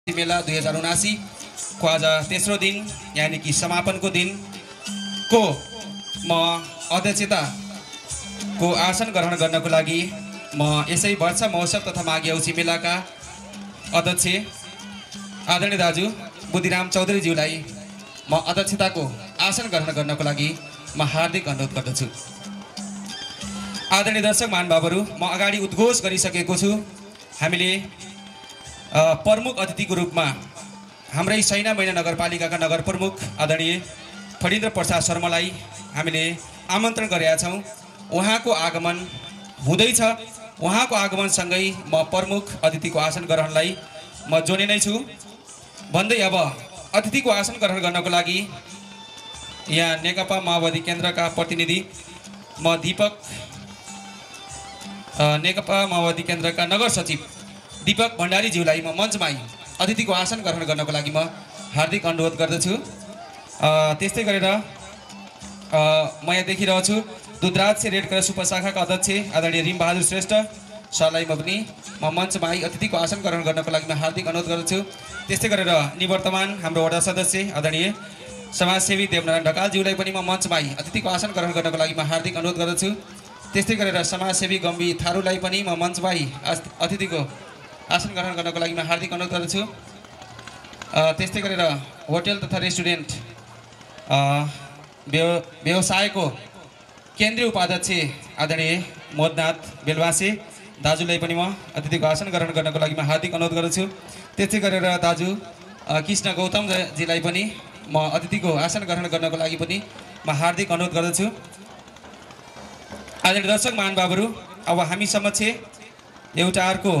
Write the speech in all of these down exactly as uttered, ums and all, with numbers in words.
मेला दुई हजार उनासी को आज तेस्रो दिन यानी कि समापन को दिन को म अध्यक्षता को आसन ग्रहण गर्नको लागि म यसै वर्ष महोत्सव तथा माघे औँसी मेलाका अध्यक्ष आदरणीय दाजु बुद्धिराम चौधरीज्यूलाई म अध्यक्षताको आसन ग्रहण गर्नको लागि म हार्दिक अनुरोध गर्दछु। आदरणीय दर्शक महानुभावहरू, म अगाडि उद्घोष गरिसकेको छु। हामीले प्रमुख अतिथिको रूपमा हाम्रै सैना मैना नगरपालिकाका नगर प्रमुख आदरणीय फणीन्द्र प्रसाद शर्मालाई हामीले आमन्त्रण गरेका छौँ। उहाँको आगमन हुँदैछ। उहाँको आगमनसँगै म प्रमुख अतिथिको आसन ग्रहणलाई म जोड्ने नै छु भन्दै अब अतिथिको आसन ग्रहण गर्नको लागि यहाँ नेकपा माओवादी केन्द्रका प्रतिनिधि म दीपक नेकपा माओवादी केन्द्रका नगर सचिव दीपक भण्डारीज्यूलाई म मञ्चमा अतिथिको आसन ग्रहण गर्नको लागि म हार्दिक अनुरोध गर्दछु। त्यस्तै गरेर म यहाँ देखिरहेको छु दुधराज रेड क्रस उपशाखाका अध्यक्ष आदरणीय रिम बहादुर श्रेष्ठ सरलाई म पनि म मञ्चमा अतिथिको आसन ग्रहण गर्नको लागि म हार्दिक अनुरोध गर्दछु। त्यस्तै गरेर निवर्तमान हाम्रो वडा सदस्य आदरणीय समाजसेवी देवनारायण ढकालज्यूलाई पनि म मञ्चमा अतिथिको आसन ग्रहण गर्नको लागि म हार्दिक अनुरोध गर्दछु। त्यस्तै गरेर समाजसेवी गम्बी थारूलाई पनि म मञ्चमा अतिथिको आसन ग्रहण गर्नको लागि म हार्दिक अनुरोध गर्दछु। त्यस्तै गरेर होटल तथा रेस्टुरेन्ट व्यवसायको केन्द्रीय उपाध्यक्ष आदरणीय मोदनाथ बेलवासे दाजुलाई पनि म अतिथिको आसन ग्रहण गर्नको लागि म हार्दिक अनुरोध गर्दछु। त्यस्तै गरेर दाजु कृष्ण गौतमजीलाई पनि म अतिथिको आसन ग्रहण गर्नको लागि पनि म हार्दिक अनुरोध गर्दछु। आदरणीय दर्शक महानुभावहरू, अब हामी समक्ष एउटा अर्को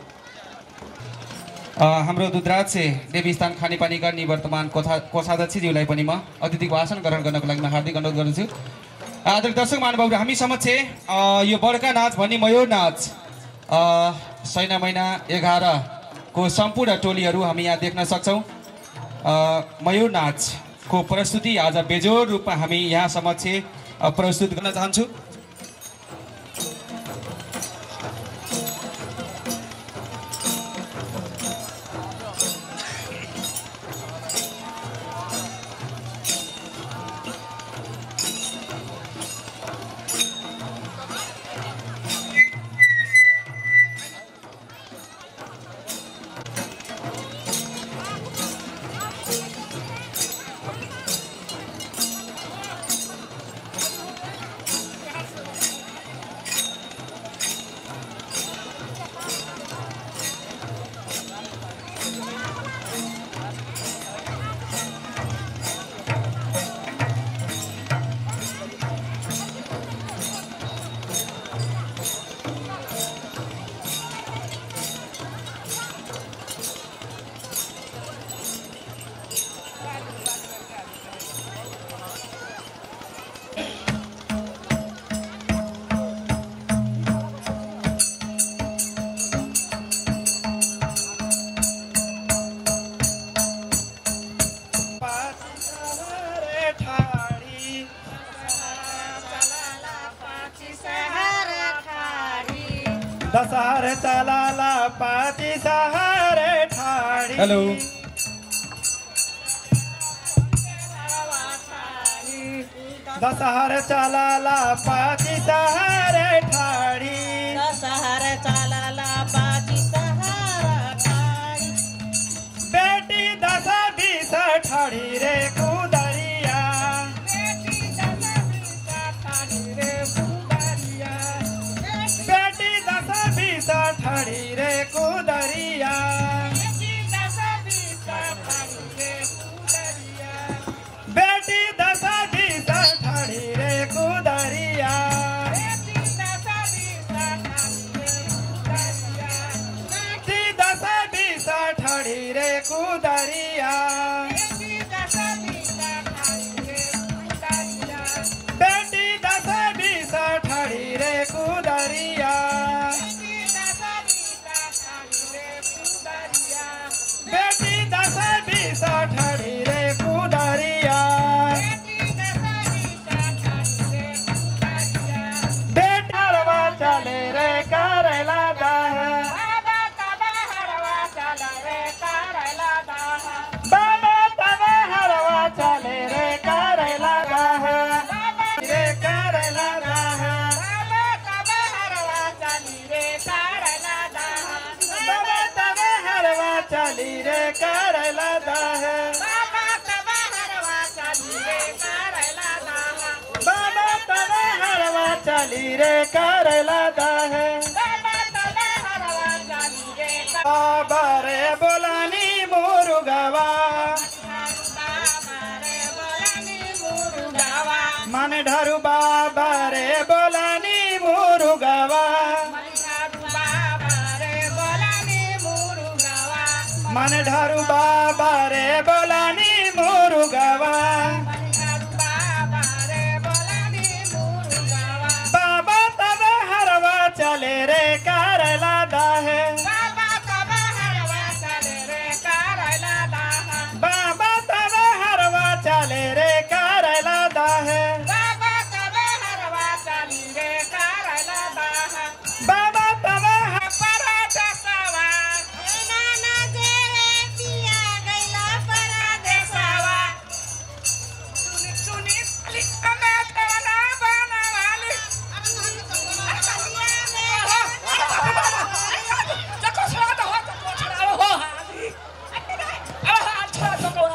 हाम्रो दुधराज देवी स्थान खानेपानीका निवर्तमान कोषा कोषाध्यक्षज्यूलाई पनि म अतिथिको आसन ग्रहण गर्नको लागि म हार्दिक अनुरोध गर्दछु। आदरणीय दर्शक महानुभावहरू, हामी समक्ष यो बड्का नाच भन्ने मयूर नाच सैना महिना एघारको सम्पूर्ण टोलीहरू हामी यहाँ देख्न सक्छौँ। मयूर नाचको प्रस्तुति आज बेजोड रूपमा हामी यहाँ समक्ष प्रस्तुत गर्न चाहन्छु। दशहर चलाला पाती सहारे ठाड़ी। हेलो दशहर चलाला पाती सहारे ठाड़ी। दशहर चलाला पाती सहारा ठाड़ी। बेटी दस बीस ठाड़ी रे कुदरिया। बेटी दस बीस ठाड़ी रे कुदरिया। बेटी दस बीस ठाड़ी रे कुदरिया। बेटी दस बीस ठाड़ी रे कुदरिया। बेटी दस बीस ठाड़ी रे कुदरिया। बेटी दस बीस ठाड़ी रे कुदरिया। बेटी दस बीस ठाड़ी रे कुदरिया। बेटा रवा चले रे करेला दाह। हरवा चले रे करेला चली रे करैला दाहे बाबा तबे हरवा चली रे करैला दाहा बाबा तबे हरवा चली रे करैला दाहे बाबा तबे हरवा चली रे बाबा रे बोलानी मुरुगवा बाबा रे बोलानी मुरुगावा मन ढारू बाबा रे बोलानी मुरुगवा बाबा रे बोलानी मुरुगावा मन ढारू बाबा रे बोलानी मुरुगवा बाबा रे बोलानी मुरुगावा बाबा तबे हरवा चले रे करैला दाहे बाबा तबे हरवा चले रे करैला दाहा बाबा तबे हरवा चले रे करैला दाहे बाबा तबे हरवा चली रे करैला दाहा बाबा तबे परदेशवा नाना जेरे पिया गइला परदेशवा सुनी सुनी लिखना तेरा बनवाली जको स्वाद हो जको छड़ा हो हादी आहा अच्छा जको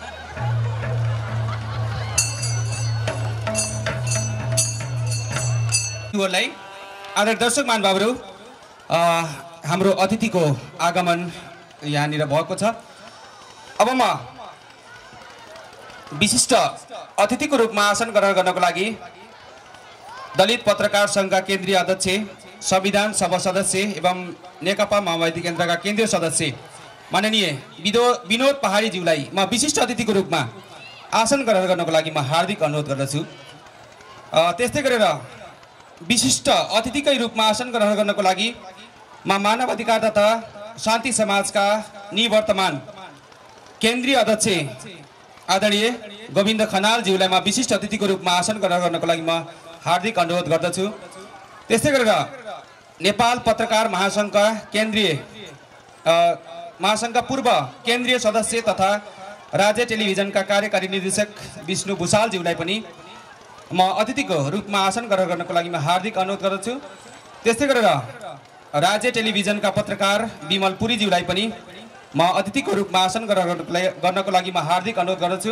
लाई आदरणीय दर्शक महानुभावहरू अ, हाम्रो अतिथिको आगमन यहाँनिर भएको छ। अब म विशिष्ट अतिथिको रूपमा आसन ग्रहण गर्नको लागि दलित पत्रकार सङ्घका केन्द्रीय अध्यक्ष, संविधान सभा सदस्य एवं नेकपा माओवादी केन्द्रका केन्द्रीय सदस्य माननीय विदो विनोद पहाडीज्यूलाई म विशिष्ट अतिथिको रूपमा आसन ग्रहण गर्नको लागि म हार्दिक अनुरोध गर्दछु। अ, त्यस्तै गरेर विशिष्ट अतिथिकै रूपमा आसन ग्रहण गर्नको लागि म मानव अधिकार तथा शान्ति समाजका निवर्तमान केन्द्रीय अध्यक्ष आदरणीय गोविन्द खनालज्यूलाई म विशिष्ट अतिथिको रूपमा आसन ग्रहण गर्नको लागि म हार्दिक अनुरोध गर्दछु। त्यस्तै गरेर नेपाल पत्रकार महासङ्घका केन्द्रीय अ, महासङ्घका पूर्व केन्द्रीय सदस्य तथा राज्य टेलिभिजनका कार्यकारी निर्देशक विष्णु भुषालज्यूलाई पनि म अतिथिको रूपमा आसन ग्रहण गर्नको लागि म हार्दिक अनुरोध गर्दछु। त्यस्तै गरेर राज्य टेलिभिजनका पत्रकार विमल पुरीज्यूलाई पनि म अतिथिको रूपमा आसन ग्रहण गर्नको लागि गर्नको लागि म हार्दिक अनुरोध गर्दछु।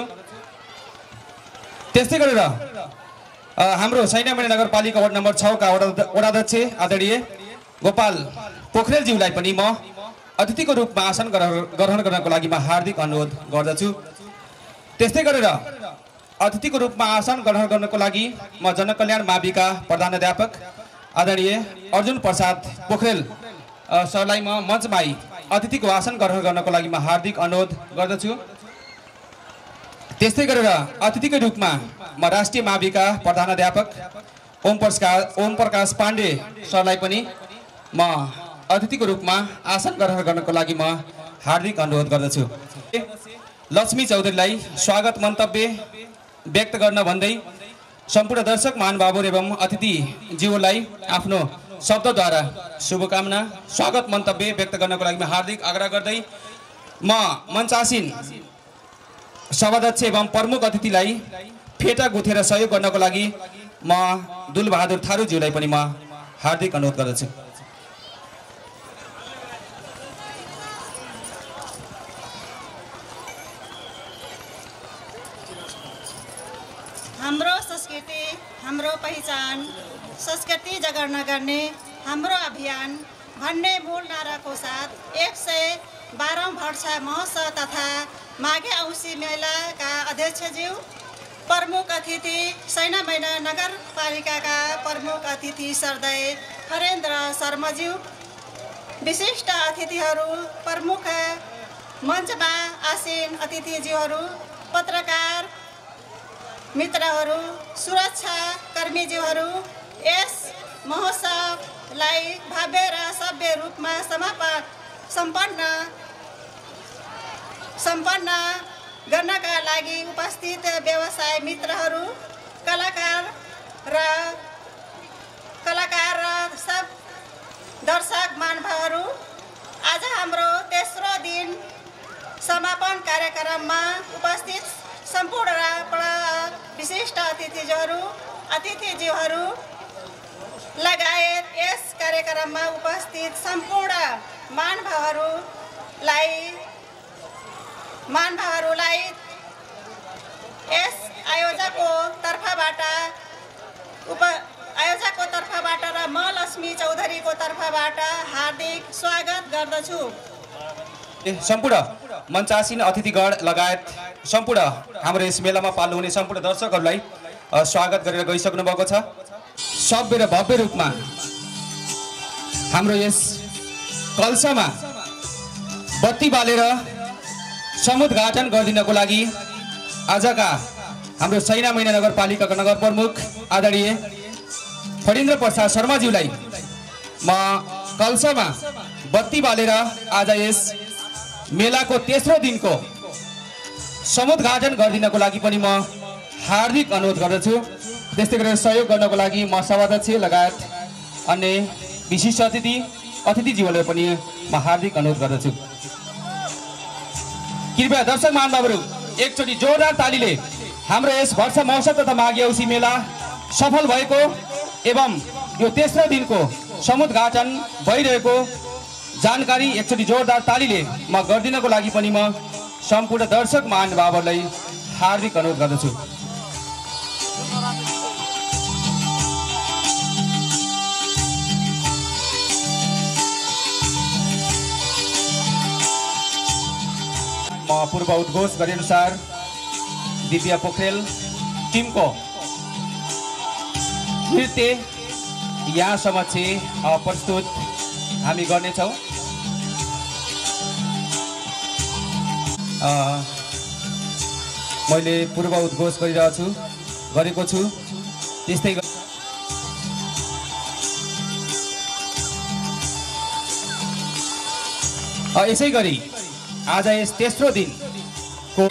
त्यस्तै गरेर अ, हाम्रो सैनामणि नगरपालिका वार्ड नम्बर छका वडा वडाध्यक्ष आदरणीय गोपाल पोखरेलज्यूलाई पनि म अतिथिको रूपमा आसन ग्रहण ग्रहण गर्नको लागि म हार्दिक अनुरोध गर्दछु। त्यस्तै गरेर अतिथिको रूपमा आसन ग्रहण गर्नको लागि म जनकल्याण माविका प्रधानाध्यापक आदरणीय अर्जुन प्रसाद पोखरेल अ, सरलाई म मञ्चमा आई अतिथिको आसन ग्रहण गर्नको लागि म हार्दिक अनुरोध गर्दछु। त्यस्तै गरेर अतिथिको रूपमा म राष्ट्रिय माविका प्रधानाध्यापक ओम प्रकाश ओम प्रकाश पाण्डे सरलाई पनि म अतिथिको रूपमा आसन ग्रहण गर्नको लागि म हार्दिक अनुरोध गर्दछु। लक्ष्मी चौधरीलाई स्वागत मन्तव्य व्यक्त गर्न भन्दै सम्पूर्ण दर्शक महानुभावहरू एवं अतिथिज्यूलाई आफ्नो शब्दद्वारा शुभकामना स्वागत मन्तव्य व्यक्त गर्नको लागि म हार्दिक आग्रह गर्दै म मञ्चासीन सभाध्यक्ष एवं प्रमुख अतिथिलाई फेटा गुथेर सहयोग गर्नको लागि म दुलबहादुर थारूज्यूलाई पनि म हार्दिक अनुरोध गर्दछु। हाम्रो संस्कृति हाम्रो पहिचान संस्कृति जगर्न गर्ने हाम्रो अभियान भन्ने मूल नाराको साथ एक सय बाह्रौँ वर्षा महोत्सव तथा माघे औँसी मेलाका अध्यक्षज्यू, प्रमुख अतिथि सैनामैना नगरपालिकाका प्रमुख अतिथि सरदय हरेन्द्र शर्माज्यू, विशिष्ट अतिथिहरू, प्रमुख मञ्चमा आसीन अतिथिज्यूहरू, पत्रकार मित्रहरू, सुरक्षा कर्मीज्यूहरू, यस महोत्सवलाई भव्य र सभ्य रूपमा समापन सम्पन्न सम्पन्न गर्नका लागि उपस्थित व्यवसाय मित्रहरू, कलाकार र कलाकार र सब दर्शक महानुभावहरू, आज हाम्रो तेस्रो दिन समापन कार्यक्रममा उपस्थित सम्पूर्ण विशिष्ट अतिथिज्यूहरू अतिथिज्यूहरू लगायत यस कार्यक्रममा उपस्थित सम्पूर्ण महानुभावहरूलाई महानुभावहरूलाई यस आयोजकको तर्फबाट उप आयोजकको तर्फबाट र म लक्ष्मी चौधरीको तर्फबाट हार्दिक स्वागत गर्दछु। सम्पूर्ण मञ्चासीन अतिथिगण लगायत सम्पूर्ण हाम्रो यस मेलामा पाल्नु हुने सम्पूर्ण दर्शकहरूलाई स्वागत गरेर गइसक्नु भएको छ। सभ्य र भव्य रूपमा हाम्रो यस कलशामा बत्ती बालेर समुद्घाटन गरिदिनको लागि आजका हाम्रो सैना मैना नगरपालिकाका नगर प्रमुख आदरणीय फणीन्द्र प्रसाद शर्माज्यूलाई म कलशामा बत्ती बालेर आज यस मेलाको तेस्रो दिनको समुद्घाटन गरिदिनको लागि पनि म हार्दिक अनुरोध गर्दछु। त्यस्तै गरेर सहयोग गर्नको लागि म सभाध्यक्ष लगायत अन्य विशिष्ट अतिथि अतिथिज्यूहरूलाई पनि म हार्दिक अनुरोध गर्दछु। कृपया दर्शक महानुभावहरू एकचोटि जोरदार तालीले हाम्रो यस वर्ष महोत्सव तथा माघे औँसी मेला सफल भएको एवं यो तेस्रो दिनको समुद्घाटन भइरहेको जानकारी एकचोटि जोरदार तालीले म गरिदिनको लागि पनि म सम्पूर्ण दर्शक महानुभावहरूलाई हार्दिक अनुरोध गर्दछु। म पूर्व उद्घोष गरे अनुसार दिव्या पोखरेल टिमको नृत्य यहाँ समक्ष प्रस्तुत हामी गर्नेछौँ। मैले पूर्व उद्घोष गरिरहेको छु गरेको छु त्यस्तै यसै गरी आज यस तेस्रो दिनको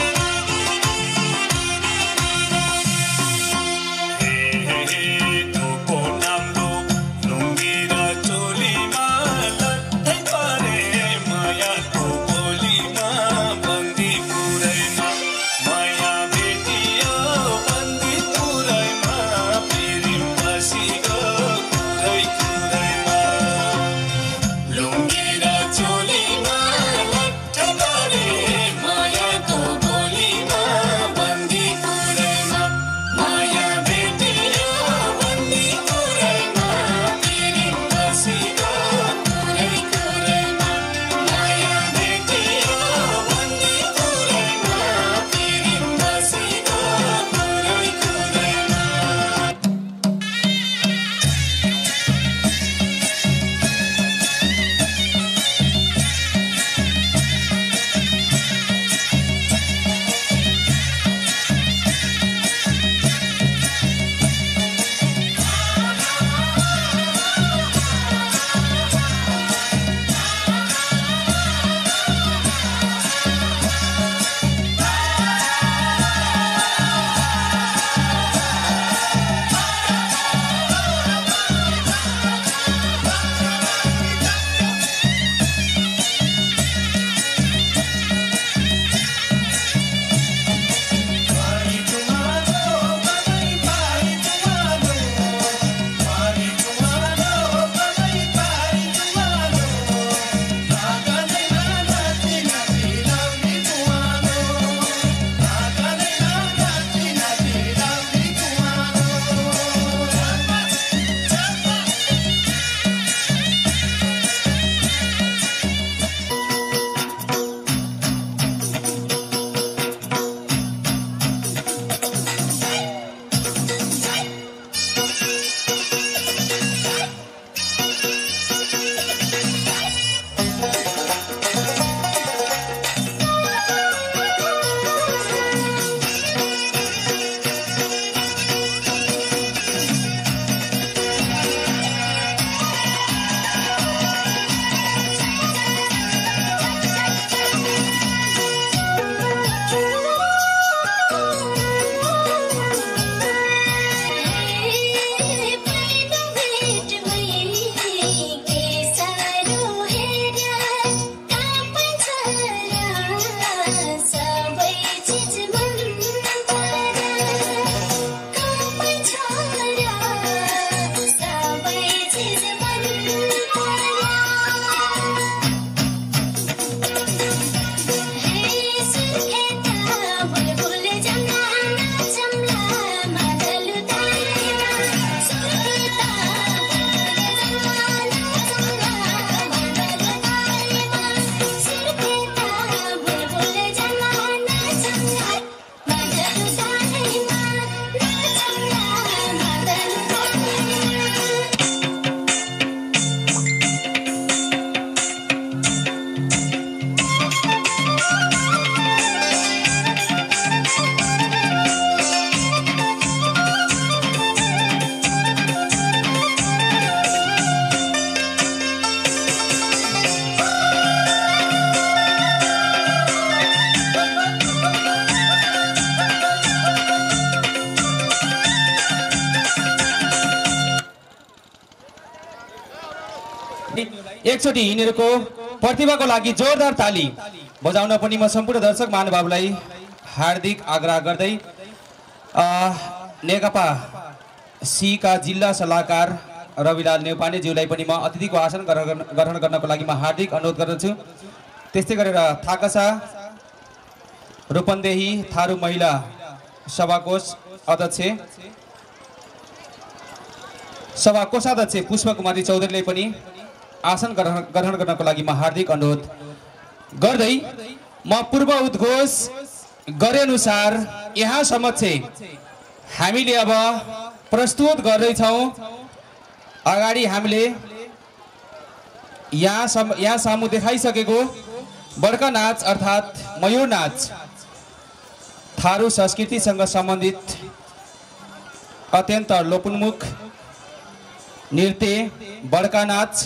Hey, hey, hey. एकचोटि यिनीहरूको प्रतिभाको लागि जोरदार ताली बजाउन पनि म सम्पूर्ण दर्शक महानुभावलाई हार्दिक आग्रह गर्दै नेकपा सीका जिल्ला सल्लाहकार रविलाल नेउपानेज्यूलाई पनि म अतिथिको आसन ग्रहण गर्नको लागि म हार्दिक अनुरोध गर्दछु। त्यस्तै गरेर थाकसा रूपन्देही थारू महिला सभाकोष अध्यक्ष सभा कोषाध्यक्ष पुष्प कुमारी चौधरीलाई पनि आसन ग्रहण ग्रहण गर्नको लागि म हार्दिक अनुरोध गर्दै म पूर्व उद्घोष गरे अनुसार यहाँ समक्ष हामीले अब प्रस्तुत गर्दैछौँ। अगाडि हामीले यहाँ सम यहाँ सामु देखाइसकेको बड्का नाच अर्थात् मयूर नाच थारू संस्कृतिसँग सम्बन्धित अत्यन्त लोपोन्मुख नृत्य बड्का नाच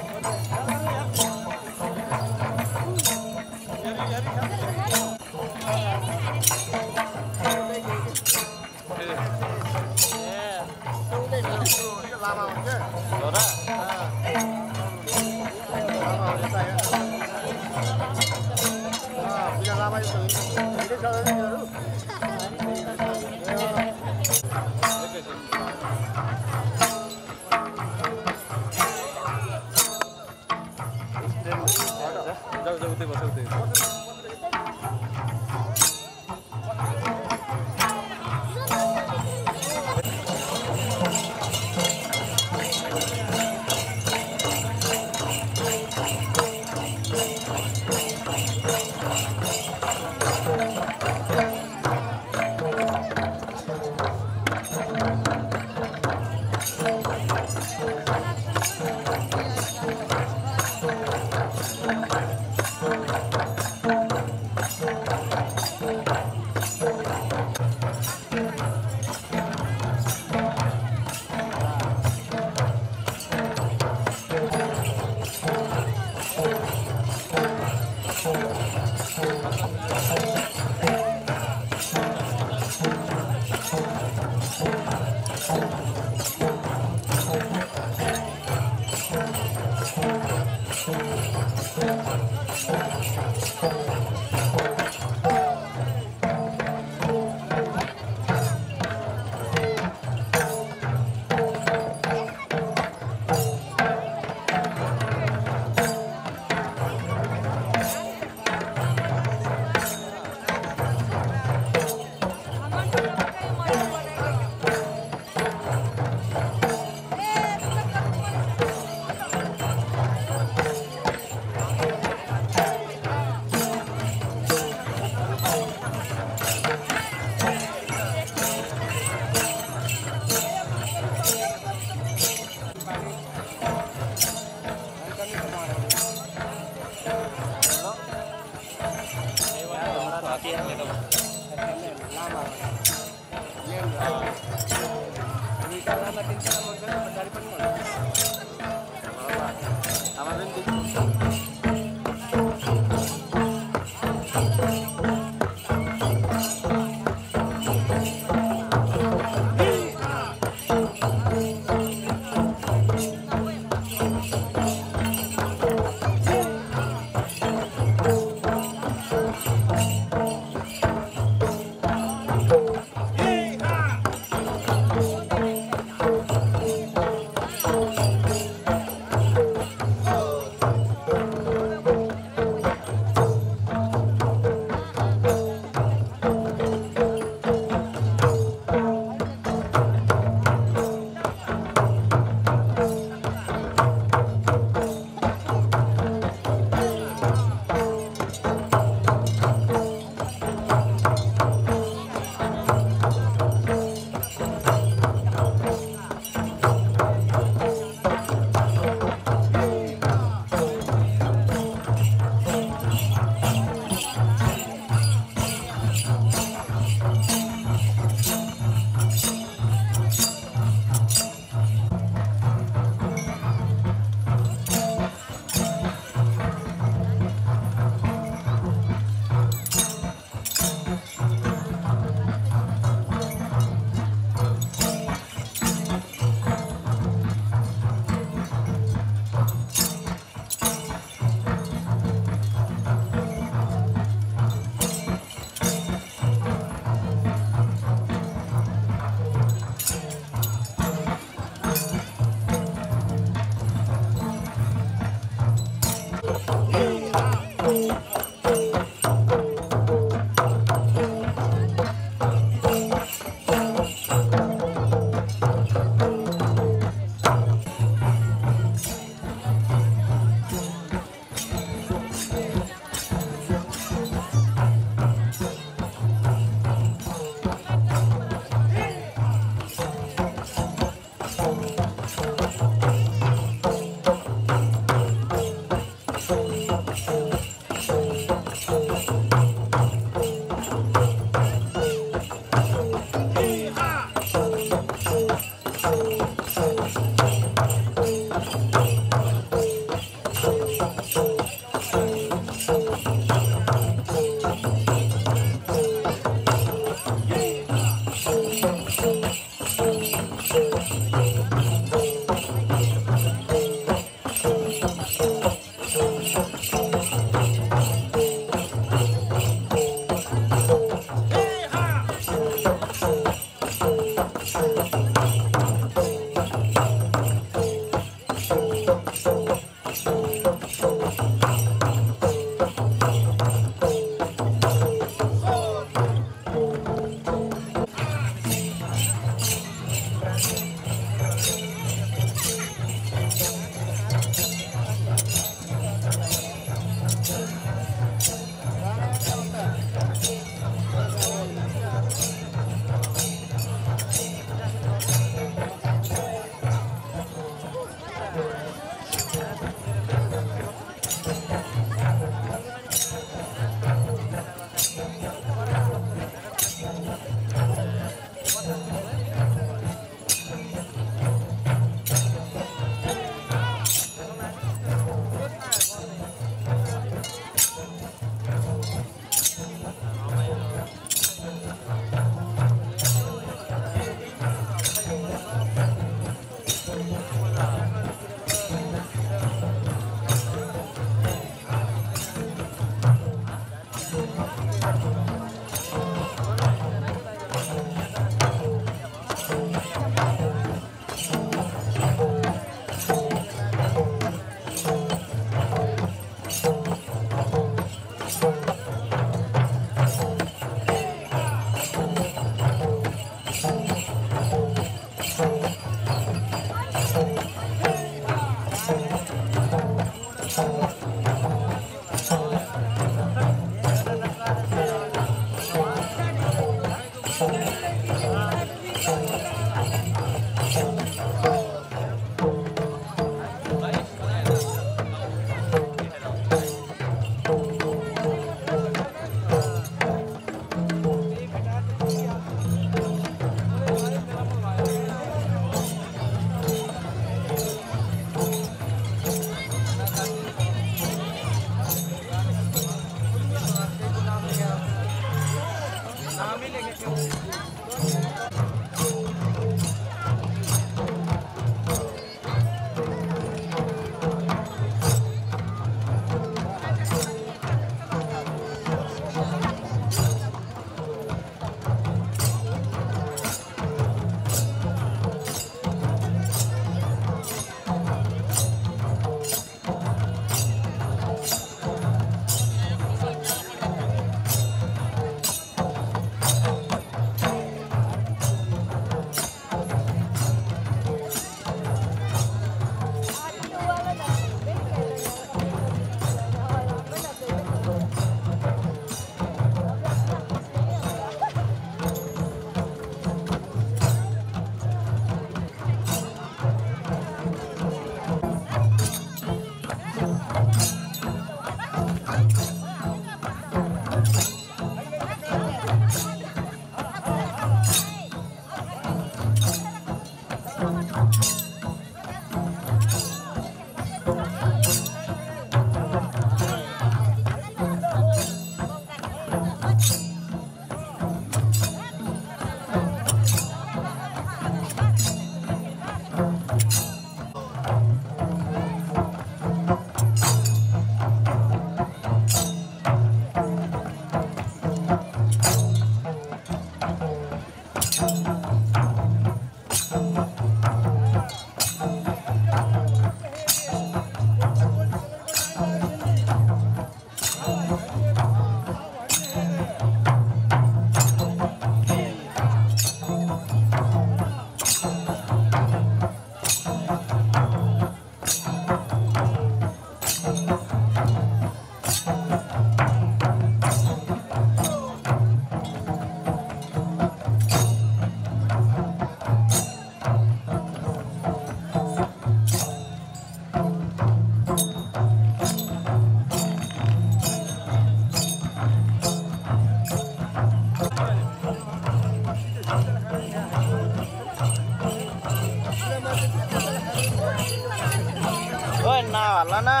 ओए ना हल्ला ना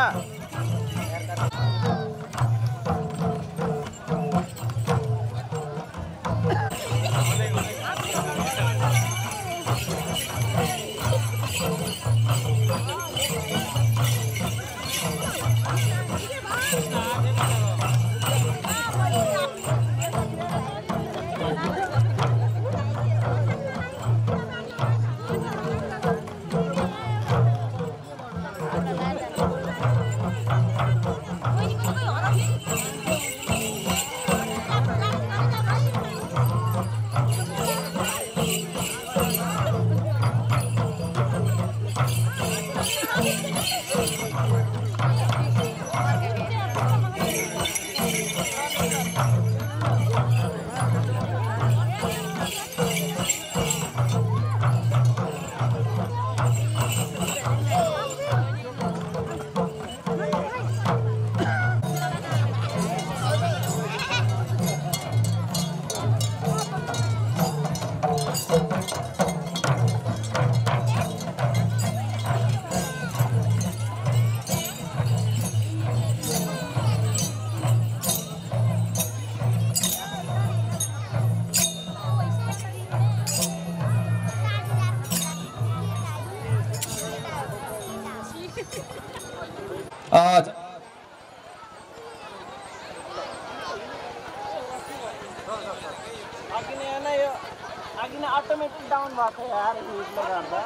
ऑटोमेटिक डाउन भएको यार हिटले गर्दा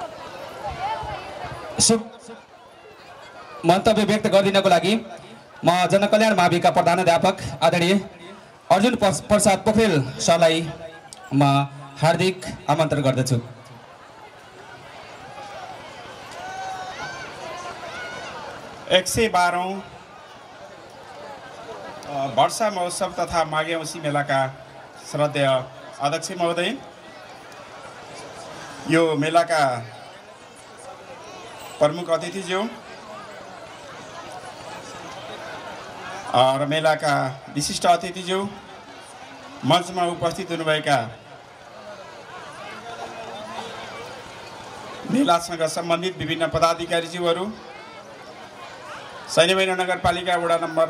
मन्तव्य व्यक्त गरिदिनको लागि म जनकल्याण माविका प्रधानाध्यापक आदरणीय अर्जुन प्रसाद पोखरेल सरलाई म हार्दिक आमन्त्रण गर्दछु। एक सय बाह्रौं वर्षा महोत्सव तथा माघे औँसी मेलाका श्रद्धेय अध्यक्ष महोदय, यो मेलाका प्रमुख अतिथिज्यू र मेलाका विशिष्ट अतिथिज्यू, मञ्चमा उपस्थित हुनुभएका मेलासँग सम्बन्धित विभिन्न पदाधिकारीज्यूहरू, सैन्यमैना नगरपालिका वडा नम्बर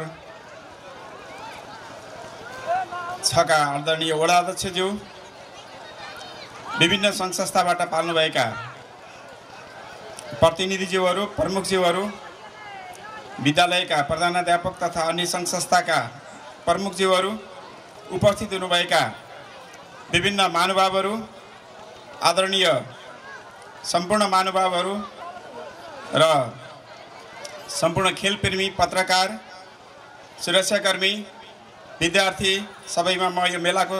छ का आदरणीय वडा अध्यक्षज्यू, विभिन्न सङ्घ संस्थाबाट पाल्नुभएका प्रतिनिधिज्यूहरू, प्रमुखज्यूहरू, विद्यालयका प्रधानाध्यापक तथा अन्य सङ्घ संस्थाका प्रमुखज्यूहरू, उपस्थित हुनुभएका विभिन्न महानुभावहरू, आदरणीय सम्पूर्ण महानुभावहरू र सम्पूर्ण खेलप्रेमी, पत्रकार, सुरक्षाकर्मी, विद्यार्थी सबैमा म यो मेलाको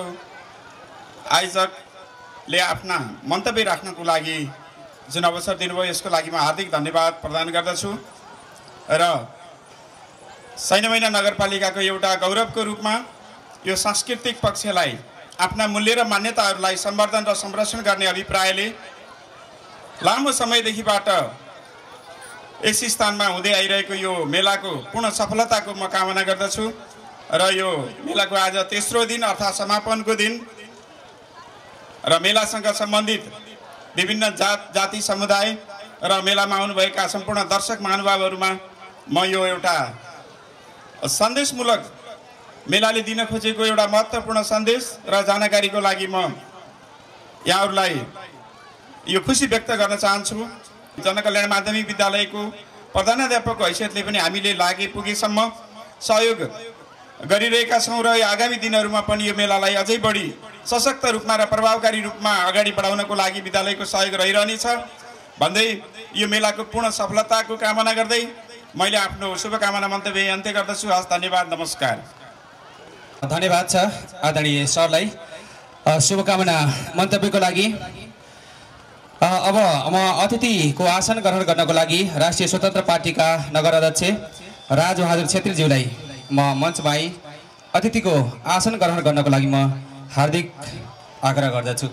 आयोजकले आफ्ना मन्तव्य राख्नको लागि जुन अवसर दिनुभयो यसको लागि म हार्दिक धन्यवाद प्रदान गर्दछु र सैन्यमैना नगरपालिकाको एउटा गौरवको रूपमा यो सांस्कृतिक पक्षलाई आफ्ना मूल्य र मान्यताहरूलाई सम्वर्धन र संरक्षण गर्ने अभिप्रायले लामो समयदेखिबाट यस स्थानमा हुँदै आइरहेको यो मेलाको पूर्ण सफलताको म कामना गर्दछु र यो मेलाको आज तेस्रो दिन अर्थात् समापनको दिन र मेलासँग सम्बन्धित विभिन्न जात जाति समुदाय र मेलामा आउनुभएका सम्पूर्ण दर्शक महानुभावहरूमा म यो एउटा सन्देशमूलक मेलाले दिन खोजेको एउटा महत्त्वपूर्ण सन्देश र जानकारीको लागि म यहाँहरूलाई यो खुसी व्यक्त गर्न चाहन्छु। जनकल्याण माध्यमिक विद्यालयको प्रधानाध्यापकको हैसियतले पनि हामीले लागे पुगेसम्म सहयोग गरिरहेका छौँ र आगामी दिनहरूमा पनि यो मेलालाई अझै बढी सशक्त रूपमा र प्रभावकारी रूपमा अगाडि बढाउनको लागि विद्यालयको सहयोग रहिरहनेछ भन्दै यो मेलाको पूर्ण सफलताको कामना गर्दै मैले आफ्नो शुभकामना मन्तव्य अन्त्य गर्दछु। हस्, धन्यवाद, नमस्कार। धन्यवाद छ आदरणीय सरलाई शुभकामना मन्तव्यको लागि। अब म अतिथिको आसन ग्रहण गर्नको लागि राष्ट्रिय स्वतन्त्र पार्टीका नगर अध्यक्ष राजबहादुर छेत्रीज्यूलाई म मञ्चमा अतिथिको आसन ग्रहण गर्नको लागि म हार्दिक आग्रह गर्दछु।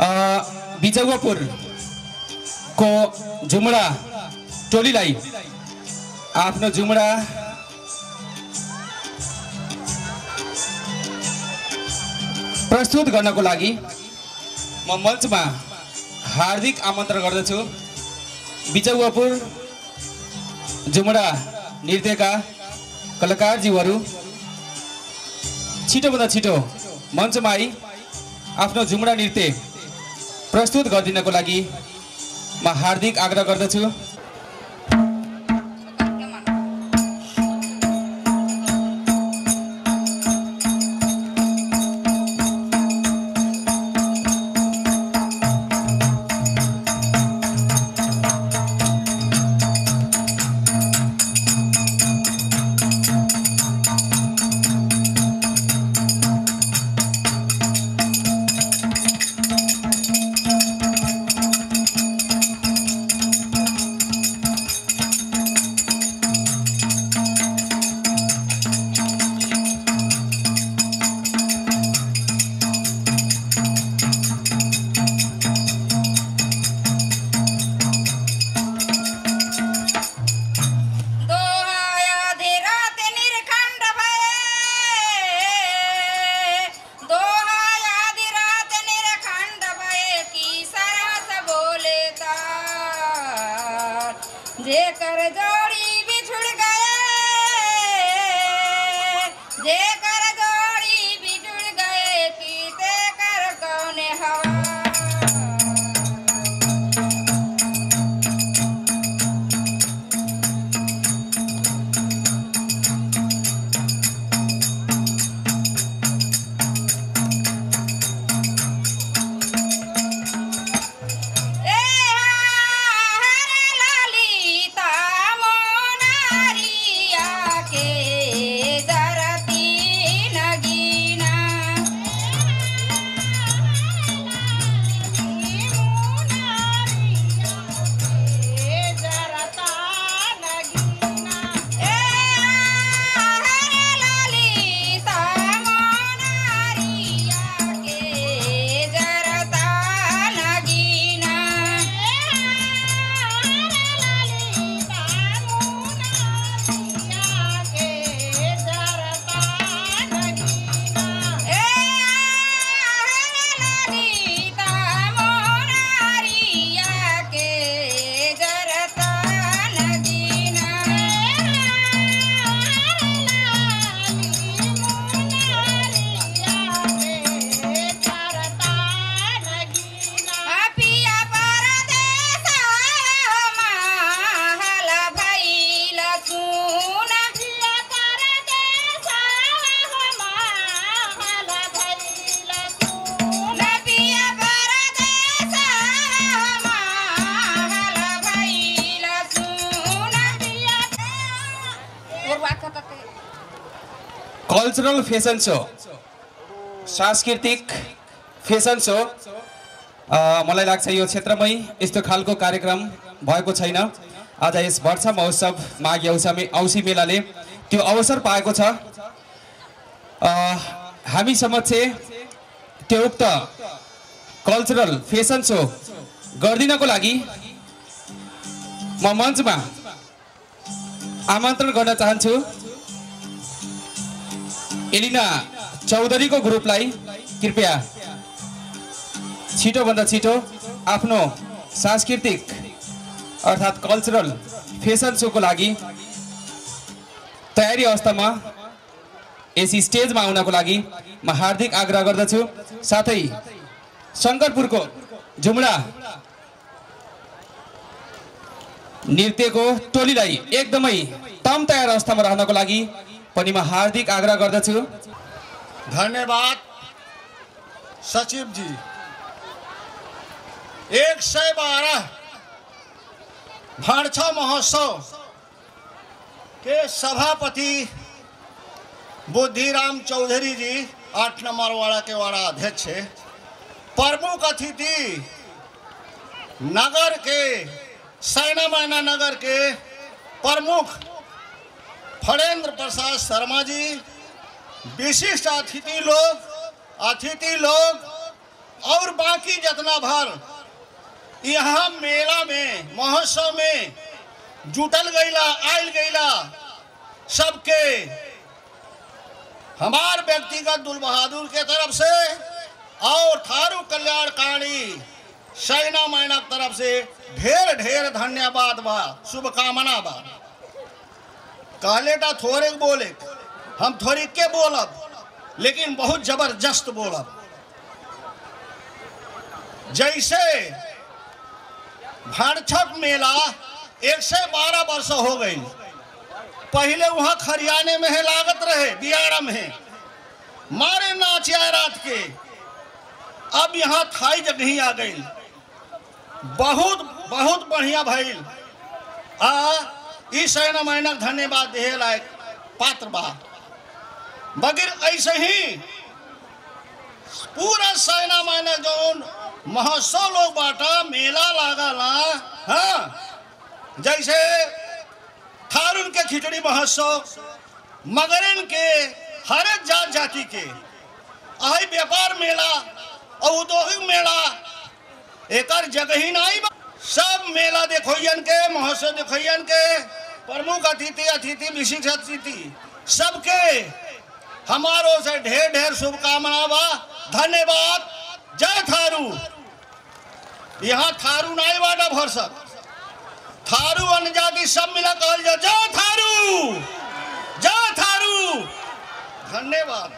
बिचौवापुरको जुम्डा टोलीलाई आफ्नो जुम्डा प्रस्तुत गर्नको लागि म मञ्चमा हार्दिक आमन्त्रण गर्दछु। बिचौवापुर जुम्डा नृत्यका कलाकारज्यूहरू छिटोभन्दा छिटो मञ्चमा आई आफ्नो जुम्डा नृत्य प्रस्तुत गरिदिनको लागि म हार्दिक आग्रह गर्दछु। जेकर जोड़ी बिछुड़ गए, जेकर जोड़ी बिछुड़ गए, कीते कर कौन हवा। कल्चरल फेसन शो, सांस्कृतिक फेसन शो, मलाई लाग्छ यो क्षेत्रमै यस्तो खालको कार्यक्रम भएको छैन। आज यस वर्ष महोत्सव माघे औँसी औँसी मेलाले त्यो अवसर पाएको छ। हामी समक्ष त्यो उक्त कल्चरल फेसन शो गरिदिनको लागि म मञ्चमा आमन्त्रण गर्न चाहन्छु एलिना चौधरीको ग्रुपलाई। कृपया छिटोभन्दा छिटो आफ्नो सांस्कृतिक अर्थात् कल्चरल फेसन शोको लागि तयारी अवस्थामा यस स्टेजमा आउनको लागि म हार्दिक आग्रह गर्दछु। साथै शङ्करपुरको जुम्डा नृत्यको टोलीलाई एकदमै तम तयार अवस्थामा रहनको लागि पनि म हार्दिक आग्रह गर्दछु। धन्यवाद सचिव जी। एक सौ बारह भाणछा महोत्सव के सभापति बुद्धिराम चौधरी जी आठ नंबर वाड़ा के वाड़ा अध्यक्ष है। प्रमुख अतिथि नगर के सैना मैना नगर के प्रमुख फणेंद्र प्रसाद शर्मा जी, विशिष्ट अतिथि लोग अतिथि लोग और बाकी जितना भर यहाँ मेला में महोत्सव में जुटल गईला आयल गईला सबके हमार व्यक्तिगत दुल बहादुर के तरफ से और थारू कल्याणकारी सैना मैना तरफ से ढेर ढेर धन्यवाद बा, शुभकामना बा। कहलेटा थोड़े बोले, हम थोड़ी के बोलब लेकिन बहुत जबरदस्त बोलब। जैसे भाणछठ मेला एक सौ बारह वर्ष हो गई। पहले वहाँ खरियाने में है लागत रहे, बियाड़ा में है मारे नाच आए रात के। अब यहाँ थाई जगह आ गई, बहुत बहुत बढ़िया भइल। आ इस सैना मैना धन्यवाद दे लायक पात्र बा। बगैर ऐसे ही पूरा सैना मैना जो महोत्सव लोग बाटा मेला लागला। हाँ, जैसे थारून के खिचड़ी महोत्सव, मगरन के हर एक जात जाति के आई व्यापार मेला और औद्योगिक मेला एक जगह ही नहीं। सब मेला देखोयन के महोत्सव देखोयन के प्रमुख अतिथि अतिथि विशिष्ट अतिथि सबके हमारों से ढेर ढेर शुभकामना बा। धन्यवाद। जय थारू। यहाँ थारू नहीं बाटा भरसक, थारू अन्य जाति सब मिला कहल जा जय थारू, जय थारू। धन्यवाद।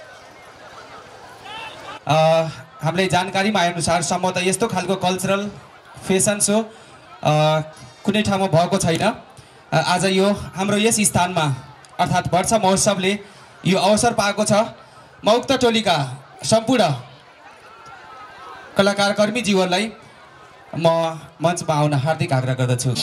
हामीले जानकारीमा आएअनुसार सम्भवतः यस्तो खालको कल्चरल फेसन सो कुनै ठाउँमा भएको छैन। आज यो हाम्रो यस स्थानमा अर्थात् वर्ष महोत्सवले यो अवसर पाएको छ। म उक्त टोलीका सम्पूर्ण कलाकार कर्मीज्यूहरूलाई म मञ्चमा आउन हार्दिक आग्रह गर्दछु।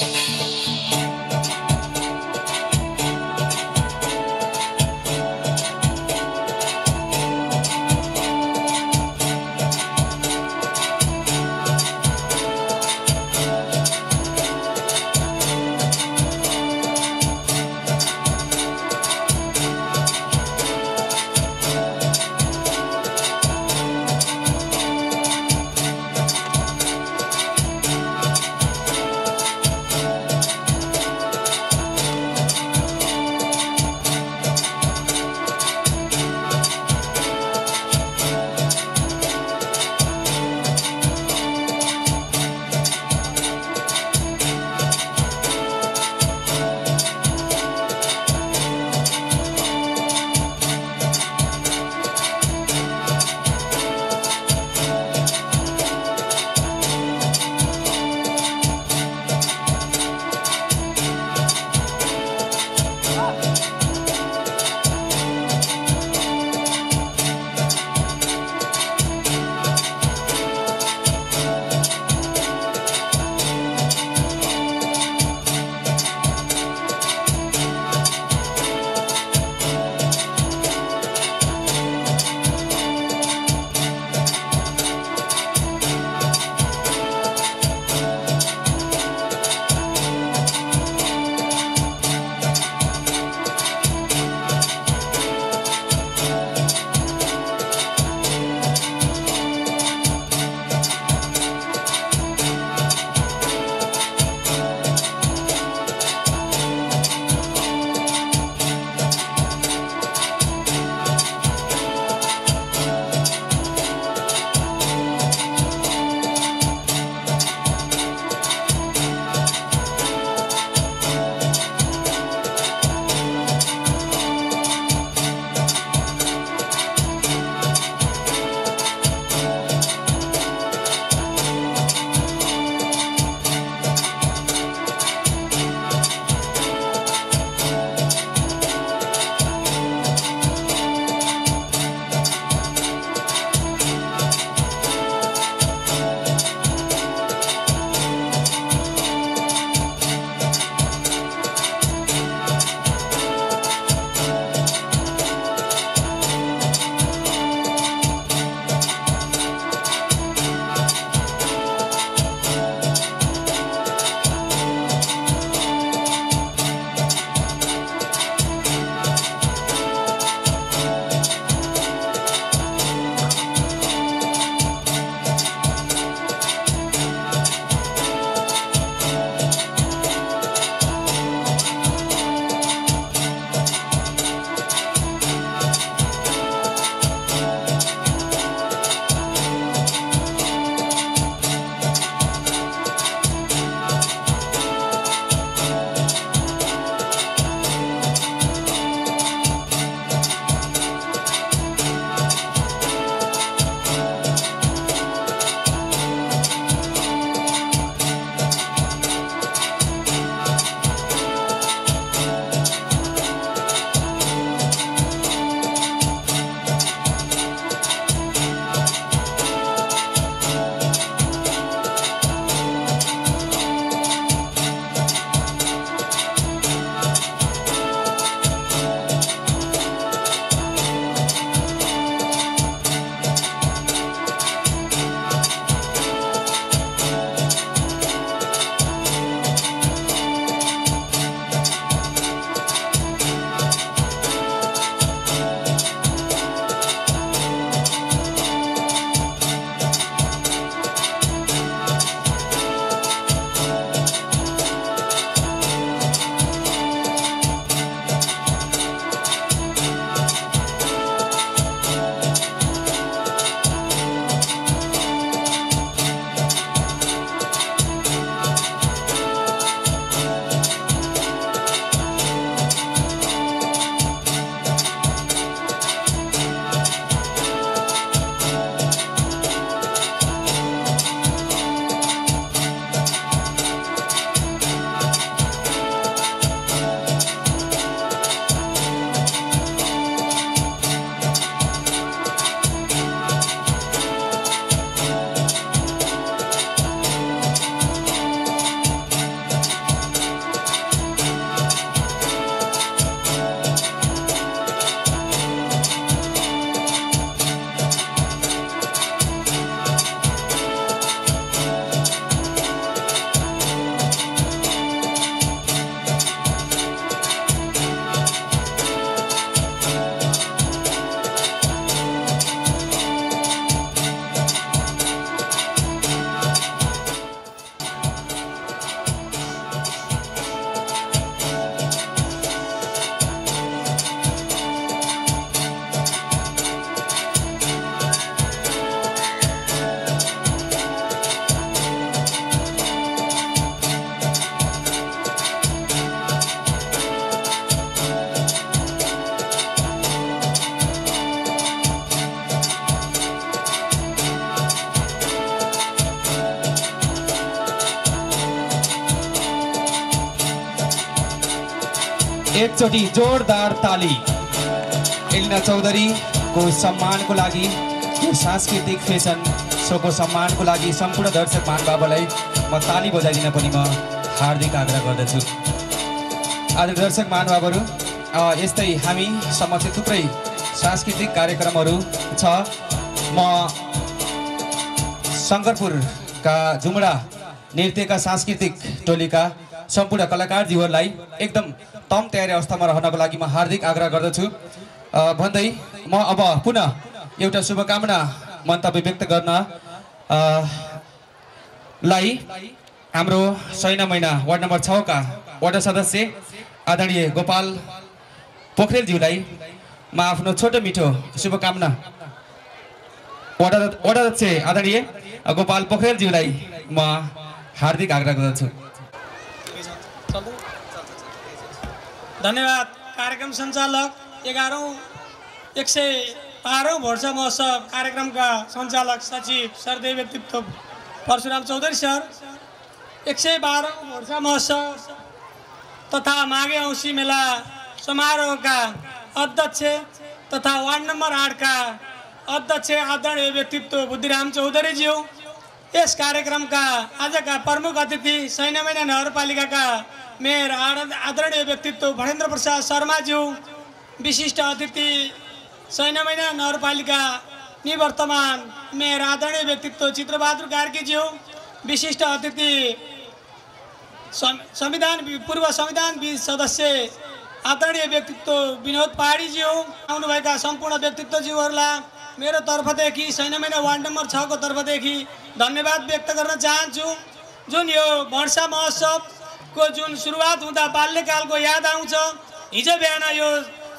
एकचोटि जोरदार ताली एलिना चौधरीको सम्मानको लागि, यो सांस्कृतिक फेसन सोको सम्मानको लागि सम्पूर्ण दर्शक महानुभावलाई म ताली बजाइदिन पनि म हार्दिक आग्रह गर्दछु। आज दर्शक महानुभावहरू, यस्तै हामी समक्ष थुप्रै सांस्कृतिक कार्यक्रमहरू छ। म शङ्करपुरका जुम्डा नृत्यका सांस्कृतिक टोलीका सम्पूर्ण कलाकारजीहरूलाई एकदम तम तयारी अवस्थामा रहनको लागि म हार्दिक आग्रह गर्दछु भन्दै म अब पुनः एउटा शुभकामना मन्तव्य व्यक्त गर्न लाई हाम्रो सैना महिना वार्ड नम्बर छ का वार्ड सदस्य आदरणीय गोपाल पोखरेलज्यूलाई म आफ्नो छोटो मिठो शुभकामना वार्ड अध्यक्ष आदरणीय गोपाल पोखरेलज्यूलाई म हार्दिक आग्रह गर्दछु। धन्यवाद। कार्यक्रम सञ्चालक एघारौँ एक सय बाह्रौँ भोर्सा महोत्सव कार्यक्रमका सञ्चालक सचिव सरदेव व्यक्तित्व परशुराम चौधरी सर, एक सय बाह्रौँ भोर्सा महोत्सव तथा माघे औँसी मेला समारोहका अध्यक्ष तथा वार्ड नम्बर आठका अध्यक्ष आदरणीय व्यक्तित्व बुद्धिराम चौधरीज्यू, यस कार्यक्रमका आजका प्रमुख अतिथि सैनामैना नगरपालिकाका मेयर आदरणीय व्यक्तित्व भणेन्द्र प्रसाद शर्माज्यू, विशिष्ट अतिथि सैनामैना नगरपालिका निवर्तमान मेयर आदरणीय व्यक्तित्व चित्रबहादुर कार्कीज्यू, विशिष्ट अतिथि संविधान पूर्व संविधान सदस्य आदरणीय व्यक्तित्व विनोद पहाडीज्यू, आउनुभएका सम्पूर्ण व्यक्तित्वज्यूहरूलाई मेरो तर्फदेखि सैनामैना वार्ड नम्बर छ को तर्फदेखि धन्यवाद व्यक्त गर्न चाहन्छु। जुन यो वर्षा महोत्सवको जुन सुरुवात हुँदा बाल्यकालको याद आउँछ। हिजो बिहान यो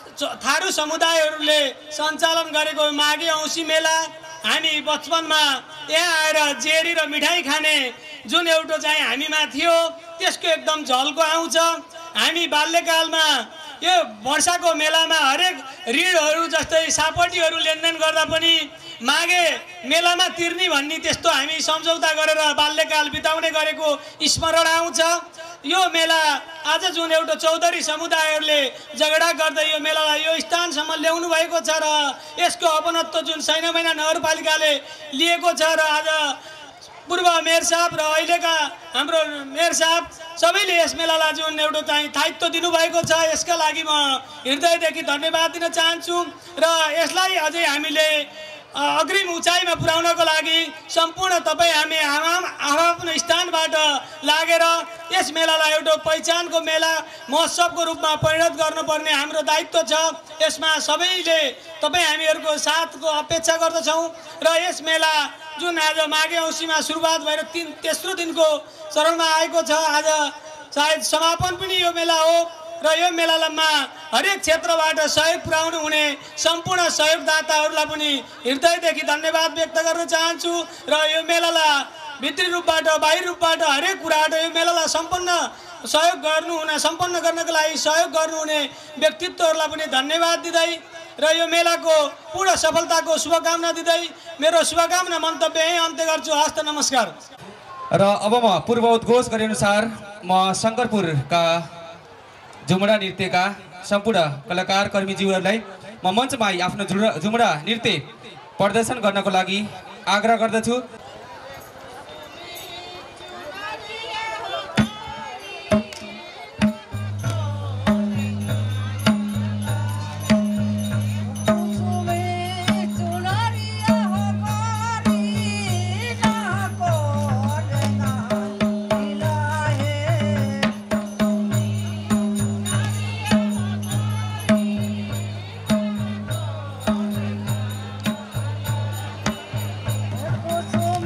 थारू समुदायहरूले सञ्चालन गरेको माघे औँसी मेला हामी बचपनमा यहाँ आएर जेरी र मिठाई खाने जुन एउटा चाहिँ हामीमा थियो, त्यसको एकदम झल्को आउँछ। हामी बाल्यकालमा यो वर्षाको मेलामा हरेक ऋणहरू जस्तै सापटीहरू लेनदेन गर्दा पनि माघे मेलामा तिर्ने भन्ने त्यस्तो हामी सम्झौता गरेर बाल्यकाल बिताउने गरेको स्मरण आउँछ। यो मेला आज जुन एउटा चौधरी समुदायहरूले झगडा गर्दै यो मेलालाई यो स्थानसम्म ल्याउनु भएको छ र यसको अपनत्व जुन सैनामैना नगरपालिकाले लिएको छ र आज पूर्व मेयर साहब र अहिलेका हाम्रो मेयर साहब सबैले यस मेलालाई जुन एउटा चाहिँ दायित्व दिनुभएको छ, यसका लागि म हृदयदेखि धन्यवाद दिन चाहन्छु। र यसलाई अझै हामीले अग्रिम उचाइमा पुर्याउनको लागि सम्पूर्ण तपाईँ हामी आफ्नो स्थानबाट लागेर यस मेलालाई एउटा पहिचानको मेला महोत्सवको रूपमा परिणत गर्नुपर्ने हाम्रो दायित्व छ। यसमा सबैले तपाईँ हामीहरूको साथको अपेक्षा गर्दछौँ र यस मेला जुन आज माघे औँसीमा सुरुवात भएर तिन तेस्रो दिनको चरणमा आएको छ, आज सायद समापन पनि यो मेला हो र यो मेलामा हरेक क्षेत्रबाट सहयोग पुर्याउनु हुने सम्पूर्ण सहयोगदाताहरूलाई पनि हृदयदेखि धन्यवाद व्यक्त गर्न चाहन्छु। र यो मेलालाई भित्री रूपबाट बाहिर रूपबाट हरेक कुराबाट यो मेलालाई सम्पन्न सहयोग गर्नुहुने सम्पन्न गर्नको लागि सहयोग गर्नुहुने व्यक्तित्वहरूलाई पनि धन्यवाद दिँदै र यो मेलाको पूर्ण सफलताको शुभकामना दिँदै मेरो शुभकामना मन्तव्य यही अन्त्य गर्छु। हस्त नमस्कार। र अब म पूर्व उद्घोष गरेअनुसार म शङ्करपुरका जुम्डा नृत्यका सम्पूर्ण कलाकार कर्मीज्यूहरूलाई म मञ्चमा आफ्नो जुम्डा नृत्य प्रदर्शन गर्नको लागि आग्रह गर्दछु। So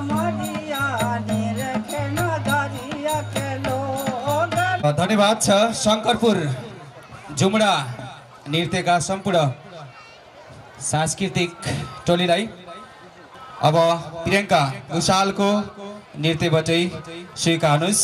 धन्यवाद छ शङ्करपुर झुमडा नृत्यका सम्पूर्ण सांस्कृतिक टोलीलाई। अब प्रियङ्का भुषालको नृत्यबाटै स्वीकार्नुहोस्।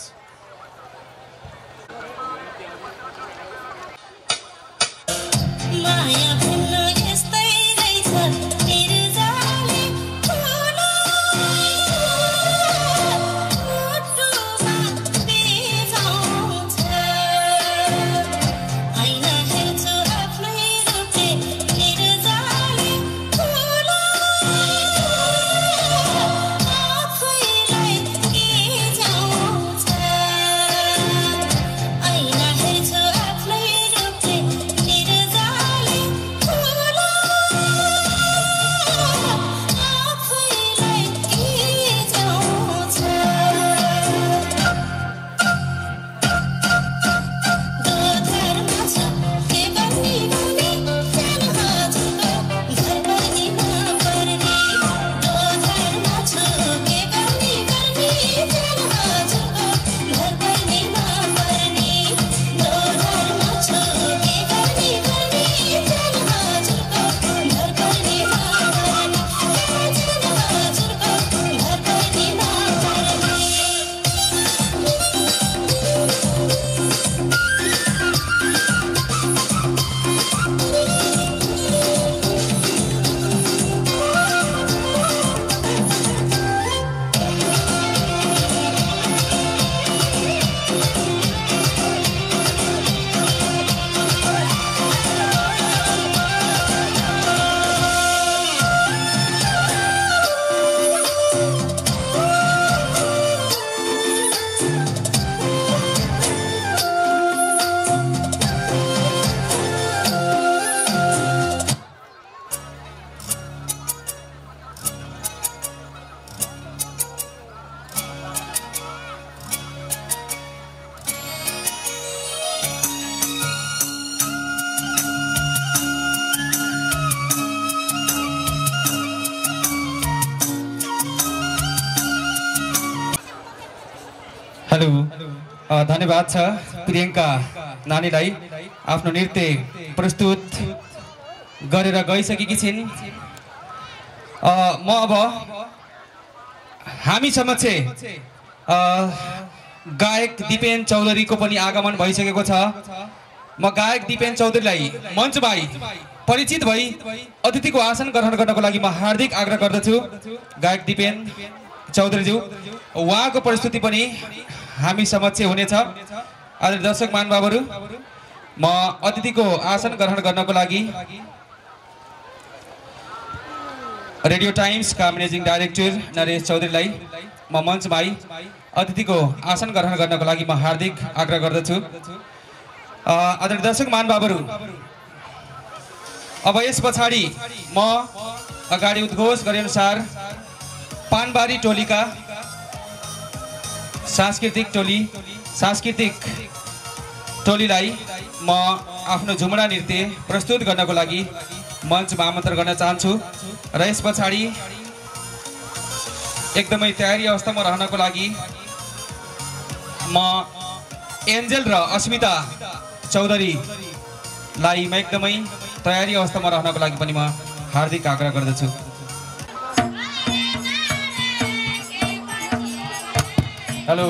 हेलो धन्यवाद छ प्रियङ्का नानीलाई आफ्नो नृत्य प्रस्तुत गरेर गइसकेकी छिन्। म अब हामी समक्ष गायक दिपेन चौधरीको पनि आगमन भइसकेको छ। म गायक दिपेन चौधरीलाई मञ्चमा परिचित भई अतिथिको आसन ग्रहण गर्नको लागि म हार्दिक आग्रह गर्दछु। गायक दिपेन चौधरीज्यू उहाँको प्रस्तुति पनि हामी समक्ष हुनेछ। आदरणीय दर्शक महानुभावहरू, म अतिथिको आसन ग्रहण गर्नको लागि रेडियो टाइम्सका म्यानेजिङ डाइरेक्टर नरेश चौधरीलाई म मञ्चमा अतिथिको आसन ग्रहण गर्नको लागि म हार्दिक आग्रह गर्दछु। आदरणीय दर्शक महानुभावहरू, अब यस पछाडि म अगाडि उद्घोष गरे अनुसार पानबारी टोलीका सांस्कृतिक टोली सांस्कृतिक टोलीलाई म आफ्नो झुमडा नृत्य प्रस्तुत गर्नको लागि मञ्चमा आमन्त्रण गर्न चाहन्छु। र यस पछाडि एकदमै तयारी अवस्थामा रहनको लागि म एन्जेल र अस्मिता चौधरीलाई म एकदमै तयारी अवस्थामा रहनको लागि पनि म हार्दिक आग्रह गर्दछु। हेलो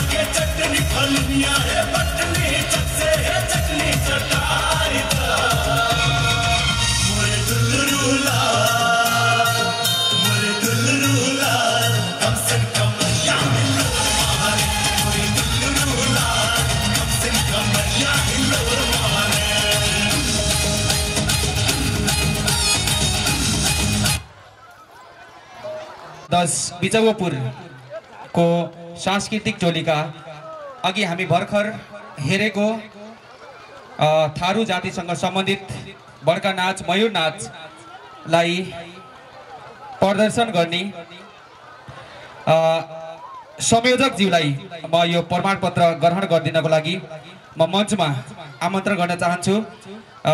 के चटनी फलनिया है बटनी चटसे है चटनी चटाई दा मोरे दुल्लरूला मोरे दुल्लरूला कम से कम या हिलो मारे मोरे दुल्लरूला कम से कम या हिलो मारे दस बिचौपुर को सांस्कृतिक टोलीका अघि हामी भर्खर हेरेको अ, थारू जातिसँग सम्बन्धित बडका नाच मयूर नाचलाई प्रदर्शन गर्ने अ, संयोजकज्यूलाई म यो प्रमाणपत्र ग्रहण गरिदिनको लागि म मञ्चमा आमन्त्रण गर्न चाहन्छु। अ,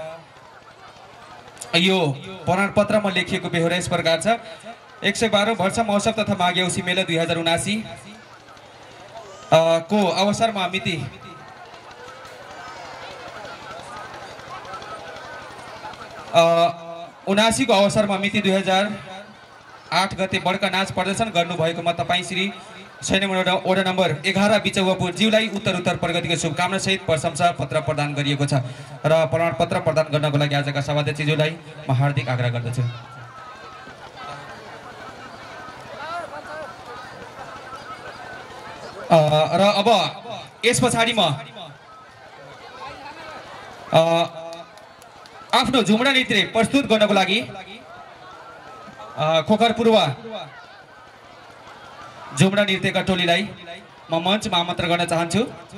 यो प्रमाणपत्रमा लेखिएको बेहोरा यस प्रकार छ। एक सय बाह्रौं वर्ष महोत्सव तथा माघे औँसी मेला दुई हजार उनासी को अवसरमा मिति उनासी को अवसरमा मिति दुई हजार आठ गते बडका नाच प्रदर्शन गर्नुभएकोमा तपाईँ श्री सैन्य वडा नम्बर एघार बिचौपुर ज्यूलाई उत्तर उत्तर प्रगतिको शुभकामना सहित प्रशंसा पत्र प्रदान गरिएको छ र प्रमाणपत्र प्रदान गर्नको लागि आजका सभाध्यक्षज्यूलाई म हार्दिक आग्रह गर्दछु। र अब यस पछाडि म आफ्नो झुमडा नृत्य प्रस्तुत गर्नको लागि खोकर पूर्व झुमडा नृत्यका टोलीलाई म मञ्चमा आमन्त्रण गर्न चाहन्छु।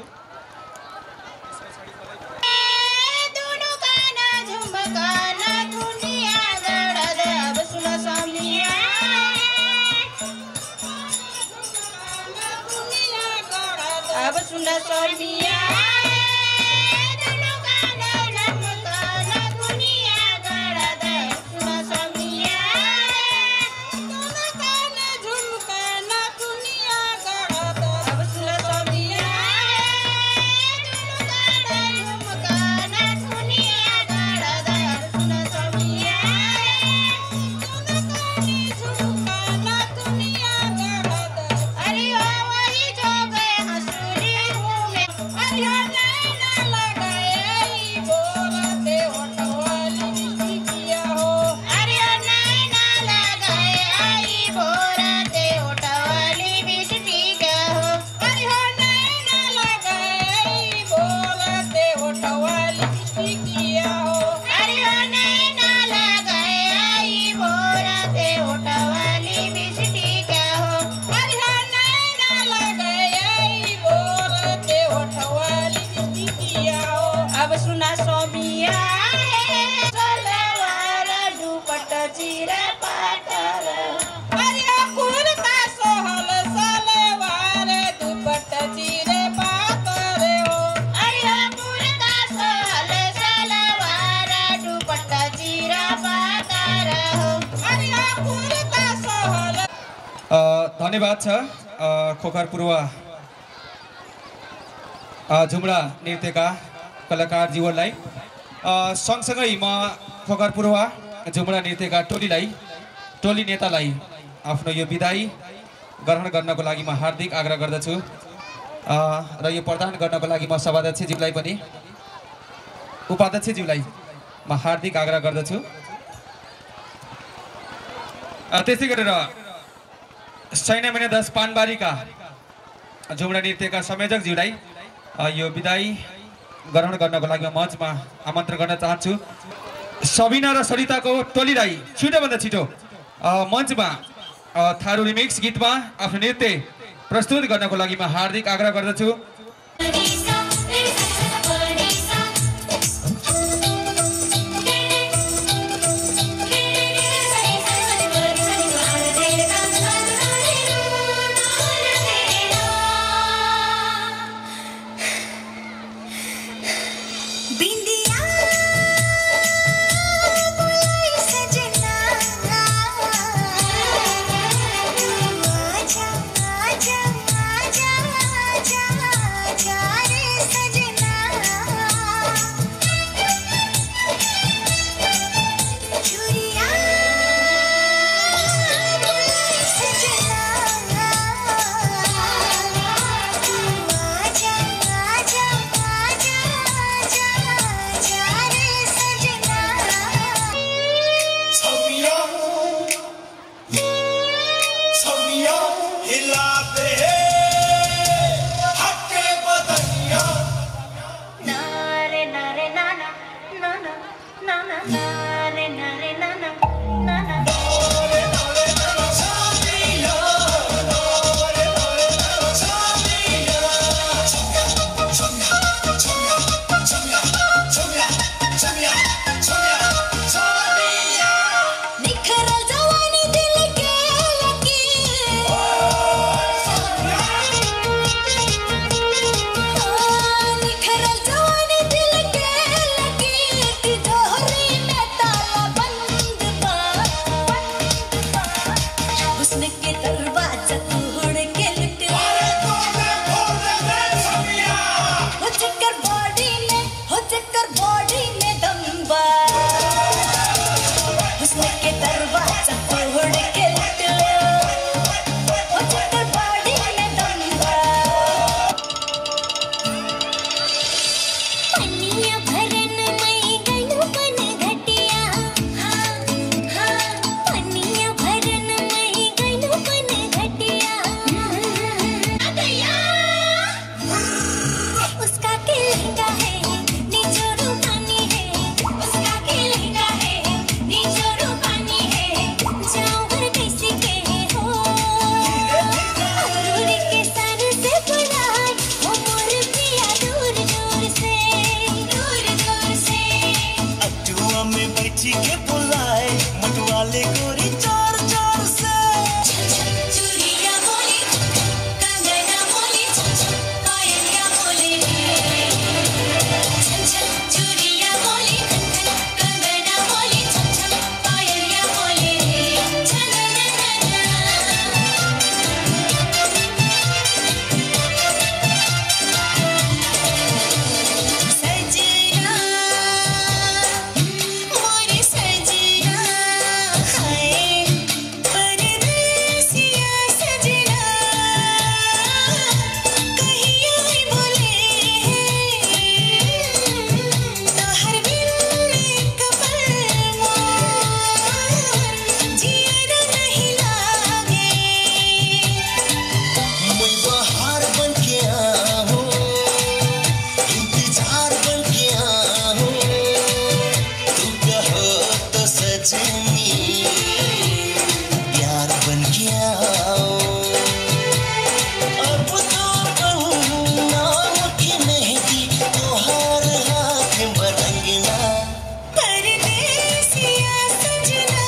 अब सुन सोमिया दुनु काना झुमकाना दुनिया गडद सुन सोमिया दुनु काना झुमकाना दुनिया गडद अब सुन सोमिया दुनु काना झुमकाना दुनिया गडद सुन सोमिया दुनु कानी झुमकाना दुनिया गडद अरे ओ वही जो गए हंसुरी अरे नैना लगाए बोलते होठवाली बिटिया हो अरे नैना लगाए आई बोलते होठवाली बिटिया हो अरे नैना लगाए बोलते होठवाली बिटिया हो अरे नैना लगाए आई बोलते होठवाली बिटिया हो अरे नैना लगाए आई बोलते होठवाली बिटिया हो अब सुना सोमिया सलवार दुपट्टा चिरा पाटर अरे कुर्ता सोहल सलवार दुपट्टा चिरे पातर हो अरे कुर्ता सोहल सलवार दुपट्टा चिरा पातर हो अरे कुर्ता सोहल अ, धन्यवाद छ अ, खोकर पूर्व अ, झुमडा नृत्यका कलाकार जीवनलाई सँगसँगै म खोकर पूर्व झुमडा नृत्यका टोलीलाई टोली नेतालाई आफ्नो यो विदाई ग्रहण गर्नको लागि म हार्दिक आग्रह गर्दछु अ, र यो प्रदान गर्नको लागि म सभाध्यक्षज्यूलाई पनि उपाध्यक्षज्यूलाई म हार्दिक आग्रह गर्दछु। अ, त्यसै गरेर सैन्य महिना दस पानबारीका झुमडा नृत्यका संयोजकज्यूलाई अ, यो विदाई ग्रहण गर्नको लागि म मञ्चमा आमन्त्रण गर्न चाहन्छु। सबिना र सरिताको टोलीलाई छिटोभन्दा छिटो अ, मञ्चमा अ, थारू रिमिक्स गीतमा आफ्नो नृत्य प्रस्तुत गर्नको लागि म हार्दिक आग्रह गर्दछु। बिंदिया बुलाई सजना आजा आजा आजा आजा आजा रे हिलाते हक्के बदनिया नारे नारे नाना नाना नाना नारे नारे नाना नाना नारे नारे नाना सामिया नारे नारे नाना सामिया छमिया छमिया छमिया छमिया छमिया छमिया सामिया निखर जवानी दिल के लकीर निखर जवानी दिल के लकीर तिजोरी में ताला बंद बा हुस्न के दरवाजा तोड़ के लुट अरे तोड़े तोड़े दे छमिया हो चक्कर बॉडी में हो चक्कर बॉडी में दम बा हुस्न के दरवाजा तोड़ के लुट लो हो चक्कर बॉडी में दम बा पनिया भरन मई गनु पन घटिया हाँ हाँ पनिया भरन मई गनु पन घटिया अगया उसका के लहंगा है निचोड़ू पानी है उसका के लहंगा है निचोड़ू पानी है जाऊं घर कैसे के हो अरूरी के सर से बुलाए हो मोर पिया दूर दूर से दूर दूर से अटुआ में बैठी के बुलाए मटवाले गोरी चार चार से चूड़िया बोली कंगना बोली पायलिया बोली छन छन चूड़िया बोली कंगना बोली छन छन पायलिया बोली छन ना ना सजना मोरे सजना हाय परदेसिया सजना कहिया बोले तोहर बिन कपल जियर नहीं लागे मैं बाहर बन के आऊं इंतजार बन के आऊं तू कहो तो सजनी प्यार बन के आऊं अब तो नाम की मेहंदी तोहार हाथ में रंगना परदेसिया सजना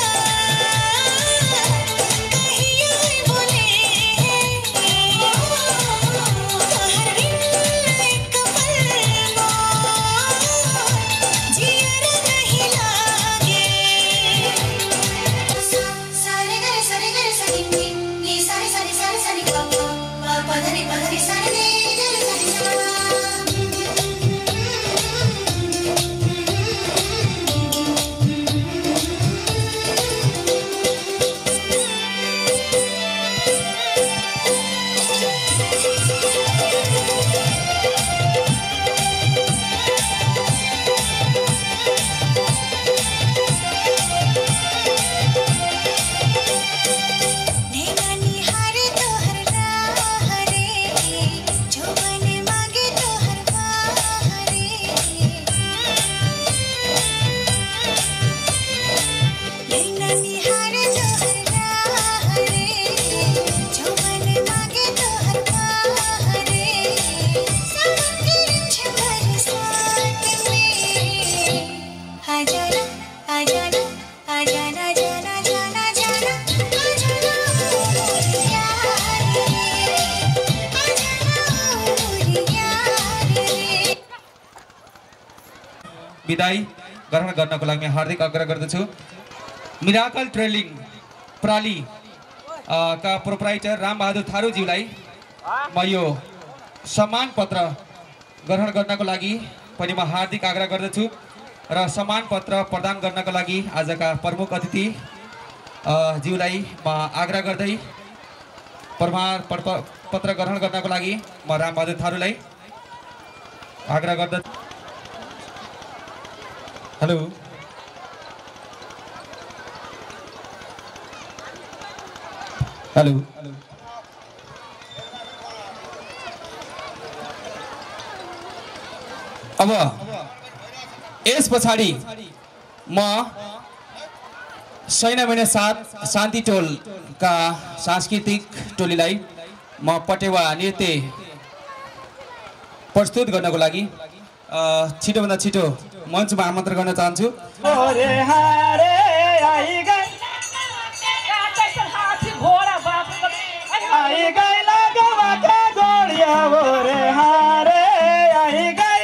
कहिया बोले तोहर बिन कपल जियर नहीं लागे सारे गरे सारे गरे सनी नी सारे सारे सारे सनी पा पधरी पधरी सारे नी गरे सनी सा नैना निहारे तोहर राह रे जोबन मांगे तोहर बाह रे नैना निहारे तोहर राह रे जोबन मांगे तोहर बाह रे समुद्र छबर साथ में आ जाना आ जाना आ जाना जाना जाना जाना आ जाना यार रे आ जाना यार रे विदाई ग्रहण गर्नको लागि म हार्दिक आग्रह गर्दछु मिराकल ट्रेलिङ प्राली अ, का प्रोप्राइटर रामबहादुर थारूज्यूलाई म यो सम्मान पत्र ग्रहण गर्नको लागि पनि म हार्दिक आग्रह गर्दछु र सम्मान पत्र प्रदान गर्नको लागि आजका प्रमुख अतिथि अ, ज्यूलाई म आग्रह गर्दै प्रमाण पत्र पत्र ग्रहण गर्नको लागि म रामबहादुर थारूलाई आग्रह गर्दछु। हेलो हेलो अब यस पछाडि म सैना महिना सात शान्ति टोलका सांस्कृतिक टोलीलाई म पटेवा नृत्य प्रस्तुत गर्नको लागि छिटोभन्दा छिटो मञ्चमा आमन्त्रण गर्न चाहन्छु। ओरे हारे आई गई आई गई लगवा के गोड़िया ओरे हारे आई गई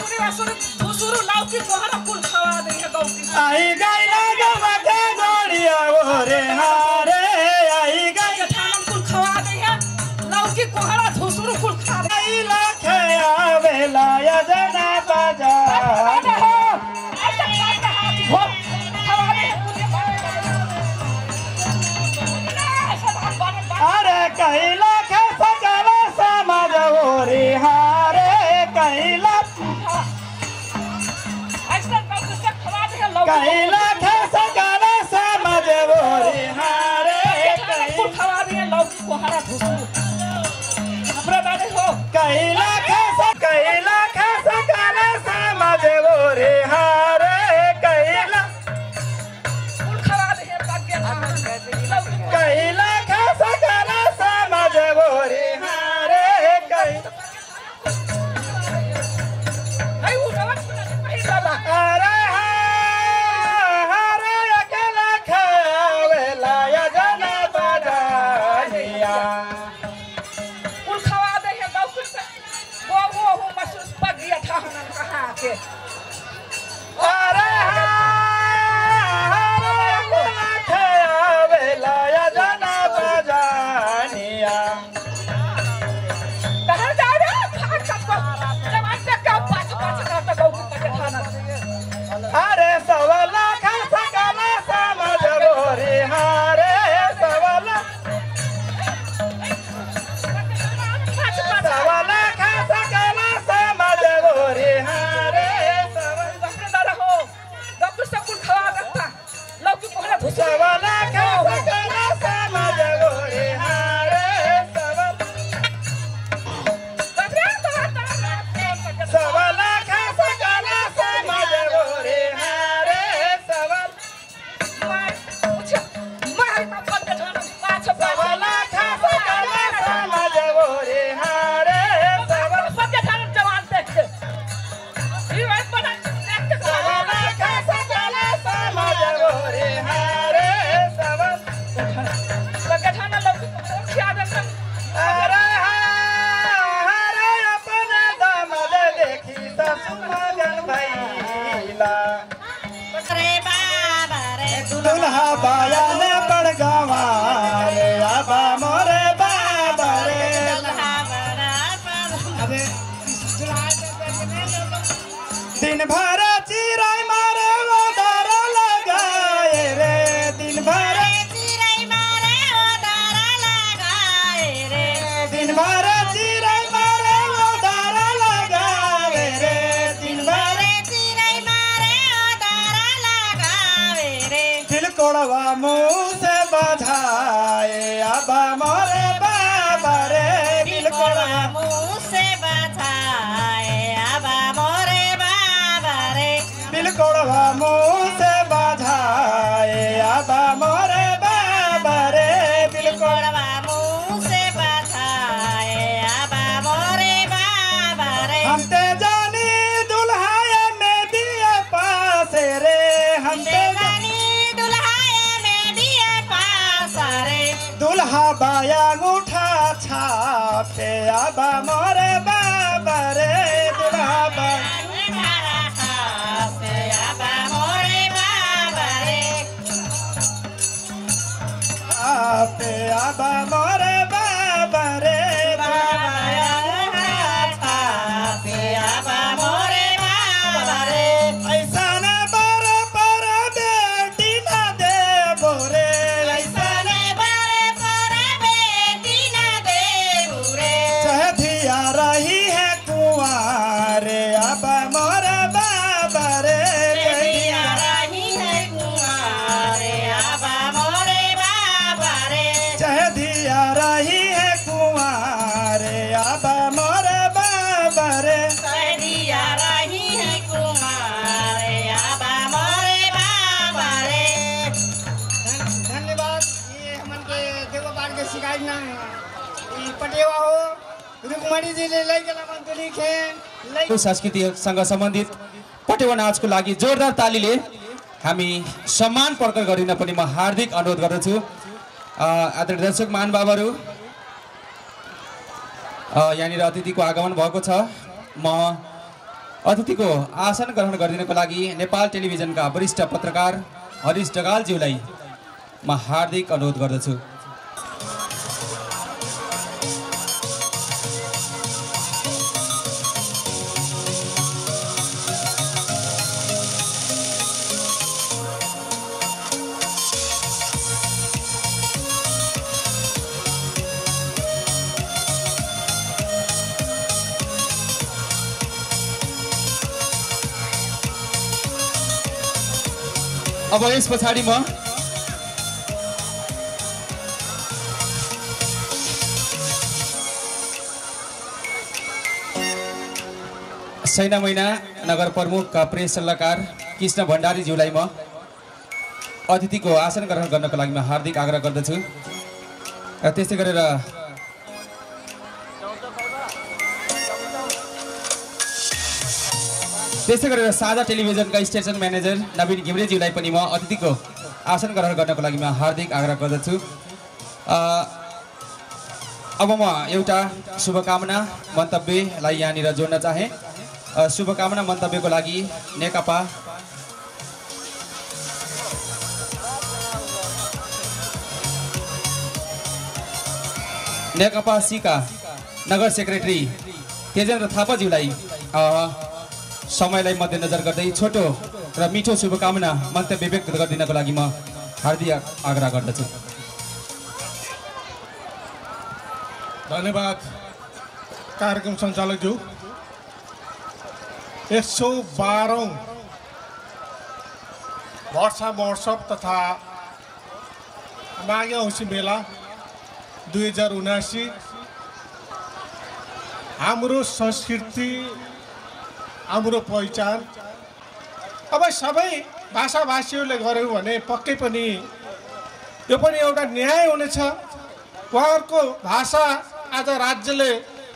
आई गई लगवा के गोड़िया ओरे हारे आई गई कुल खवा दे है लौकी कोहरा धुसुरु कुल खा आई लाखे आवेला यजना बाजा अरे कैला के सकल समाज ओरी हारे कैला कैला के सकल समाज ओरी हारे कैला के कैला के सकल समाज ओरी हारे कैला कैला के सकल समाज ओरी हारे कैला अरे हारे अकेला खावेला यजना बजानिया कुल खवा दे है गौ से वो वो वो मसूस पग गया था हनन कहा के अरे हारे अकेला खावेला यजना बजानिया कहां जा रे फाट का जवान से का पाँच पाँच का तो गौ के थाना अरे सवाला खा सकल समाज ओरी हारे सवाला सवाला खा सकल समाज ओरी हारे सवाला हो गौ से कुल खवा देता लौकी कोहरा धुसुरु सवाला खा सकल समाज ओरी हारे सवाला खा सकल समाज ओरी हारे सवाल सवाला खा सकल समाज ओरी हारे सवाल सवाला खा सकल समाज ओरी हारे सवाल अरे हारे अपने दामद देखी ससुमगन भैला दुल्हा बाया ने पड़ गवा रे आबा मोरे बाबा रे दिन भर चिराई मारे वो दर लगाए रे दिन भर दिन भर चिराई मारे वो दर लगाए रे दिन भर दिल कोड़वा मुँह से बधाए आबा मोरे बाबा रे दिल कोड़वा दिल कोड़वा मुँह से बधाए आबा मोरे बाबा रे दिल कोड़वा हम ते जानी दुल्हाए में दिए पास रे हम ते जानी दुल्हा बाया अंगूठा छापे आबा मोरे बाबा रे दुल्हा बाया आपे आबा मोरे बाबा रे ऐसा न बर पर बेटी न दे बोरे ऐसा चाहे धिया पटेवा हो रुक्मणी जीले लैगेला मन्तुली खे लै संस्कृतिसँग सम्बन्धित पटेवा नाचको लागि जोरदार तालीले हामी सम्मान प्रकट गरिन पनि म हार्दिक अनुरोध गर्दछु। आदरणीय दर्शक महानुभावहरू, यहाँनिर अतिथिको आगमन भएको छ। म अतिथिको आसन ग्रहण गरिदिनको लागि नेपाल टेलिभिजनका वरिष्ठ पत्रकार हरिश ढकालज्यूलाई म हार्दिक अनुरोध गर्दछु। अब यस पछाडि म सैना मैना नगर प्रमुखका प्रेस सल्लाहकार कृष्ण भण्डारीज्यूलाई म अतिथिको आसन ग्रहण गर्नको लागि म हार्दिक आग्रह गर्दछु। र त्यस्तै गरेर त्यस्तै गरेर साझा टेलिभिजनका स्टेसन म्यानेजर नवीन घिम्रेज्यूलाई पनि म अतिथिको आसन ग्रहण गर्नको लागि म हार्दिक आग्रह गर्दछु। अब म एउटा शुभकामना मन्तव्यलाई यहाँनिर जोड्न चाहे। शुभकामना मन्तव्यको लागि नेकपा नेकपा सीका नगर सेक्रेटरी तेजेन्द्र थापाज्यूलाई समयलाई मध्यनजर गर्दै छोटो र मिठो शुभकामना मन्तव्य व्यक्त गरिदिनको लागि म हार्दिक आग्रह गर्दछु। धन्यवाद कार्यक्रम सञ्चालकज्यू। एक सौ बाह्रौँ वर्षा महोत्सव तथा माघे औँसी मेला दुई हजार उनासी हाम्रो संस्कृति हाम्रो पहिचान अब सबै भाषाभाषीहरूले गर्यो भने पक्कै पनि यो पनि एउटा न्याय हुनेछ। उहाँहरूको भाषा आज राज्यले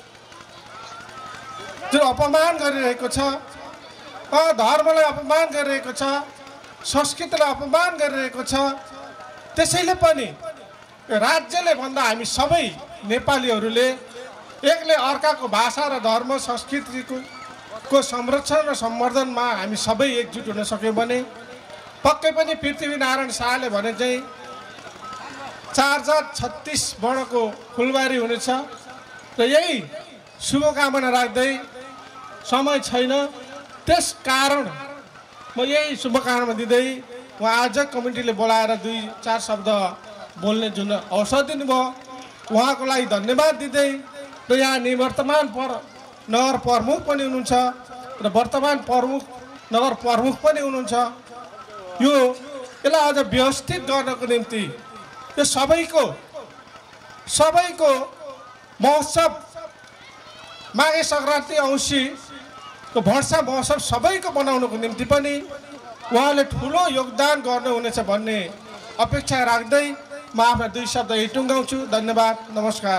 जुन अपमान गरिरहेको छ, धर्मलाई अपमान गरिरहेको छ, संस्कृतिलाई अपमान गरिरहेको छ, त्यसैले पनि राज्यले भन्दा हामी सबै नेपालीहरूले एकले अर्काको भाषा र धर्म संस्कृतिको को संरक्षण र सम्वर्धनमा हामी सबै एकजुट हुन सक्यौँ भने पक्कै पनि पृथ्वीनारायण शाहले भने चाहिँ चार जात छत्तिस वर्णको फुलबारी हुनेछ। र यही शुभकामना राख्दै समय छैन, त्यस कारण म यही शुभकामना दिँदै उहाँ आज कमिटीले बोलाएर दुई चार शब्द बोल्ने जुन अवसर दिनुभयो उहाँको लागि धन्यवाद दिँदै र यहाँ निवर्तमान पर नगर प्रमुख पनि हुनुहुन्छ र वर्तमान प्रमुख नगर प्रमुख पनि हुनुहुन्छ। यो यसलाई अझ व्यवस्थित गर्नको निम्ति यो सबैको सबैको महोत्सव माघे सङ्क्रान्ति औँसीको वर्षा महोत्सव सबैको बनाउनको निम्ति पनि उहाँले ठुलो योगदान गर्नुहुनेछ भन्ने अपेक्षा राख्दै म आफ्ना दुई शब्द यही टुङ्गाउँछु। धन्यवाद, नमस्कार।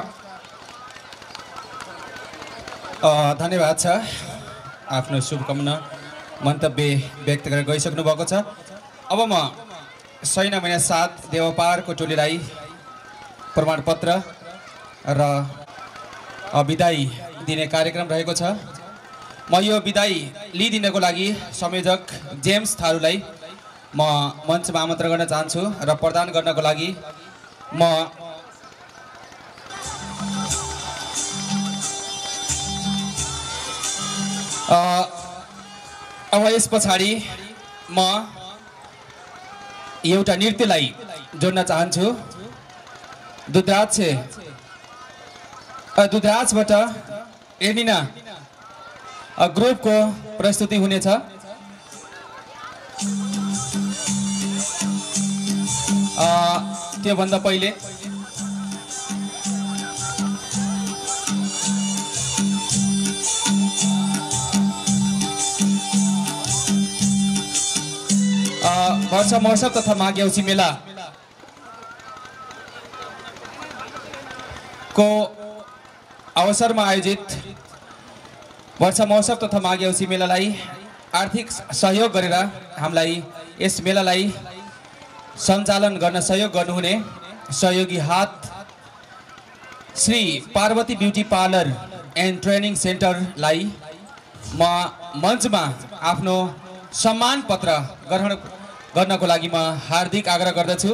धन्यवाद छ। आफ्नो शुभकामना मन्तव्य व्यक्त गरेर गइसक्नु भएको छ। अब म सैना मैना सात देवपारको टोलीलाई प्रमाणपत्र र बिदाई दिने कार्यक्रम रहेको छ। म यो बिदाई लिइदिनको लागि संयोजक जेम्स थारूलाई म मञ्चमा आमन्त्रण गर्न चाहन्छु र प्रदान गर्नको लागि म अब यस पछाडि म एउटा नृत्यलाई जोड्न चाहन्छु। दुधराज दुधराजबाट एर्निना ग्रुपको प्रस्तुति हुनेछ। त्योभन्दा पहिले वर्षा महोत्सव तथा माघे औँसी मेला को अवसरमा आयोजित वर्ष महोत्सव तथा माघे औँसी मेलालाई आर्थिक सहयोग गरेर हामीलाई यस मेलालाई सञ्चालन गर्न सहयोग गर्नुहुने सहयोगी हात Shri Parvati beauty parlour and training सेन्टरलाई म मञ्चमा आफ्नो सम्मान पत्र ग्रहण गर्नको लागि म हार्दिक आग्रह गर्दछु।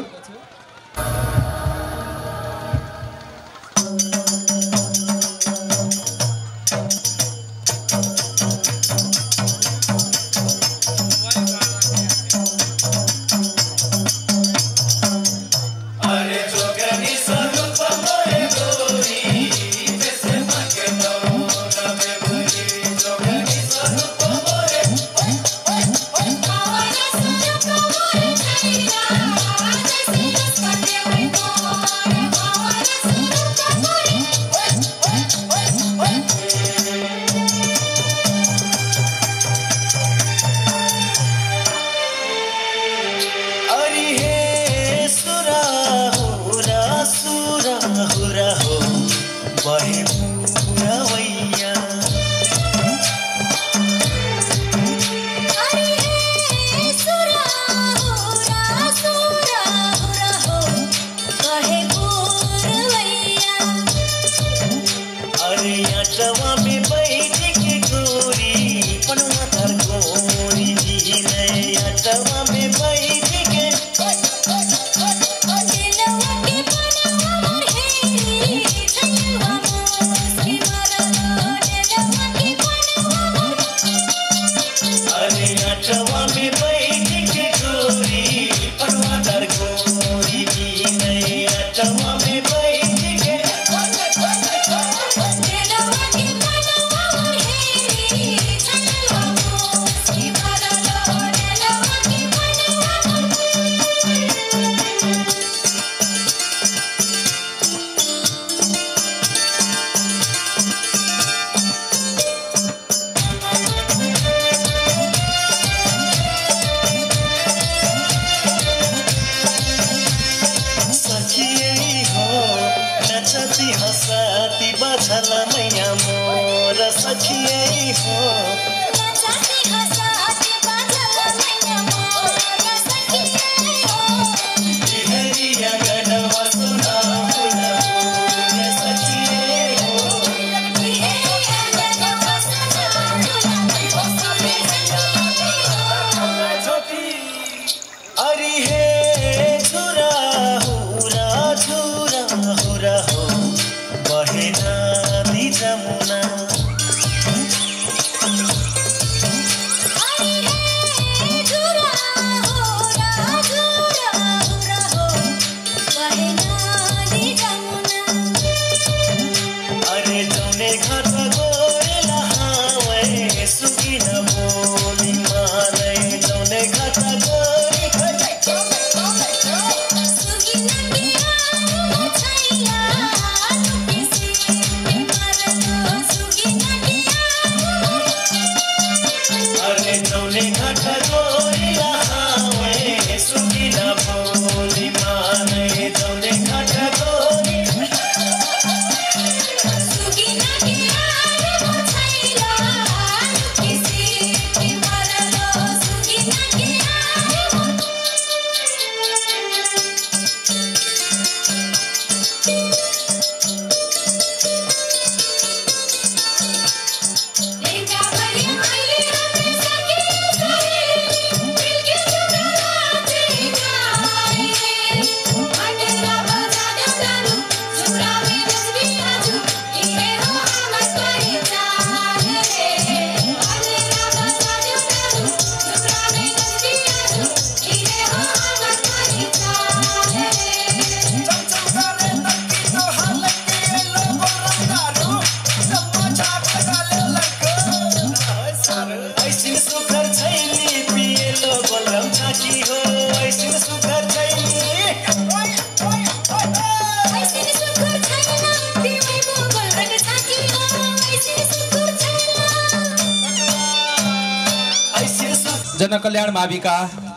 जनकल्याण माविका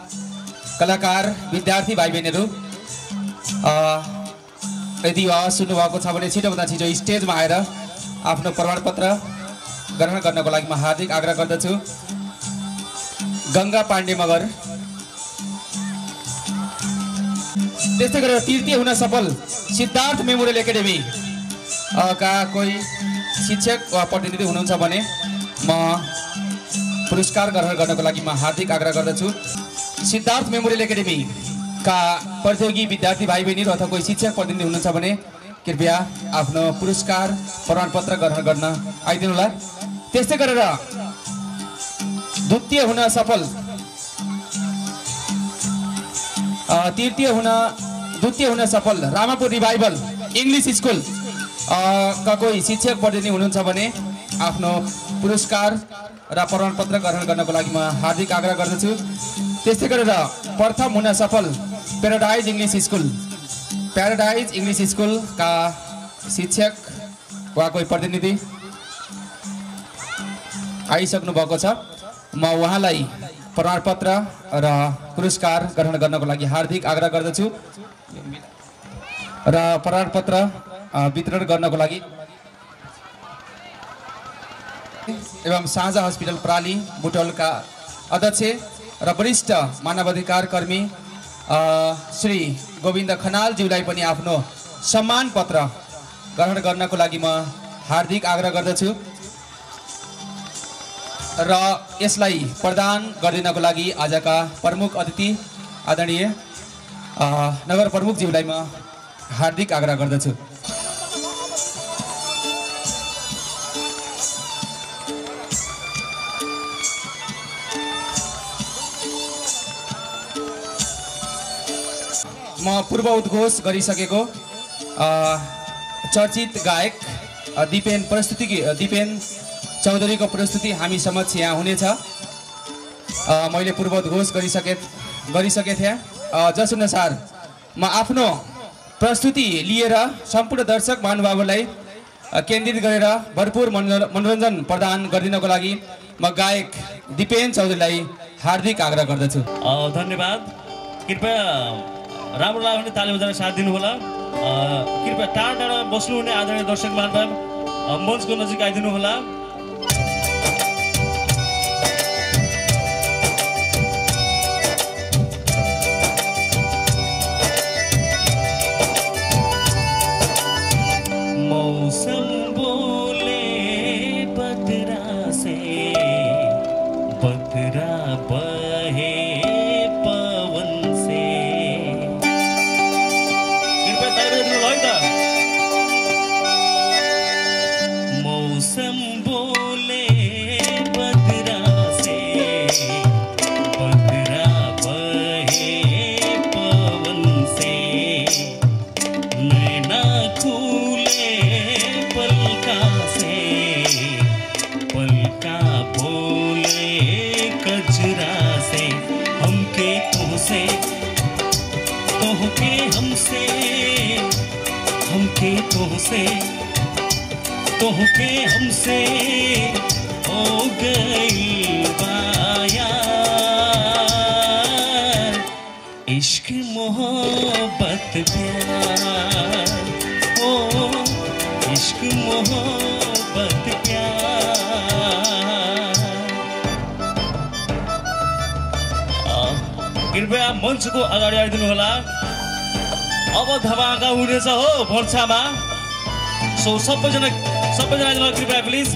कलाकार विद्यार्थी भाइ बहिनीहरू यदि आवाज सुन्नुभएको छ भने छिटोभन्दा छिटो स्टेजमा आएर आफ्नो प्रमाणपत्र ग्रहण गर्नको लागि म हार्दिक आग्रह गर्दछु। गङ्गा पाण्डे मगर। त्यस्तै गरेर तृतीय हुन सफल सिद्धार्थ मेमोरियल एकाडेमी का कोही शिक्षक वा प्रतिनिधि हुनुहुन्छ भने म पुरस्कार ग्रहण गर्नको लागि म हार्दिक आग्रह गर्दछु। सिद्धार्थ मेमोरियल एकाडेमी का प्रतियोगी विद्यार्थी भाइ बहिनीहरू अथवा कोही शिक्षक प्रतिनिधि हुनुहुन्छ भने कृपया आफ्नो पुरस्कार प्रमाणपत्र ग्रहण गर्न आइदिनु होला। त्यस्तै गरेर द्वितीय हुन सफल तृतीय हुन द्वितीय हुन सफल रामापुर रिभाइभल इङ्ग्लिस स्कुल का कोही शिक्षक प्रतिनिधि हुनुहुन्छ भने आफ्नो पुरस्कार र प्रमाणपत्र ग्रहण गर्नको लागि म हार्दिक आग्रह गर्दछु। त्यस्तै गरेर प्रथम हुन सफल paradise English school paradise English स्कुलका शिक्षक वा कोही प्रतिनिधि आइसक्नु भएको छ। म उहाँलाई प्रमाणपत्र र पुरस्कार ग्रहण गर्नको लागि हार्दिक आग्रह गर्दछु र प्रमाणपत्र वितरण गर्नको लागि एवं साझा हस्पिटल प्राली बुटोलका अध्यक्ष र वरिष्ठ मानवाधिकार कर्मी श्री गोविन्द खनालज्यूलाई पनि आफ्नो सम्मान पत्र ग्रहण गर्नको लागि म हार्दिक आग्रह गर्दछु र यसलाई प्रदान गरिदिनको लागि आजका प्रमुख अतिथि आदरणीय नगर प्रमुखज्यूलाई म हार्दिक आग्रह गर्दछु। म पूर्व उद्घोष गरिसकेको चर्चित गायक दिपेन प्रस्तुति दिपेन चौधरीको प्रस्तुति हामी समक्ष यहाँ हुनेछ। मैले पूर्व उद्घोष गरिसके गरिसके थिएँ जसअनुसार म आफ्नो प्रस्तुति लिएर सम्पूर्ण दर्शक महानुभावलाई केन्द्रित गरेर भरपूर मनोरञ्जन प्रदान गरिदिनको लागि म गायक दिपेन चौधरीलाई हार्दिक आग्रह गर्दछु। धन्यवाद। कृपया राम्रो लाग्यो भने ताली बजाएर साथ दिनु होला। कृपया टाढा टाढा बस्नुहुने आदरणीय दर्शक महानुभाव मञ्चको नजिक आइदिनु होला। मौसम बोले बदरा से बदरा बहे पवन से। मौसम बोले बदरा से बदरा बहे पवन से। नैना खुले पलका से पलका बोले कजरा से। हमके तुमसे तोहके हमसे हमके तुमसे तोहके हमसे हो गई बायार। इश्क मोहब्बत प्यार ओ इश्क मोहब्बत प्यार। कृपया मञ्चको अगाडि आइदिनु होला। अब धमाका हुनेछ हो भर्छामा। सो सबैजना सबैजना आइदिनु होला कृपया प्लिज।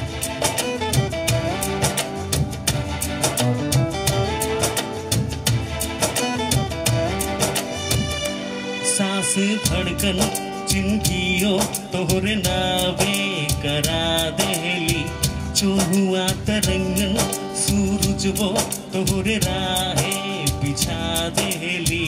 सांस धड़कन जिनकियो तोहरे नावे करा देली। चोहुआ तरंगन सूरज वो तोहरे राहे बिछा देली।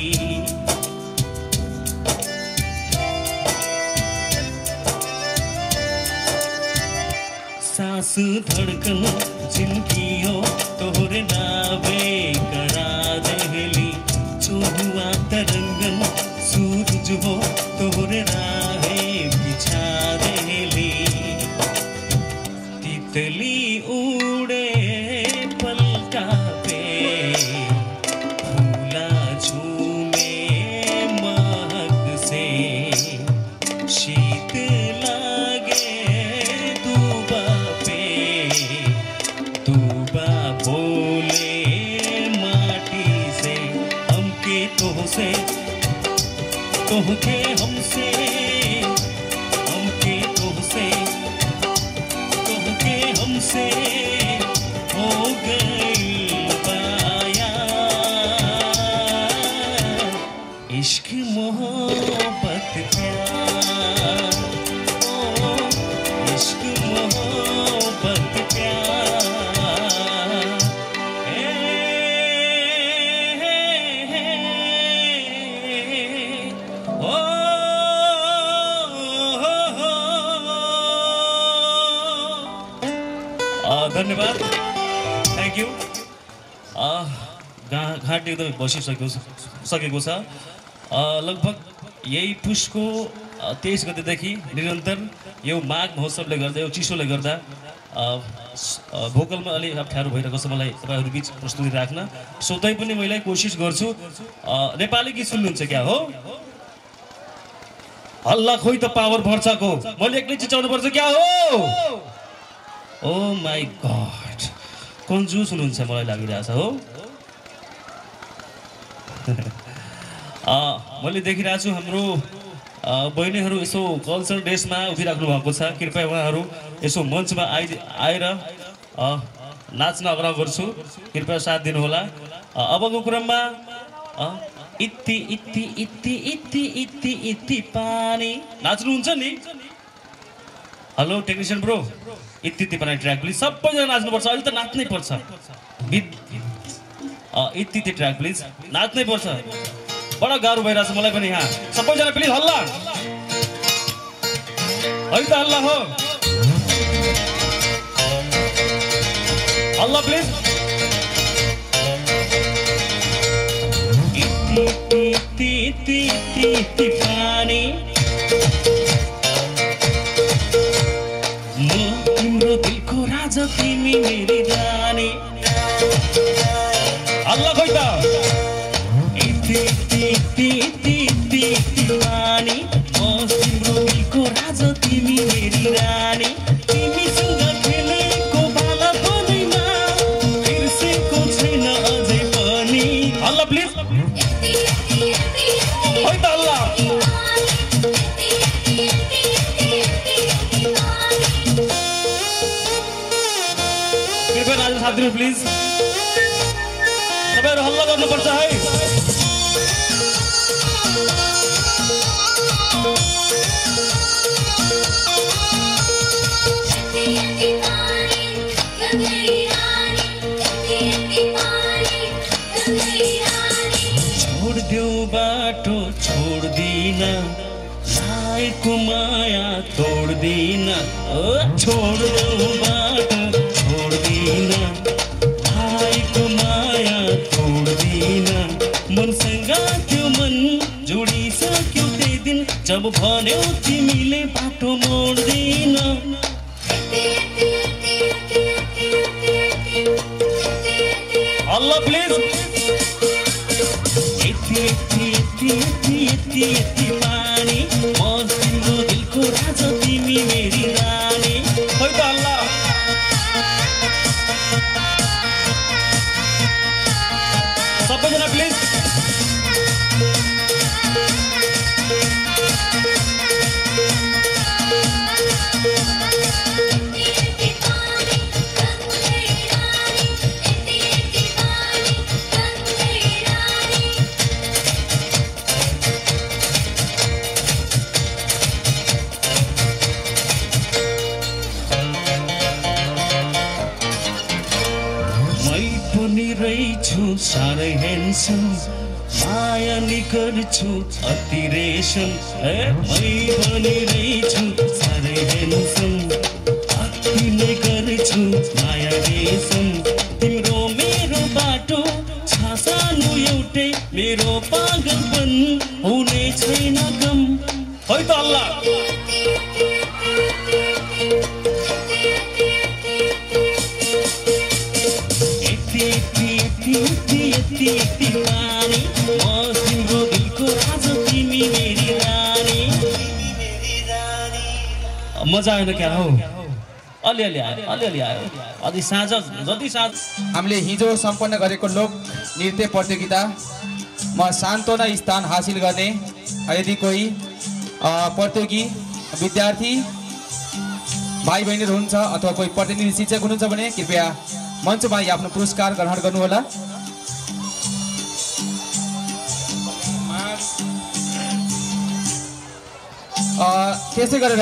सांस धड़कन जिनकियो तोहरे नावे करा देली। चोहुआ तरंगन सूरज वो तोहरे राहे बिछा देली। तितली उड़े पलका पे फूला झूमे महक से। शीत लागे तुमके हमसे हमके तुमसे तुमके हमसे हो गई बाया इश्क मोहब्बत प्यार ओ इश्क मोहब्बत प्यार ए, हे, हे, ओ, हो, हो। आ, धन्यवाद थ्याङ्क यू घाट एकदमै बसिसकेको सकेको छ अ, लगभग यही पुसको तेइस गतेदेखि निरन्तर यो माघ महोत्सवले गर्दा यो चिसोले गर्दा अ, स- अ, भोकलमा अलि अप्ठ्यारो भइरहेको छ मलाई तपाईँहरू बिच प्रस्तुति राख्न सो तै पनि मैले कोसिस गर्छु अ, नेपाली गीत सुन्नुहुन्छ क्या हो हल्ला खोइ त पावर भर्छको मैले एक्लै चिचाउनु पर्छ क्या हो ओ माई गड कन्जुस हुनुहुन्छ मलाई लागिरहेछ हो अ, मैले देखिरहेको छु हाम्रो अ, बहिनीहरू यसो कल्चरल ड्रेसमा उभिराख्नु भएको छ कृपया उहाँहरू यसो मञ्चमा आइ आएर अ, नाच्न आग्रह गर्छु कृपया साथ दिनुहोला अ, अबको क्रममा अ, इत्ति इत्ति इत्ति इत्ति इत्ति इत्ति पानी नाच्नुहुन्छ नि हेलो टेक्निसियन ब्रो इत्ति इत्ति पानी ट्र्याक प्लिज सबैजना नाच्नुपर्छ अहिले त नाच्नै पर्छ बित अ, इत्ति इत्ति ट्र्याक प्लिज नाच्नै पर्छ बडा गाह्रो भइरहेछ मलाई पनि यहाँ सबैजना प्लिज हल्ला है त हल्ला हो हल्ला प्लिज इत्ति इत्ति इत्ति इत्ति इत्ति पानी म तिम्रो दिलको राजा तिमी मेरी रानी हल्ला खोइ त इत्ति इत्ति इत्ति इत्ति इत्ति इत्ति पानी म तिम्रो दिलको राजा तिमी मेरी रानी तिमीसँग खेलेको बालापनैमा बिर्सेको छैन अझै पनि हल्ला प्लिज है त हल्ला कृपया राजा साथ दिनु प्लिज तपाईँहरू हल्ला गर्नुपर्छ है छोड़ देऊ बाटो छोड्दिन लाएको माया तोड्दिन ओ छोड़ देऊ बाटो छोड्दिन लाएको माया तोड्दिन मनसँग त्यो मन जोडिसक्यो त्यही दिन जब भन्यौ तिमीले बाटो मोड्दिन अल्लाह प्लिज यति यति यति यति यति यति पानी म तिम्रो दिलको राजा तिमी मेरी रानी खोइ त अल्लाह सबैजना प्लिज साह्रै ह्यान्डसम माया नि गर्छु अति रेशम ए मै पनि रहेछु साह्रै ह्यान्डसम अति नै गर्छु माया रेशम तिम्रो मेरो बाटो छ सानो एउटै मेरो पागलपन हुने छैन कम है त अल्लाह यति पानी म तिम्रो दिलको राजा तिमी मेरी रानी मजा आएन क्या हो अलिअलि आयो अलिअलि आयो अलि साँझ जति साँझ हामीले हिजो सम्पन्न गरेको लोक नृत्य प्रतियोगिता म सान्त्वना स्थान हासिल गर्ने यदि कोही अ, प्रतियोगी विद्यार्थी भाइ बहिनीहरू हुनुहुन्छ अथवा कोही प्रतिनिधि शिक्षक हुनुहुन्छ भने कृपया मञ्चमा आई आफ्नो पुरस्कार ग्रहण गर्नुहोला। अ, त्यसै गरेर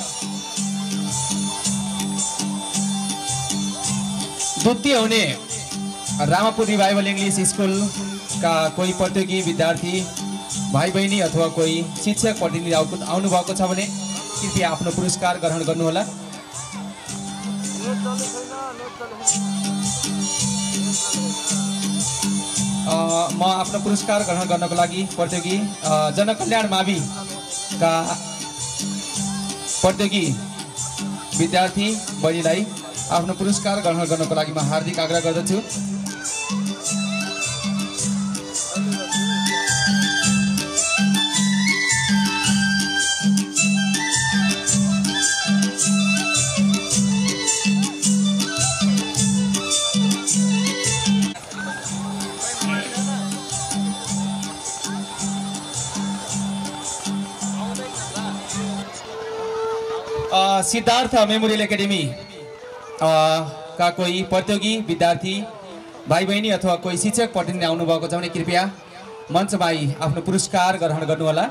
द्वितीय हुने रामापुर रिभाइभल इङ्ग्लिस स्कुलका कोही प्रतियोगी विद्यार्थी भाइ बहिनी अथवा कोही शिक्षक प्रतिनिधि आउनु भएको छ भने कृपया आफ्नो पुरस्कार ग्रहण गर्नुहोला। अ, म आफ्नो पुरस्कार ग्रहण गर्नको लागि प्रतियोगी अ, जनकल्याण माविका प्रतियोगी विद्यार्थी बहिनीलाई आफ्नो पुरस्कार ग्रहण गर्नको लागि म हार्दिक आग्रह गर्दछु। अ, सिद्धार्थ मेमोरियल एकेडेमी अ, का कोही प्रतियोगी विद्यार्थी भाइ बहिनी अथवा कोही शिक्षक प्रतिनिधि आउनु भएको छ भने कृपया मञ्चमा आई आफ्नो पुरस्कार ग्रहण गर्नुहोला।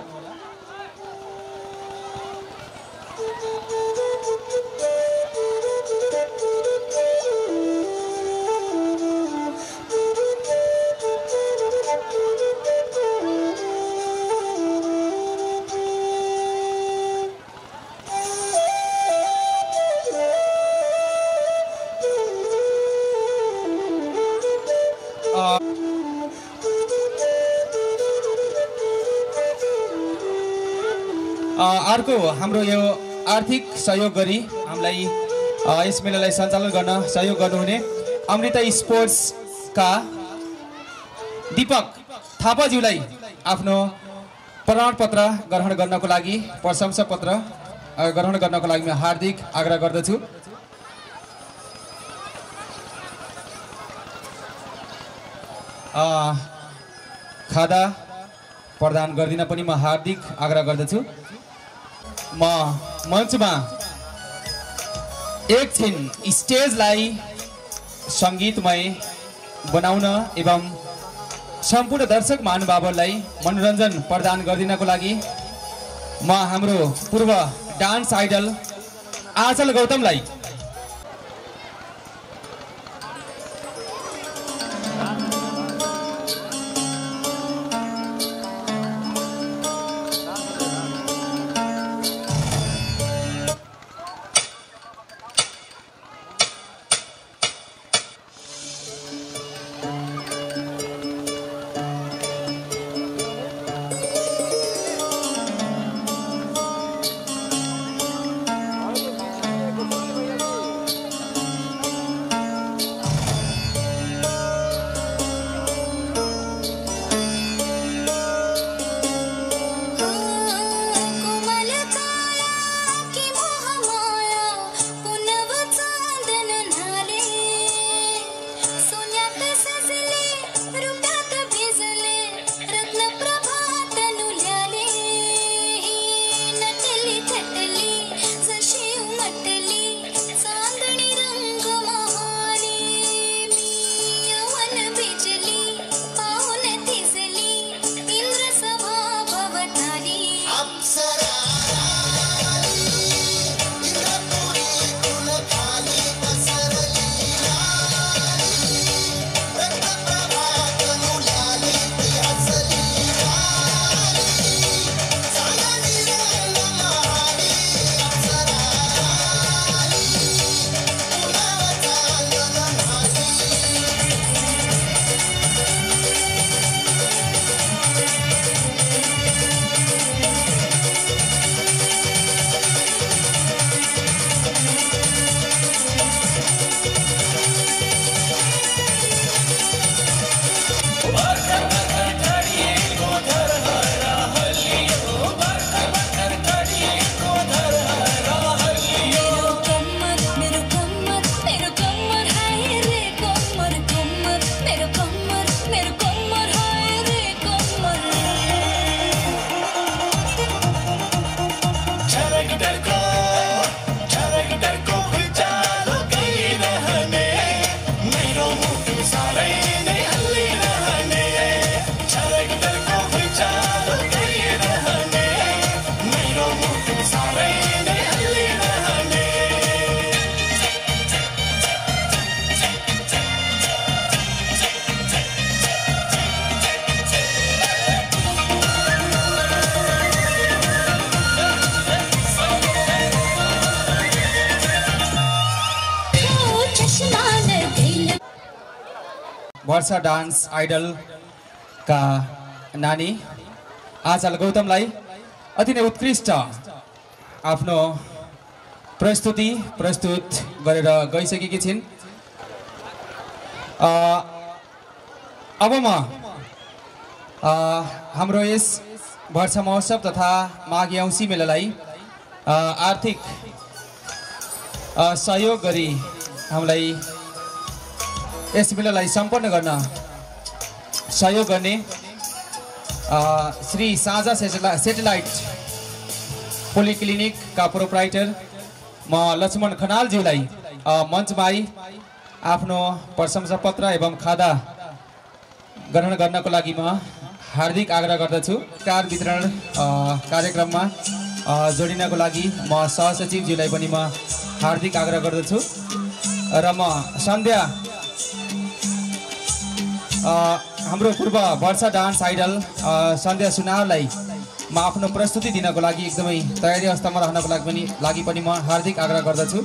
अ, अर्को हाम्रो यो आर्थिक सहयोग गरी हामीलाई अ, यस मेलालाई सञ्चालन गर्न सहयोग गर्नुहुने अमृता स्पोर्ट्सका दीपक थापाज्यूलाई आफ्नो प्रमाणपत्र ग्रहण गर्नको लागि प्रशंसा पत्र अ, ग्रहण गर्नको लागि म हार्दिक आग्रह गर्दछु। अ, खादा प्रदान गरिदिन पनि म हार्दिक आग्रह गर्दछु। म मञ्चमा एकछिन स्टेजलाई सङ्गीतमय बनाउन एवं सम्पूर्ण दर्शक महानुभावहरूलाई मनोरञ्जन प्रदान गरिदिनको लागि म हाम्रो पूर्व डान्स आइडल आचल गौतमलाई वर्षा डान्स आइडलका नानी आजल गौतमलाई अति नै उत्कृष्ट आफ्नो प्रस्तुति प्रस्तुत गरेर गइसकेकी छिन्। अब म हाम्रो यस वर्षा महोत्सव तथा माघे औँसी मेलालाई आर्थिक सहयोग गरी हामीलाई यस मेलालाई सम्पन्न गर्न सहयोग गर्ने श्री साझा सेटेलाइट पोलिक्लिनिकका प्रोप्राइटर म लक्ष्मण खनालज्यूलाई मञ्चमा आई आफ्नो प्रशंसा पत्र एवं खादा ग्रहण गर्नको लागि म हार्दिक आग्रह गर्दछु। कार वितरण कार्यक्रममा जोडिनको लागि म सहसचिवज्यूलाई पनि म हार्दिक आग्रह गर्दछु र म सन्ध्या हाम्रो पूर्व वर्षा डान्स आइडल सन्ध्या सुनारलाई म आफ्नो प्रस्तुति दिनको लागि एकदमै तयारी अवस्थामा रहनको लागि पनि लागि पनि म हार्दिक आग्रह गर्दछु।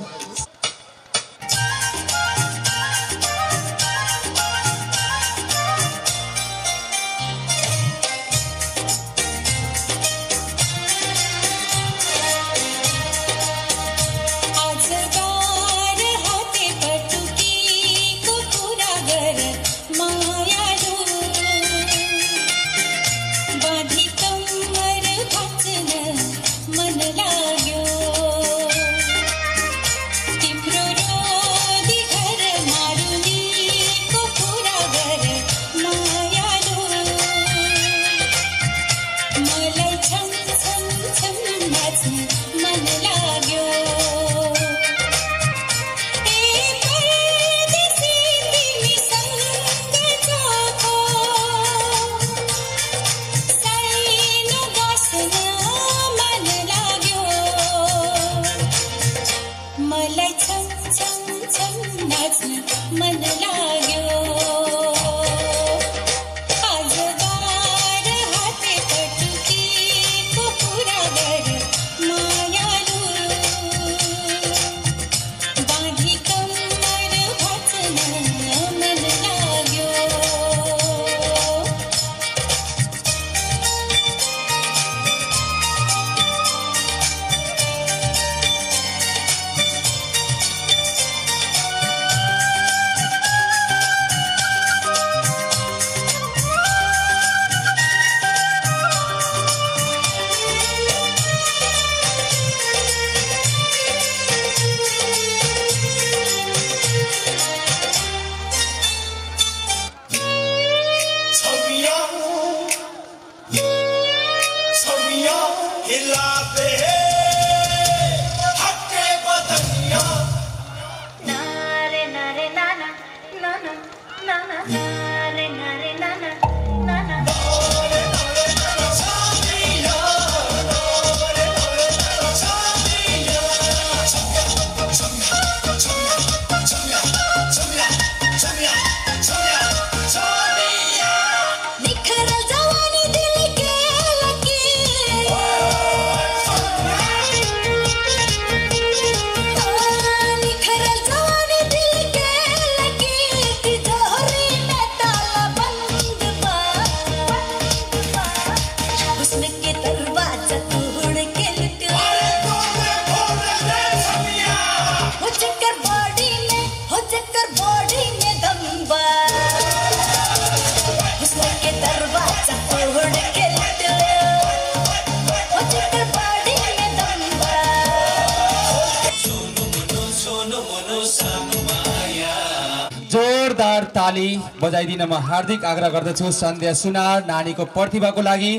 जोरदार ताली बजाइदिन म हार्दिक आग्रह गर्दछु सन्ध्या सुनार नानीको प्रतिभाको लागि।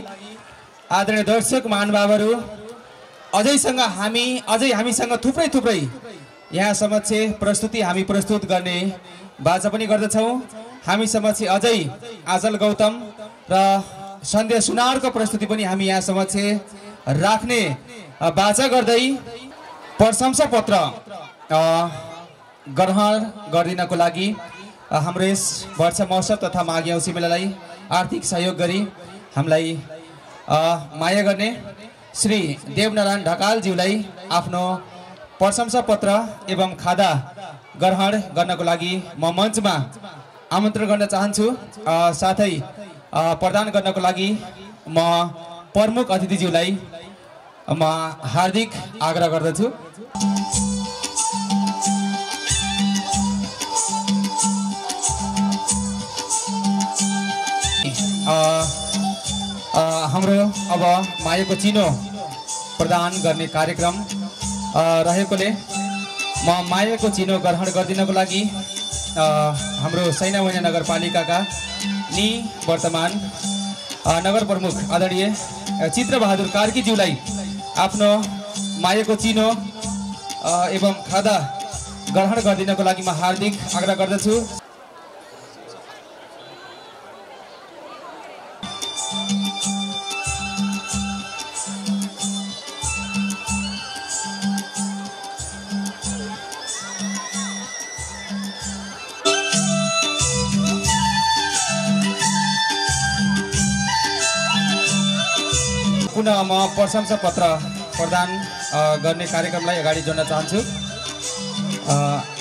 आदरणीय दर्शक महानुभावहरू, अझैसँग हामी अझै हामीसँग थुप्रै थुप्रै यहाँ समक्ष प्रस्तुति हामी प्रस्तुत गर्ने बाचा पनि गर्दछौँ। हामी समक्ष अझै आजल गौतम र सन्ध्या सुनारको प्रस्तुति पनि हामी यहाँ समक्ष राख्ने बाचा गर्दै प्रशंसा पत्र ग्रहण गरिदिनको लागि हाम्रो यस वर्षा महोत्सव तथा माघे औँसी मेलालाई आर्थिक सहयोग गरी हामीलाई माया गर्ने श्री देवनारायण ढकालज्यूलाई आफ्नो प्रशंसा पत्र एवं खादा ग्रहण गर्नको लागि म मञ्चमा आमन्त्रण गर्न चाहन्छु। अ, साथै अ, प्रदान गर्नको लागि म प्रमुख अतिथिज्यूलाई म हार्दिक आग्रह गर्दछु। अ, अ, हाम्रो अब मायाको चिनो प्रदान गर्ने कार्यक्रम अ, रहेकोले म मायाको चिनो ग्रहण गरिदिनको लागि अ, हाम्रो सैनामैना नगरपालिकाका निवर्तमान अ, नगर प्रमुख आदरणीय चित्रबहादुर कार्कीज्यूलाई आफ्नो मायाको चिनो अ, एवं खादा ग्रहण गरिदिनको लागि म हार्दिक आग्रह गर्दछु। पुनः म प्रशंसा पत्र प्रदान अ, गर्ने कार्यक्रमलाई अगाडि जोड्न चाहन्छु। अ,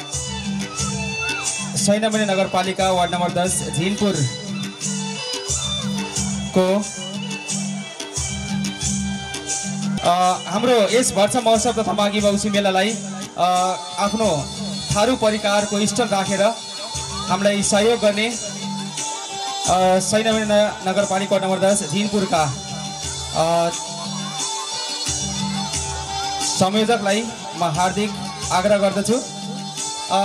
सैनामैना नगरपालिका वार्ड नम्बर दस झिलपुर को अ, हाम्रो यस वर्ष महोत्सव तथा माघी मौसी मेलालाई अ, आफ्नो थारू परिकारको स्टल राखेर हामीलाई सहयोग गर्ने अ, सैनामैना नगरपालिका वार्ड नम्बर दस झिलपुरका अ, संयोजकलाई म हार्दिक आग्रह गर्दछु। अ,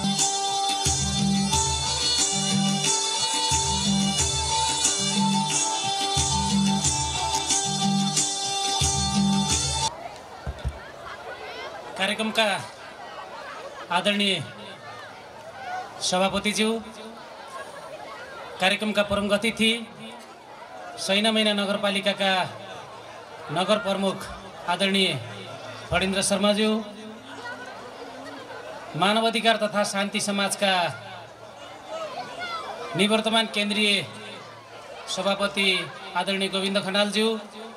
कार्यक्रमका आदरणीय सभापतिज्यू, कार्यक्रमका प्रमुख अतिथि, सैनामैना नगरपालिकाका नगर प्रमुख आदरणीय फणीन्द्र शर्माज्यू, मानवाधिकार तथा शान्ति समाजका निवर्तमान केन्द्रीय सभापति आदरणीय गोविन्द खनालज्यू,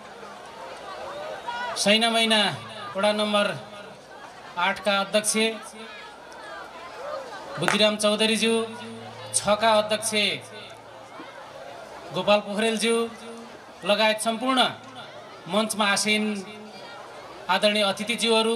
सैनामैना वडा नम्बर आठका अध्यक्ष बुद्धिराम चौधरीज्यू, छका अध्यक्ष गोपाल पोखरेलज्यू लगायत सम्पूर्ण मञ्चमा आसीन आदरणीय अतिथिज्यूहरू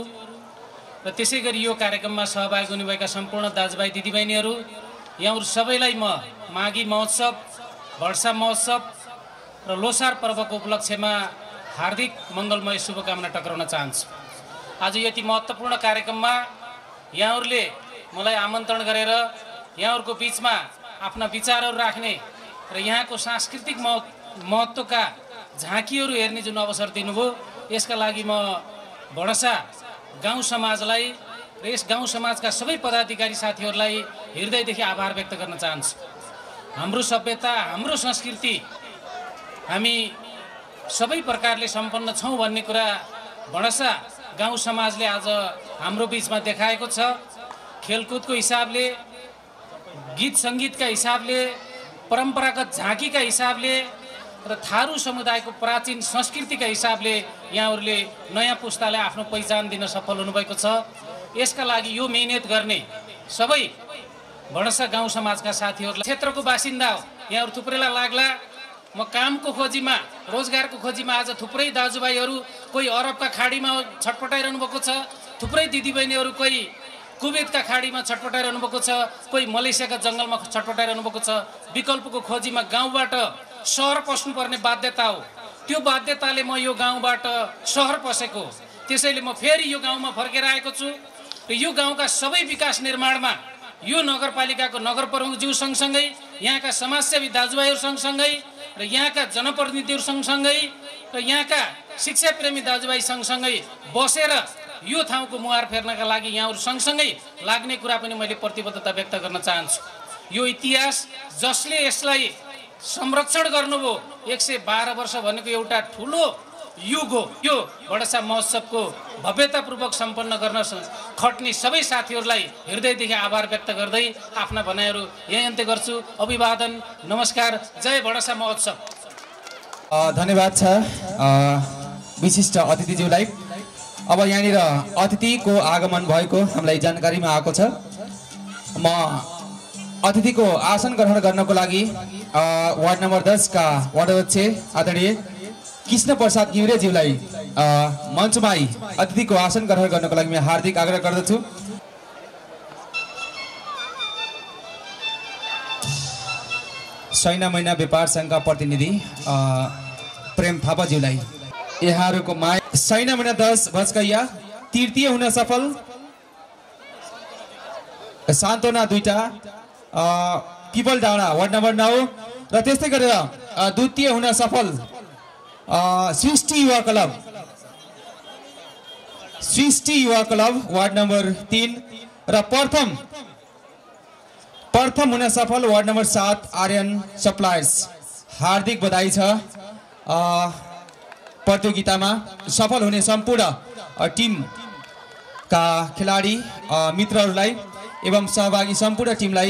र त्यसै गरी यो कार्यक्रममा सहभागी हुनुभएका सम्पूर्ण दाजुभाइ दिदीबहिनीहरू, यहाँहरू सबैलाई म माघी महोत्सव, वर्षा महोत्सव र लोसार पर्वको उपलक्ष्यमा हार्दिक मङ्गलमय शुभकामना टक्राउन चाहन्छु। आज यति महत्त्वपूर्ण कार्यक्रममा यहाँहरूले मलाई आमन्त्रण गरेर यहाँहरूको बिचमा आफ्ना विचारहरू राख्ने र यहाँको सांस्कृतिक महत्त्वका झाँकीहरू हेर्ने जुन अवसर दिनुभयो, यसका लागि म भणसा गाउँ समाजलाई र यस गाउँ समाजका सबै पदाधिकारी साथीहरूलाई हृदयदेखि आभार व्यक्त गर्न चाहन्छु। हाम्रो सभ्यता, हाम्रो संस्कृति हामी सबै प्रकारले सम्पन्न छौँ भन्ने कुरा भणसा गाउँ समाजले आज हाम्रो बिचमा देखाएको छ। खेलकुदको हिसाबले, गीत सङ्गीतका हिसाबले, परम्परागत झाँकीका हिसाबले र थारू समुदायको प्राचीन संस्कृतिका हिसाबले यहाँहरूले नयाँ पुस्तालाई आफ्नो पहिचान दिन सफल हुनुभएको छ। यसका लागि यो मेहनत गर्ने सबै भणसा गाउँ समाजका साथीहरूलाई, क्षेत्रको बासिन्दा हो, यहाँहरू थुप्रैलाई लाग्ला म कामको खोजीमा, रोजगारको खोजीमा आज थुप्रै दाजुभाइहरू कोही अरबका खाडीमा छटपटाइरहनु भएको छ, थुप्रै दिदीबहिनीहरू कोही कुवेतका खाडीमा छटपटाइरहनु भएको छ, कोही मलेसियाका जङ्गलमा छटपटाइरहनु भएको छ। विकल्पको खोजीमा गाउँबाट सहर पस्नुपर्ने बाध्यता हो। त्यो बाध्यताले म यो गाउँबाट सहर पसेको, त्यसैले म फेरि यो गाउँमा फर्केर आएको छु र यो गाउँका सबै विकास निर्माणमा यो नगरपालिकाको नगर प्रमुखज्यू सँगसँगै, यहाँका समाजसेवी दाजुभाइहरू सँगसँगै र यहाँका जनप्रतिनिधिहरू सँगसँगै र यहाँका शिक्षाप्रेमी दाजुभाइ सँगसँगै बसेर यो ठाउँको मुहार फेर्नका लागि यहाँहरू सँगसँगै लाग्ने कुरा पनि मैले प्रतिबद्धता व्यक्त गर्न चाहन्छु। यो इतिहास जसले यसलाई संरक्षण गर्नुभयो, एक सय बाह्र वर्ष भनेको एउटा ठुलो युग हो। यो भणसा महोत्सवको भव्यतापूर्वक सम्पन्न गर्न खट्ने सबै साथीहरूलाई हृदयदेखि आभार व्यक्त गर्दै आफ्ना भनाइहरू यही अन्त्य गर्छु। अभिवादन, नमस्कार, जय भणसा महोत्सव। धन्यवाद छ विशिष्ट अतिथिज्यूलाई। अब यहाँनिर अतिथिको आगमन भएको हामीलाई जानकारीमा आएको छ। म अतिथिको आसन ग्रहण गर्नको लागि अ, वार्ड नम्बर दस का वार्ड अध्यक्ष आदरणीय कृष्ण प्रसाद घिमिरेज्यूलाई अ, मञ्चमा आई अतिथिको आसन ग्रहण गर्नको लागि म हार्दिक आग्रह गर्दछु। सैना महिना व्यापार सङ्घका प्रतिनिधि अ, प्रेम थापाज्यूलाई यहाँहरूको माया सैना महिना दस भजकैया तृतीय हुन सफल सान्तोना दुईटा अ, पिपल डाँडा वार्ड नम्बर नौ र त्यस्तै गरेर अ, द्वितीय हुन सफल अ, सृष्टि युवा क्लब सृष्टि युवा क्लब वार्ड नम्बर तीन र प्रथम प्रथम हुन सफल वार्ड नम्बर सात आर्यन सप्लायर्स हार्दिक बधाई छ। अ, प्रतियोगितामा सफल हुने सम्पूर्ण अ, टिमका खेलाडी अ, मित्रहरूलाई एवं सहभागी सम्पूर्ण टिमलाई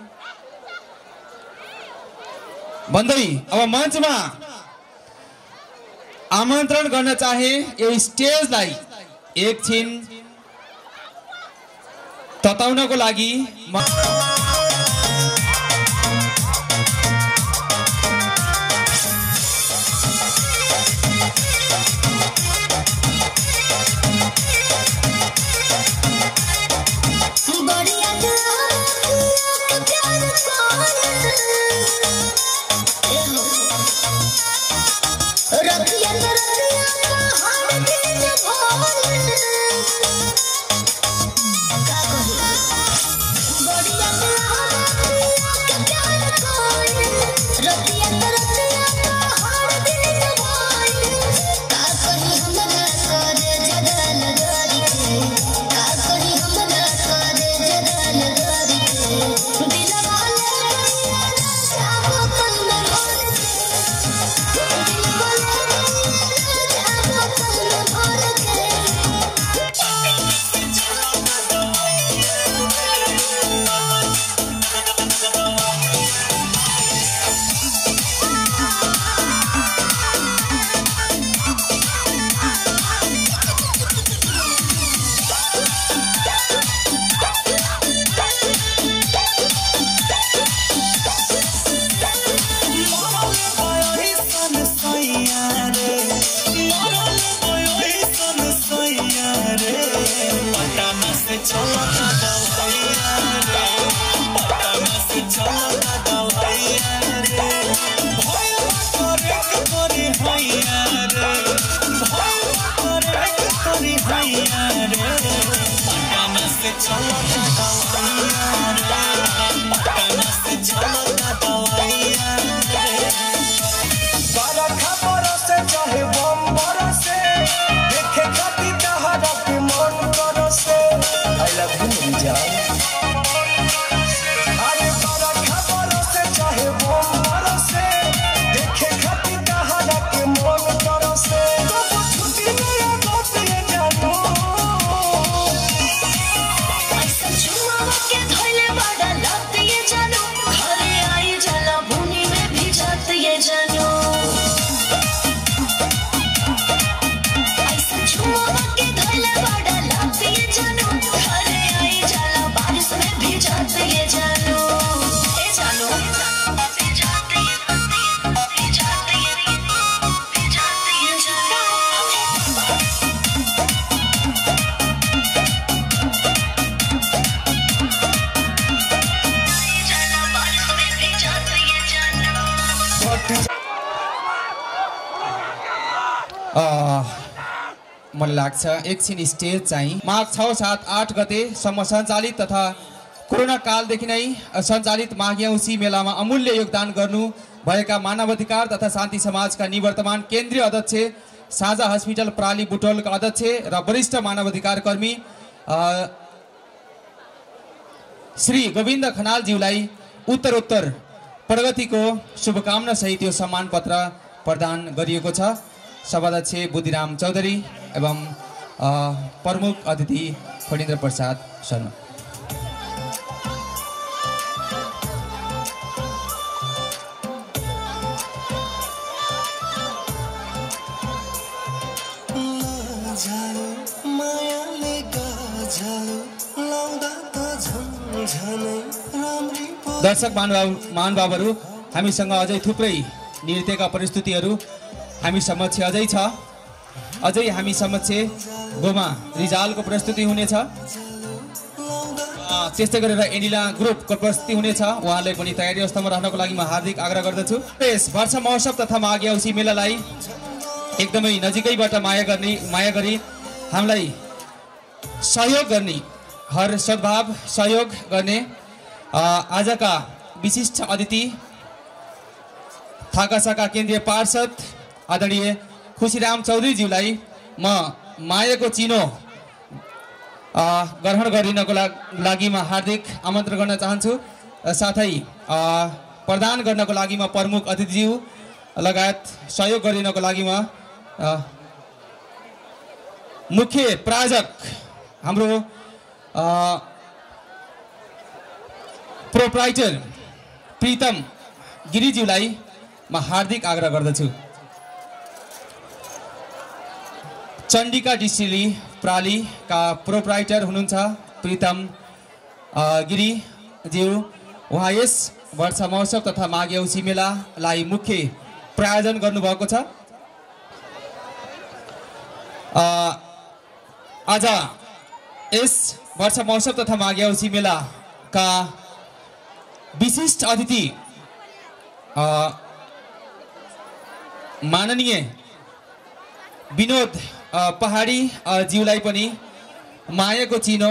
भन्दै अब मञ्चमा आमन्त्रण गर्न चाहे यो स्टेजलाई एकछिन तताउनको लागि म मलाई लाग्छ एकछिन स्टेज चाहिँ माघ छ सात आठ गतेसम्म सञ्चालित तथा कोरोना कालदेखि नै सञ्चालित माघे औँसी मेलामा अमूल्य योगदान गर्नु भएका मानवाधिकार तथा शान्ति समाजका निवर्तमान केन्द्रीय अध्यक्ष साझा हस्पिटल प्राली बुटोलका अध्यक्ष र वरिष्ठ मानवाधिकार कर्मी श्री गोविन्द खनालज्यूलाई उत्तरोत्तर प्रगतिको शुभकामना सहित यो सम्मान पत्र प्रदान गरिएको छ। सभाध्यक्ष बुद्धिराम चौधरी एवं प्रमुख अतिथि फणीन्द्र प्रसाद शर्मा। झनै राम्री दर्शक महानुभाव महानुभावहरू हामीसँग अझै थुप्रै नृत्यका प्रस्तुतिहरू हामी समक्ष अझै छ। अझै हामी समक्ष गोमा रिजालको प्रस्तुति हुनेछ। त्यस्तै गरेर एनिला ग्रुपको प्रस्तुति हुनेछ। उहाँलाई पनि तयारी अवस्थामा रहनको लागि म हार्दिक आग्रह गर्दछु। यस वर्ष महोत्सव तथा माघे औँसी मेलालाई एकदमै नजिकैबाट माया गर्ने माया गरी हामीलाई सहयोग गर्ने हर सद्भाव सहयोग गर्ने आजका विशिष्ट अतिथि थाकासाका केन्द्रीय पार्षद आदरणीय खुसीराम चौधरीज्यूलाई म मायाको चिनो ग्रहण गरिनको लागि म हार्दिक आमन्त्रण गर्न चाहन्छु। साथै प्रदान गर्नको लागि म प्रमुख अतिथिज्यू लगायत सहयोग गरिनको लागि म मुख्य प्रायोजक हाम्रो प्रोप्राइटर प्रीतम गिरिज्यूलाई म हार्दिक आग्रह गर्दछु। चण्डिका डिस्टिलरी प्रालीका प्रोप्राइटर हुनुहुन्छ प्रीतम गिरिज्यू। उहाँ यस वर्ष महोत्सव तथा माघे औँसी मेलालाई मुख्य प्रायोजन गर्नुभएको छ। आज यस वर्ष महोत्सव तथा माघे औँसी मेलाका विशिष्ट अतिथि माननीय विनोद पहाडी ज्यूलाई पनि मायाको चिनो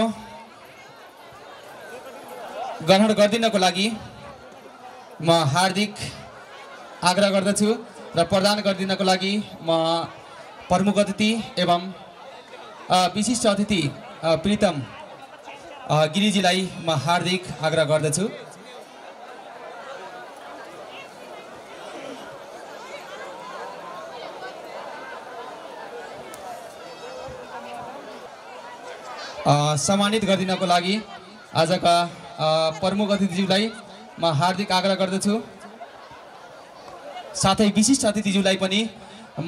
ग्रहण गरिदिनको लागि म हार्दिक आग्रह गर्दछु र प्रदान गरिदिनको लागि म प्रमुख अतिथि एवं विशिष्ट अतिथि प्रीतम गिरिजीलाई म हार्दिक आग्रह गर्दछु। सम्मानित गरिदिनको लागि आजका प्रमुख अतिथिज्यूलाई म हार्दिक आग्रह गर्दछु। साथै विशिष्ट अतिथिज्यूलाई पनि म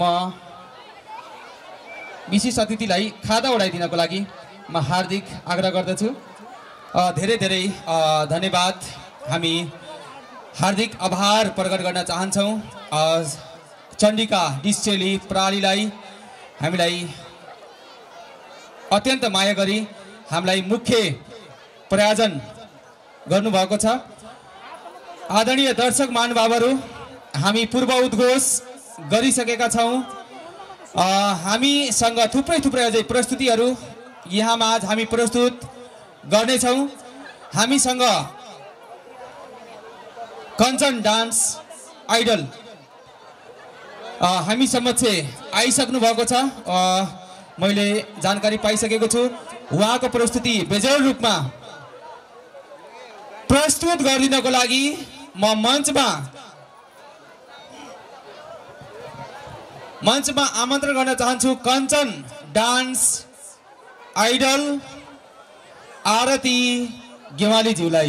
विशिष्ट अतिथिलाई खादा उडाइदिनको लागि म हार्दिक आग्रह गर्दछु। धेरै धेरै धन्यवाद। हामी हार्दिक आभार प्रकट गर्न चाहन्छौँ चण्डिका डिस्टिलरी प्रालीलाई हामीलाई अत्यन्त माया गरी हामीलाई मुख्य प्रायोजन गर्नुभएको छ। आदरणीय दर्शक महानुभावहरू हामी पूर्व उद्घोष गरिसकेका छौँ। हामीसँग थुप्रै थुप्रै अझै प्रस्तुतिहरू यहाँमा आज हामी प्रस्तुत गर्नेछौँ। हामीसँग कञ्चन डान्स आइडल हामी समक्ष आइसक्नु भएको छ। मैले जानकारी पाइसकेको छु। उहाँको प्रस्तुति बेजोड रूपमा प्रस्तुत गरिदिनको लागि म मञ्चमा मञ्चमा आमन्त्रण गर्न चाहन्छु कञ्चन डान्स आइडल आरती गेवालीज्यूलाई।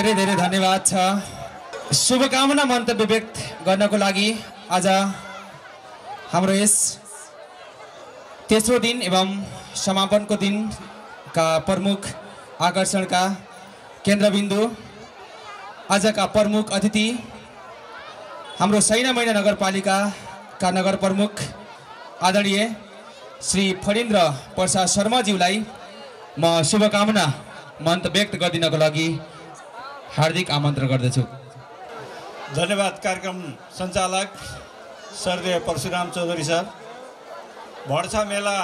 धेरै धेरै धन्यवाद छ। शुभकामना मन्तव्य व्यक्त गर्नको लागि आज हाम्रो यस तेस्रो दिन एवं समापनको दिनका प्रमुख आकर्षणका केन्द्रबिन्दु आजका प्रमुख अतिथि हाम्रो सैनामैना नगरपालिकाका नगर प्रमुख आदरणीय श्री फणीन्द्र प्रसाद शर्माज्यूलाई म शुभकामना मन्तव्य व्यक्त गरिदिनको लागि हार्दिक आमन्त्रण गर्दछु। धन्यवाद कार्यक्रम सञ्चालक सर्देय परशुराम चौधरी सर, भड्छा मेला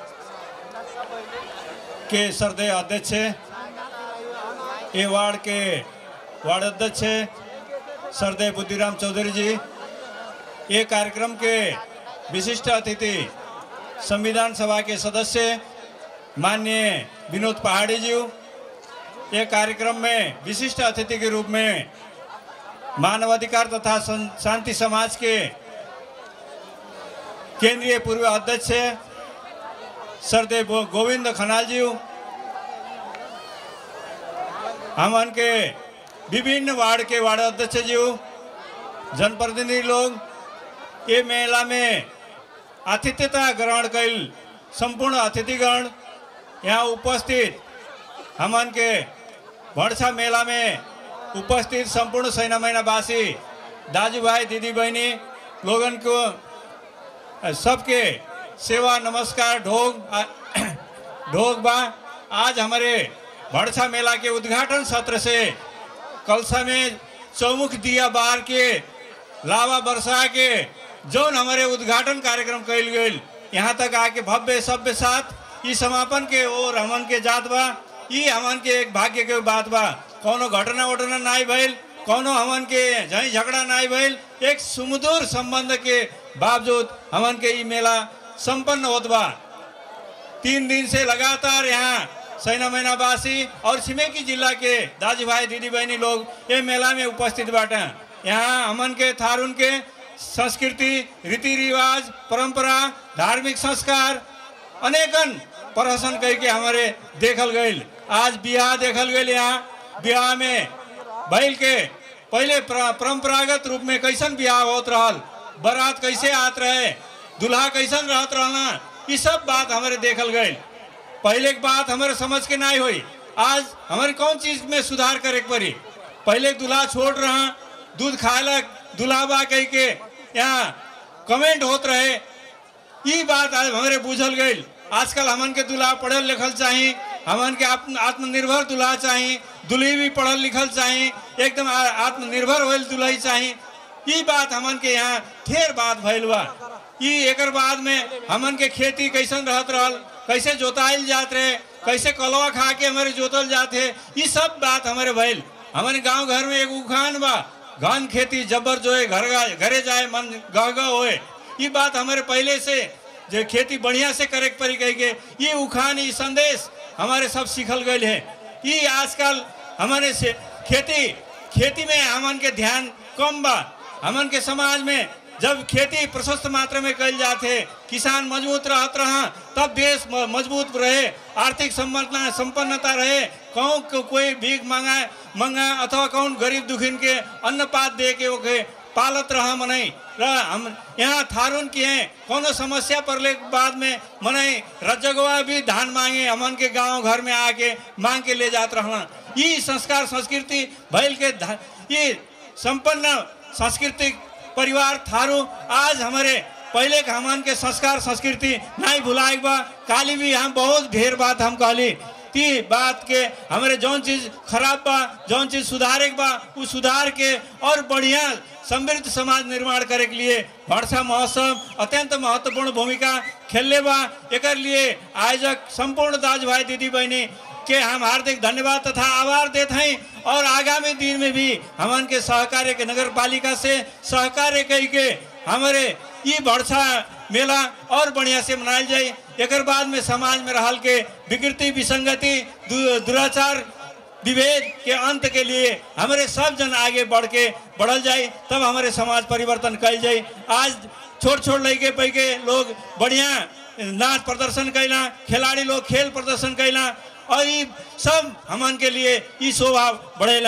के सर्देय अध्यक्ष, ए वार्ड के वार्ड अध्यक्ष सर्देय बुद्धिराम चौधरी जी, ये कार्यक्रम के विशिष्ट अतिथि संविधान सभा के सदस्य माननीय विनोद पहाड़ी जी, ये कार्यक्रम में विशिष्ट अतिथि के रूप में मानवाधिकार तथा शांति समाज के केंद्रीय पूर्व अध्यक्ष सरदेव गोविंद खनाल जी, हमन के विभिन्न वार्ड के वार्ड अध्यक्ष जी, जनप्रतिनिधि लोग, ये मेला में आतिथ्यता ग्रहण कैल संपूर्ण अतिथिगण, यहाँ उपस्थित हमन के भड्छा मेला में उपस्थित संपूर्ण सैनामैनावासी दाजुभाई दीदी बहनी लोगन को सबके सेवा नमस्कार ढोग ढोग बा। आज हमारे भड्छा मेला के उद्घाटन सत्र से कलसा में चौमुख दिया बार के लावा बरसा के जौन हमारे उद्घाटन कार्यक्रम कैल गई, यहाँ तक आके भव्य सभ्य साथ ये समापन के ओर हमन के जात बा। ये हमन के एक भाग्य के बात बा, कौनो घटना वटना नाई भइल, कौनो हमन के झई झगड़ा नाई भइल, एक सुमधुर संबंध के बावजूद हमन के ये मेला संपन्न होत बा। तीन दिन से लगातार यहाँ सैनामैनावासी और छिमेकी जिला के दाजी भाई दीदी बहनी लोग ये मेला में उपस्थित बाटे। यहाँ हमन के थारून के संस्कृति, रीति रिवाज, परंपरा, धार्मिक संस्कार अनेकन प्रहसन कह के हमारे देखल गई। आज ब्याह देखल गई, यहाँ ब्याह में भैल के पहले परंपरागत रूप में कैसन ब्याह होत रहल, बारात कैसे आत रहे, दुल्हा कैसन रहत रहना, ये सब बात हमारे देखल गई। पहले की बात हमारे समझ के नहीं हुई, आज हमारे कौन चीज में सुधार करे पड़ी। पहले दुल्हा छोड़ रहा, दूध खायलक दुल्हाबा कह के यहाँ कमेंट होत रहे, ये बात आज हमारे बुझल गई। आजकल हमन के दुल्हा पढ़ल लिखल चाहिए, हमन के आत्मनिर्भर दुल्हा चाहिए, दुल्ही भी पढ़ल लिखल चाहिए, एकदम आत्मनिर्भर होल दुल्ही चाहिए। ये बात हमन के यहाँ ढेर बात भइल बा। ये एकर बाद में हमन के खेती कैसन रहत रहल, कैसे जोताइल जात रहे, कैसे कलवा खा के हमारे जोतल जाते, ये सब बात हमारे भइल। हमारे गांव घर में एक उखान बा, घन खेती जबर जो है घर घरे जाए मन गह गह होए। ये बात हमारे पहले से जो खेती बढ़िया से करे पड़ी कह के ये उखान, ये संदेश हमारे सब सीखल गए है। ये आजकल हमारे से खेती खेती में हमन के ध्यान कम बा। हमन के समाज में जब खेती प्रशस्त मात्रा में कल जाते, किसान मजबूत रहत रहा, तब देश मजबूत रहे, आर्थिक संपन्नता संपन्नता रहे। कहूँ को, कोई भीख मांगा मंगा अथवा कौन गरीब दुखिन के अन्न पात दे के ओके पालत रहा मनाई र हम यहाँ थारून की हैं, कोनो समस्या पड़ने के बाद में मनाई रजगवा भी धान मांगे, हमन के गांव घर में आके मांग के ले जात रहना। ये संस्कार संस्कृति भैल के ये संपन्न सांस्कृतिक परिवार थारू आज हमारे पहले के हमन के संस्कार संस्कृति नहीं भुलाए बा। काली भी हम बहुत ढेर बात हम कहली ती बात के हमारे जौन चीज खराब बा, जौन चीज सुधारे बा, उस सुधार के और बढ़िया समृद्ध समाज निर्माण करे के लिए भड्छा महोत्सव अत्यंत महत्वपूर्ण भूमिका खेलने बा। एक लिए आयोजक संपूर्ण दाज भाई दीदी बहनी के हम हार्दिक धन्यवाद तथा आभार देते हैं और आगामी दिन में भी हमन के सहकार्य के नगर पालिका से सहकार्य कई के हमारे ये भड्छा मेला और बढ़िया से मनायल जाए। एक बाद में समाज में रहल के विकृति विसंगति दुराचार विभेद के अंत के लिए हमारे सब जन आगे बढ़ के बढ़ल जाए, तब हमारे समाज परिवर्तन कल जाए। आज छोट छोट लड़के पैके लोग बढ़िया नाच प्रदर्शन कैला, खिलाड़ी लोग खेल प्रदर्शन कैला और ये सब हमन के लिए ये शोभा बढ़ेला।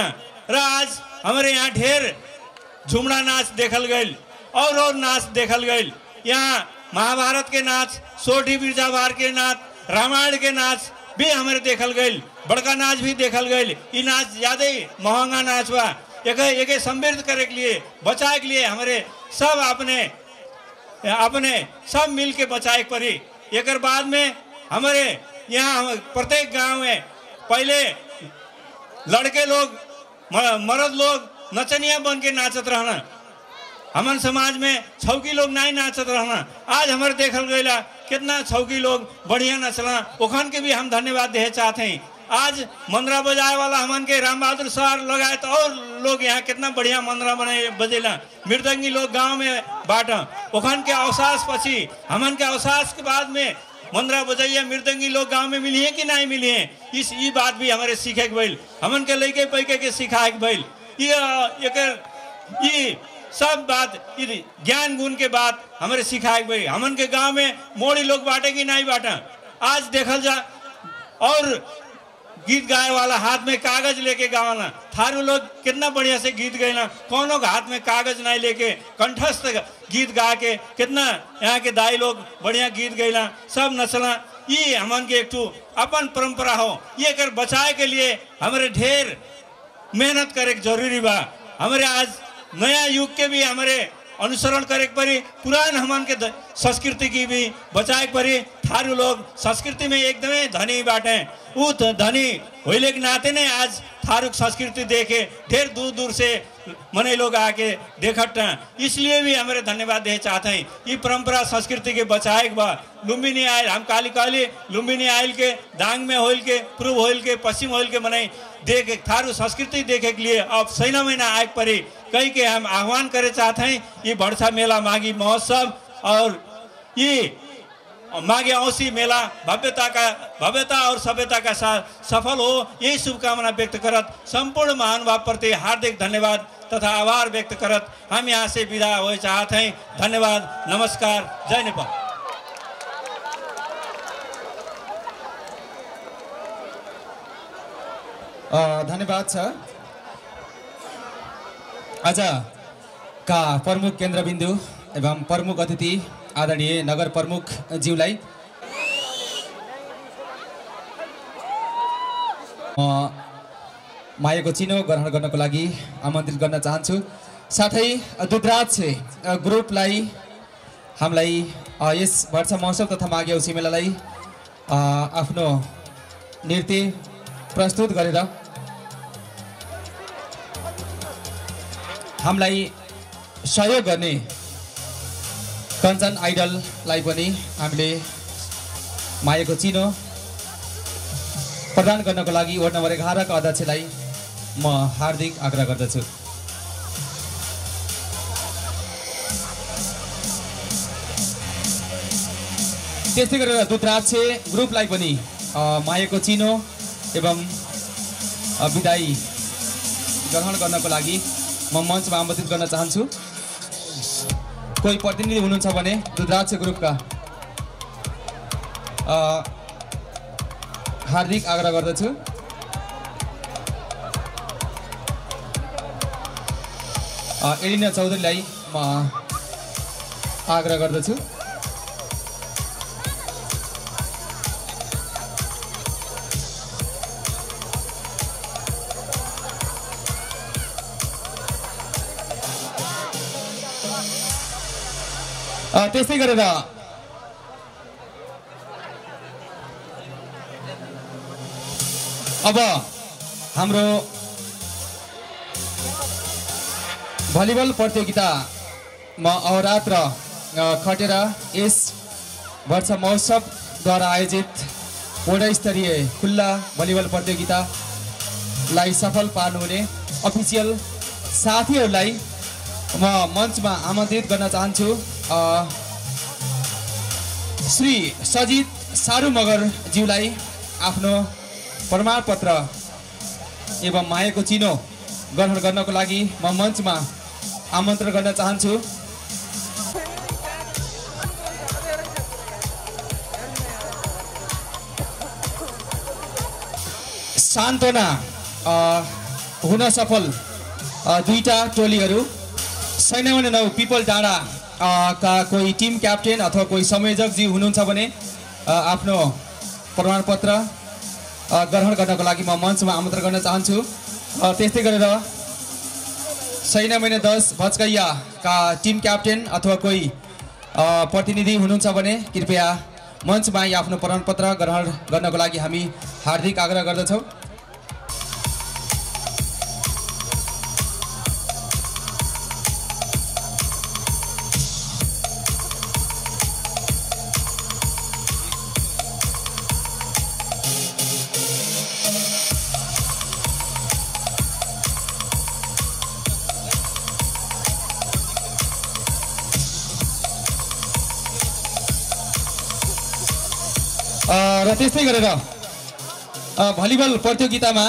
र आज हमारे यहाँ ढेर झुमड़ा नाच देखल गई और और नाच देखल गई। यहाँ महाभारत के नाच, सोठी बिरजावार के नाच, रामायण के नाच भी हमारे देखल गई, बड़का नाच भी देखल गई। ये नाच ज़्यादा महंगा नाच बा। एक एक समृद्ध करे के लिए, बचाए के लिए हमारे सब अपने अपने सब मिल के बचाए पड़ी। एक बाद में हमारे यहाँ प्रत्येक गांव में पहले लड़के लोग मर्द लोग नचनिया बन के नाचत रहना, हमारे समाज में छौकी लोग नहीं नाचत रहना। आज हमारे देखल गया कितना छौकी लोग बढ़िया नचला, ओखन के भी हम धन्यवाद दे चाहते हैं। आज मंदरा बजाए वाला हमन के राम बहादुर सर लगाए तो और लोग यहाँ कितना बढ़िया मंदरा बने बजेला। मृदंगी लोग गांव में बाटा, ओखन के अवसास पची हमन के अवसास के बाद में मंदरा बजाइया मृदंगी लोग गांव में मिली है कि नहीं मिली है, इस ये बात भी हमारे सीखे के भइल, हमन के लइके पैके के सिखाए के भइल। ये सब बात ये ज्ञान गुण के बात हमारे सिखाए के भइल। हमन के गांव में मोड़ी लोग बांटे कि नहीं बांटा, आज देखल जा। और गीत गाए वाला हाथ में कागज लेके गावाना, थारू लोग कितना बढ़िया से गीत गए ना, कौनों का हाथ में कागज नहीं लेके कंठस्थ गीत गा के कितना यहाँ के दाई लोग बढ़िया गीत गैला, सब नचला। ये हमन के एक ठू अपन परंपरा हो, ये कर बचाए के लिए हमारे ढेर मेहनत करे जरूरी बा। हमारे आज नया युग के भी हमारे अनुसरण करे पड़ी, पुरान हमन के संस्कृति की भी बचाए पड़ी। थारू लोग संस्कृति में एकदमै धनी बाटे, ऊ धनी होइले के नाते ने आज थारू संस्कृति देखे ढेर दूर दूर से मने लोग आके देखट, इसलिए भी हमारे धन्यवाद दे चाहते हैं। ये परंपरा संस्कृति के बचाए बा। लुम्बिनी आयल हम काली काली लुम्बिनी आयल के दांग में होइल के पूर्व होइल के पश्चिम होइल के मने देख थारू संस्कृति देखे के लिए अब सैना महीना आग पड़ी कई के हम आह्वान करे चाहते हैं। ये बड़सा मेला माघी महोत्सव और ये माघे औसी मेला भव्यता का भव्यता और सभ्यता का साथ सफल हो, यही शुभकामना व्यक्त करत संपूर्ण महानुभाव प्रति हार्दिक धन्यवाद तथा आभार व्यक्त करत हम यहाँ से विदा हो चाहते हैं। धन्यवाद, नमस्कार, जय नेपाल। धन्यवाद छ। आज का प्रमुख केन्द्रबिन्दु एवं प्रमुख अतिथि आदरणीय नगर प्रमुख ज्यूलाई मायाको चिनो ग्रहण गर्नको लागि आमन्त्रित गर्न चाहन्छु। साथै दुधराज ग्रुपलाई हामीलाई यस वर्ष महोत्सव तथा माघे औँसी मेलालाई आफ्नो नृत्य प्रस्तुत गरेर हामीलाई सहयोग गर्ने कञ्चन आइडललाई पनि हामीले मायाको चिनो प्रदान गर्नको लागि वार्ड नम्बर एघार का अध्यक्षलाई म हार्दिक आग्रह गर्दछु। त्यस्तै गरेर दुधराज ग्रुपलाई पनि मायाको चिनो एवं विदाई ग्रहण गर्नको लागि म मञ्चमा आमन्त्रित गर्न चाहन्छु। कोही प्रतिनिधि हुनुहुन्छ भने दुधराज ग्रुपका हार्दिक आग्रह गर्दछु। एलिना चौधरीलाई म आग्रह गर्दछु। त्यस्तै गरेर अब हाम्रो भलिबल प्रतियोगितामा अहोरात्र खटेर यस वर्ष महोत्सवद्वारा आयोजित वडा स्तरीय खुल्ला भलिबल प्रतियोगितालाई सफल पार्नुहुने अफिसियल साथीहरूलाई म मञ्चमा आमन्त्रित गर्न चाहन्छु। श्री सजित सारू मगर ज्यूलाई आफ्नो प्रमाणपत्र एवं मायाको चिनो ग्रहण गर्नको लागि म मञ्चमा आमन्त्रण गर्न चाहन्छु। सान्त्वना हुन सफल दुईटा टोलीहरू सैन्यवान नौ पिपल डाँडा का कोही टिम क्याप्टेन अथवा कोही संयोजकजी हुनुहुन्छ भने आफ्नो प्रमाणपत्र ग्रहण गर्नको लागि म मञ्चमा आमन्त्रण गर्न चाहन्छु। त्यस्तै गरेर सैन्य महिना दस भच्कैयाका टिम क्याप्टेन अथवा कोही प्रतिनिधि हुनुहुन्छ भने कृपया मञ्चमा आफ्नो प्रमाणपत्र ग्रहण गर्नको लागि हामी हार्दिक आग्रह गर्दछौँ। र त्यस्तै गरेर भलिबल प्रतियोगितामा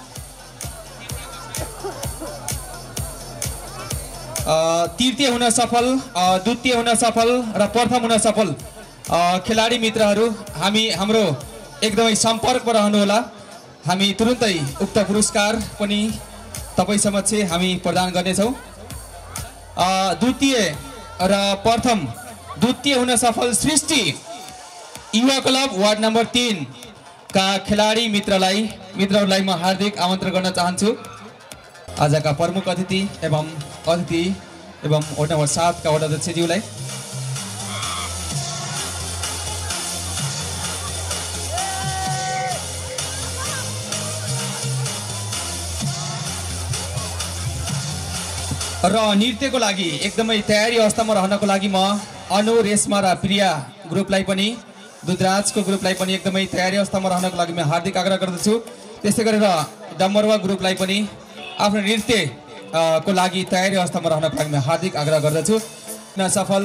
तृतीय हुन सफल, द्वितीय हुन सफल र प्रथम हुन सफल खेलाडी मित्रहरू हामी हाम्रो एकदमै सम्पर्कमा रहनुहोला। हामी तुरुन्तै उक्त पुरस्कार पनि तपाईँ समक्ष हामी प्रदान गर्नेछौँ। द्वितीय र प्रथम द्वितीय हुन सफल सृष्टि युवा क्लब वार्ड नम्बर तीन का खेलाडी मित्रलाई मित्रहरूलाई म हार्दिक आमन्त्रण गर्न चाहन्छु। आजका प्रमुख अतिथि एवं अतिथि एवं वार्ड नम्बर सात का वार्ड अध्यक्षज्यूलाई र नृत्यको लागि एकदमै तयारी अवस्थामा रहनको लागि म अनु, रेशमा र प्रिया ग्रुपलाई पनि दुधराजको ग्रुपलाई पनि एकदमै तयारी अवस्थामा रहनको लागि म हार्दिक आग्रह गर्दछु। त्यस्तै गरेर डम्बरवा ग्रुपलाई पनि आफ्नो नृत्य को लागि तयारी अवस्थामा रहनको लागि म हार्दिक आग्रह गर्दछु। न सफल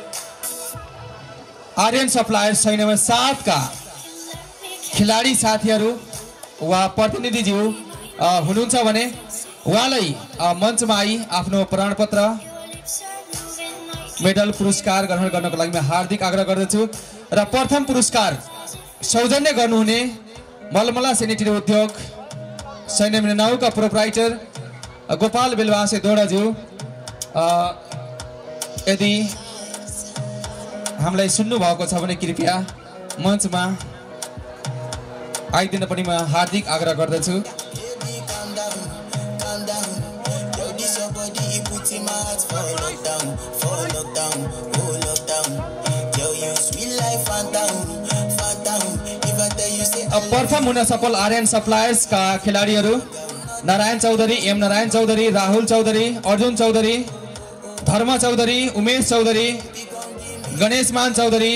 आर्यन सप्लायर्स सैन्य नम्बर सात का खेलाडी साथीहरू वा प्रतिनिधिज्यू हुनुहुन्छ भने उहाँलाई मञ्चमा आई आफ्नो प्रमाणपत्र मेडल पुरस्कार ग्रहण गर्नको लागि म हार्दिक आग्रह गर्दछु। र प्रथम पुरस्कार सौजन्य गर्नुहुने मलमला सेनिटरी उद्योग सैन्य नम्बर नौ का प्रोप्राइटर गोपाल बेलवासे दोडाज्यू यदि हामीलाई सुन्नु भएको छ भने कृपया मञ्चमा आइदिन पनि म हार्दिक आग्रह गर्दछु। प्रथम हुन सफल आर्यन सप्लायर्स का खेलाडीहरू नारायण चौधरी, एम नारायण चौधरी, राहुल चौधरी, अर्जुन चौधरी, धर्म चौधरी, उमेश चौधरी, गणेश मान चौधरी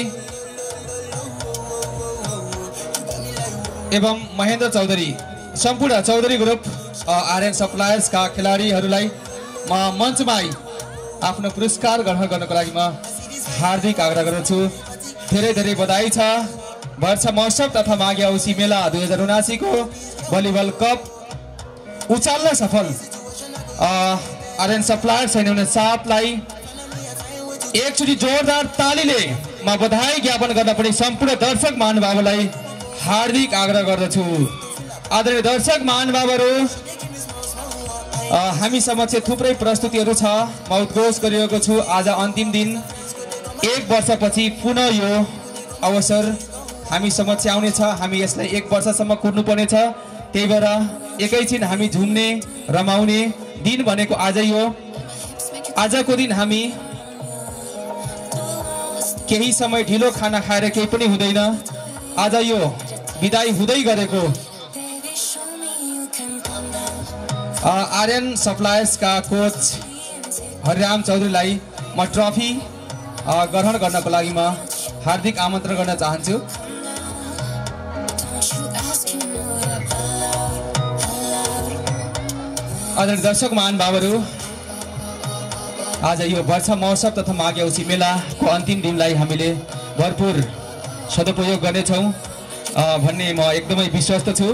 एवं महेन्द्र चौधरी सम्पूर्ण चौधरी ग्रुप आर्यन सप्लायर्स का खेलाडीहरूलाई म मञ्चमा आई आफ्नो पुरस्कार ग्रहण गर्नको लागि म हार्दिक आग्रह गर्दछु। धेरै धेरै बधाई छ। वर्ष महोत्सव तथा माघे औँसी मेला दुई हजार उनासी को भलिबल कप उचाल्न सफल आर्यन सप्लायर सैन्य नम्बर सातलाई एकचोटि जोरदार तालीले म बधाई ज्ञापन गर्न पनि सम्पूर्ण दर्शक महानुभावलाई हार्दिक आग्रह गर्दछु। आदरणीय दर्शक महानुभावहरू, हामी समक्ष थुप्रै प्रस्तुतिहरू छ। म उद्घोष गरिरहेको छु आज अन्तिम दिन, एक वर्षपछि पुनः यो अवसर हामी समक्ष आउनेछ। हामी यसलाई एक वर्षसम्म कुर्नुपर्नेछ। त्यही भएर एकैछिन हामी झुम्ने रमाउने दिन भनेको आजै हो। आजको दिन हामी केही समय ढिलो खाना खाएर केही पनि हुँदैन। आज यो बिदाई हुँदै गरेको आर्यन सप्लायर्स का कोच हरिराम चौधरीलाई म ट्रफी ग्रहण गर्नको लागि म हार्दिक आमन्त्रण गर्न चाहन्छु। आदरणीय दर्शक महानुभावहरू, आज यो वर्ष महोत्सव तथा माघे औँसी मेलाको अन्तिम दिनलाई हामीले भरपुर सदुपयोग गर्नेछौँ भन्ने म एकदमै विश्वस्त छु।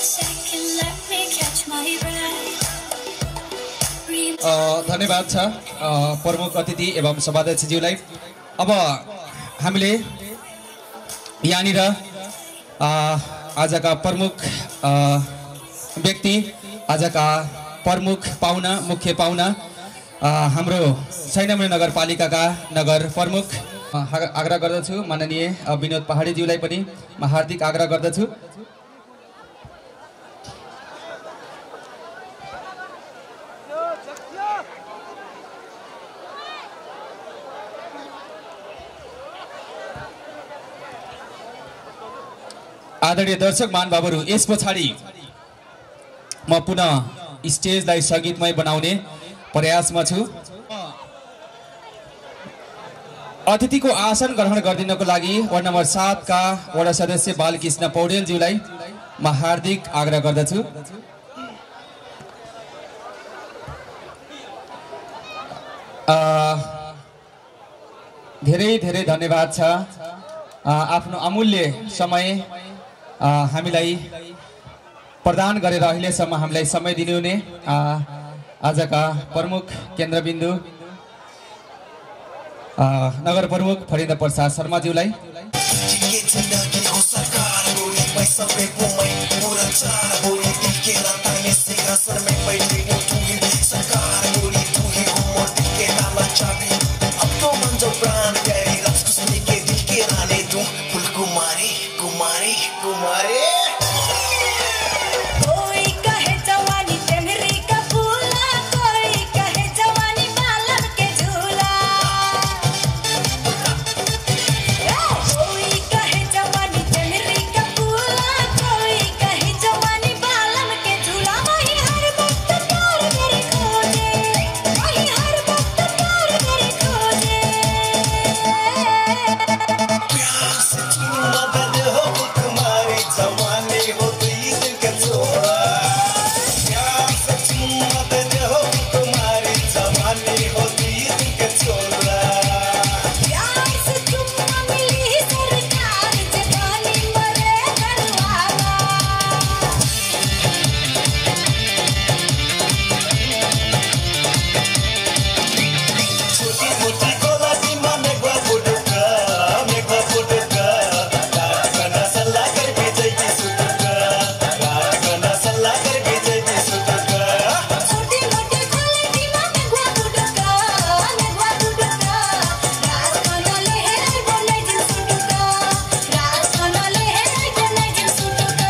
second, let me catch my breath. अ, धन्यवाद छ अ, प्रमुख अतिथि एवं सभाध्यक्षज्यूलाई। अब हामीले यहाँनिर अ, आजका प्रमुख अ, व्यक्ति, आजका प्रमुख पाहुना, मुख्य पाहुना अ, हाम्रो सैनामुनि नगरपालिकाका नगर प्रमुख अ, हा- आग्रह गर्दछु माननीय अ, विनोद पहाडीज्यूलाई पनि म हार्दिक आग्रह गर्दछु। आदरणीय दर्शक महानुभावहरू, यस पछाडि म पुनः स्टेजलाई सङ्गीतमय बनाउने प्रयासमा छु। अतिथिको आसन ग्रहण गरिदिनको लागि वार्ड नम्बर सातका वडा सदस्य बालकृष्ण पौडेलज्यूलाई म हार्दिक आग्रह गर्दछु। अ, धेरै धेरै धन्यवाद छ अ, आफ्नो अमूल्य समय अ, हामीलाई प्रदान गरेर अहिलेसम्म हामीलाई समय दिनुहुने अ, आजका प्रमुख केन्द्रबिन्दु अ, नगर प्रमुख फरिन्द्र प्रसाद शर्माज्यूलाई। कोई कहे जवानी टेमरी का फूला, कोई कहे जवानी बालन के झूला। कोई कहे जवानी टेमरी का फूला, कोई कहे जवानी बालन के झूला। वही हर वक्त प्यार मेरे खोजे, वही हर वक्त प्यार मेरे खोजे। प्यार से चूमा बंद हो तुम्हारी जवानी हो तो ये दिल का जोड़ा। प्यार से चूमा बंद हो तुम्हारी जवानी हो तो ये दिल का जोड़ा। प्यार से चुम्मा मिली सरकार, जवानी मरे घरवाला। छोटी मोटी गोला सीमा में गवा फुटका, में गवा फुटका। रात का सल्ला कर भेजे की सुटका, रात का सल्ला कर भेजे की सुटका। छोटी मोटी खोले दीमा में गुआ गुडका, में गुआ गुडका। रात खानाले है बोले जिन सुटका, रात खानाले है बोले जिन सुटका।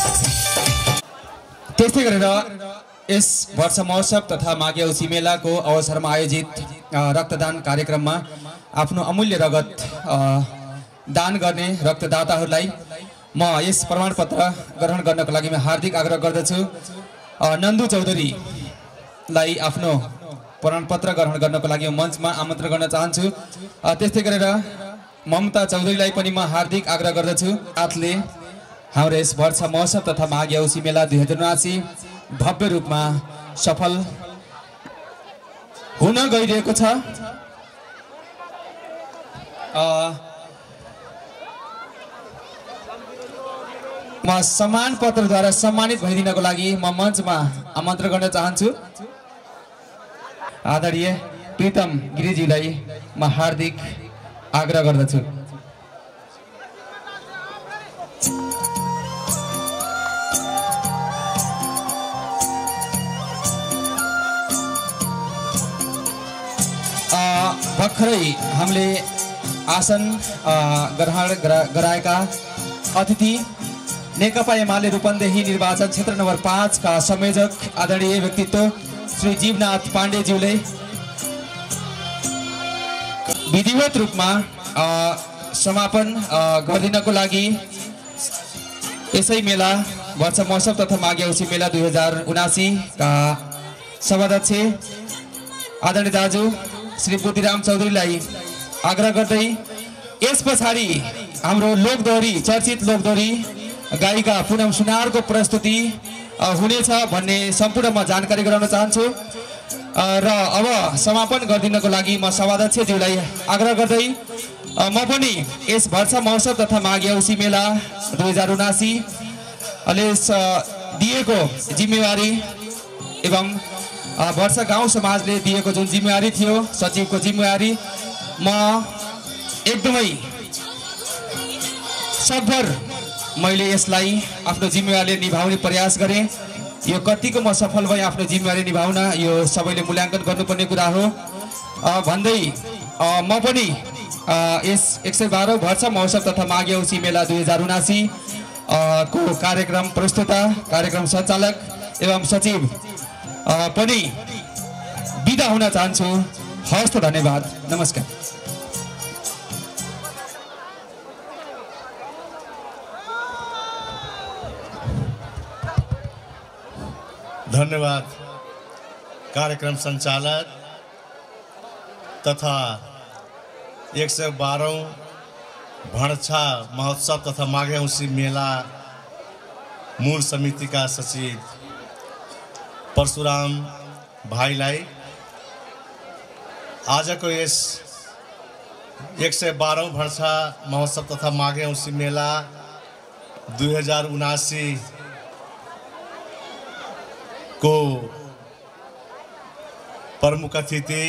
त्यस्तै गरेर यस वर्ष महोत्सव तथा माघे औँसी मेलाको अवसरमा आयोजित अ, रक्तदान कार्यक्रममा आफ्नो अमूल्य रगत अ, दान गर्ने रक्तदाताहरूलाई म यस प्रमाणपत्र ग्रहण गर्नको लागि म हार्दिक आग्रह गर्दछु। अ, नन्दु चौधरीलाई आफ्नो प्रमाणपत्र ग्रहण गर्नको लागि म मञ्चमा आमन्त्रण गर्न चाहन्छु। अ, त्यस्तै गरेर ममता चौधरीलाई पनि म हार्दिक आग्रह गर्दछु। साथले हाम्रो यस वर्ष महोत्सव तथा माघे औँसी मेला दुई हजार उनासी भव्य रूपमा सफल हुन गइरहेको छ। अ, म सम्मान पत्रद्वारा सम्मानित भइदिनको लागि म मञ्चमा आमन्त्रण गर्न चाहन्छु। आदरणीय प्रीतम गिरिजीलाई म हार्दिक आग्रह गर्दछु। अ, भर्खरै हामीले आसन अ, ग्रहण गरा- गराएका अतिथि नेकपा एमाले रूपन्देही निर्वाचन क्षेत्र नम्बर पाँचका संयोजक आदरणीय व्यक्तित्व श्री जीवनाथ पाण्डेज्यूले विधिवत रूपमा अ, समापन अ, गरिदिनको लागि यसै मेला वर्ष महोत्सव तथा माघे औँसी मेला दुई हजार उनासीका सभाध्यक्ष आदरणीय दाजु श्री बुद्धिराम चौधरीलाई आग्रह गर्दै यस पछाडि हाम्रो लोकदोहोरी चर्चित लोकदोहोरी गायिका पुनम सुनारको प्रस्तुति अ, हुनेछ भन्ने सम्पूर्ण म जानकारी गराउन चाहन्छु। अ, र अब समापन गरिदिनको लागि म सभाध्यक्षज्यूलाई आग्रह गर्दै अ, म पनि यस वर्ष महोत्सव तथा माघे औँसी मेला दुई हजार उनासी अहिले दिएको जिम्मेवारी एवं अ, वर्ष गाउँ समाजले दिएको जुन जिम्मेवारी थियो सचिवको जिम्मेवारी म एकदमै सकभर मैले यसलाई आफ्नो जिम्मेवारीले निभाउने प्रयास गरेँ। यो कतिको म सफल भएँ आफ्नो जिम्मेवारी निभाउन यो सबैले मूल्याङ्कन गर्नुपर्ने कुरा हो अ, भन्दै अ, म पनि अ, यस एक सय बाह्रौँ वर्ष महोत्सव तथा माघे औँसी मेला दुई हजार उनासी को कार्यक्रम प्रस्तुता कार्यक्रम सञ्चालक एवं सचिव अ, पनि बिदा हुन चाहन्छु। हस्त धन्यवाद, नमस्कार। धन्यवाद कार्यक्रम संचालक तथा एक सौ बारह भाणछा महोत्सव तथा माघे औँसी मेला मूल समिति का सचिव परशुराम भाईलाई आज को इस एक सौ बारह भाणछा महोत्सव तथा माघे औँसी मेला दुई हजार उनासी को प्रमुख अतिथि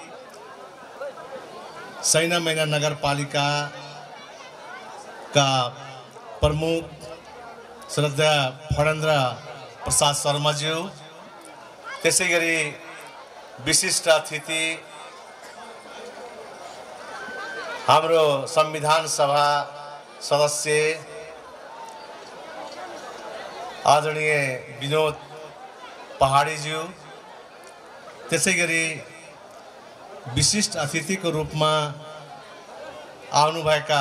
सैना मैना नगर पालिका का प्रमुख श्रद्धेय फणेन्द्र प्रसाद शर्माज्यू, त्यसै गरी विशिष्ट अतिथि हाम्रो संविधान सभा सदस्य आदरणीय विनोद पहाडीज्यू, त्यसै गरी विशिष्ट अतिथिको रूपमा आउनुभएका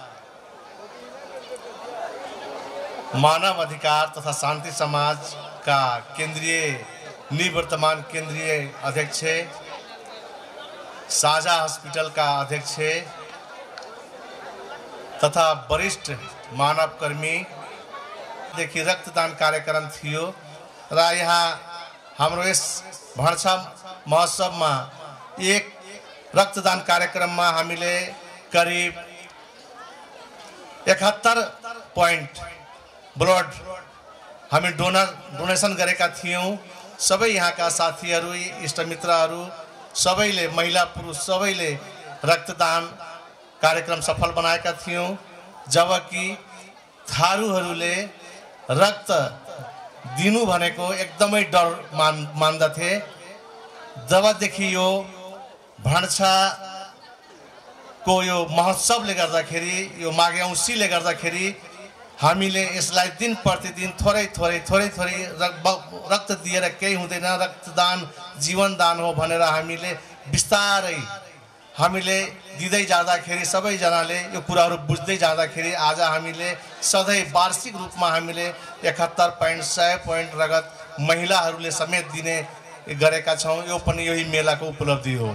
मानव अधिकार तथा शान्ति समाज का केंद्रीय निवर्तमान केंद्रीय अध्यक्ष, साझा हॉस्पिटल का अध्यक्ष तथा वरिष्ठ मानव कर्मी देखि रक्तदान कार्यक्रम थियो र यहाँ हाम्रो यस भाणछा महोत्सवमा एक रक्तदान कार्यक्रममा हामीले करिब इकहत्तर पॉइंट ब्लड हामी डोनर डोनेसन गरेका थियौं। सबै यहाँका साथीहरू इष्टमित्रहरू सबैले महिला पुरुष सबैले रक्तदान कार्यक्रम सफल बनाएका थियौं, जबकि थारूहरूले रक्त दिनु भनेको एकदमै डर मान मान्दथे। जबदेखि यो भाणछा को यो महोत्सवले गर्दाखेरि यो माघे औँसीले गर्दाखेरि हामीले यसलाई दिन प्रतिदिन थोरै थोरै थोरै थोरै रक्त दिएर केही हुँदैन, रक्तदान जीवनदान हो भनेर हामीले बिस्तारै हामीले दिँदै जाँदाखेरि सबैजनाले यो कुराहरू बुझ्दै जाँदाखेरि आज हामीले सधैँ वार्षिक रूपमा हामीले इकहत्तर पोइन्ट सय पोइन्ट रगत महिलाहरूले समेत दिने गरेका छौँ। यो पनि यही मेलाको उपलब्धि हो,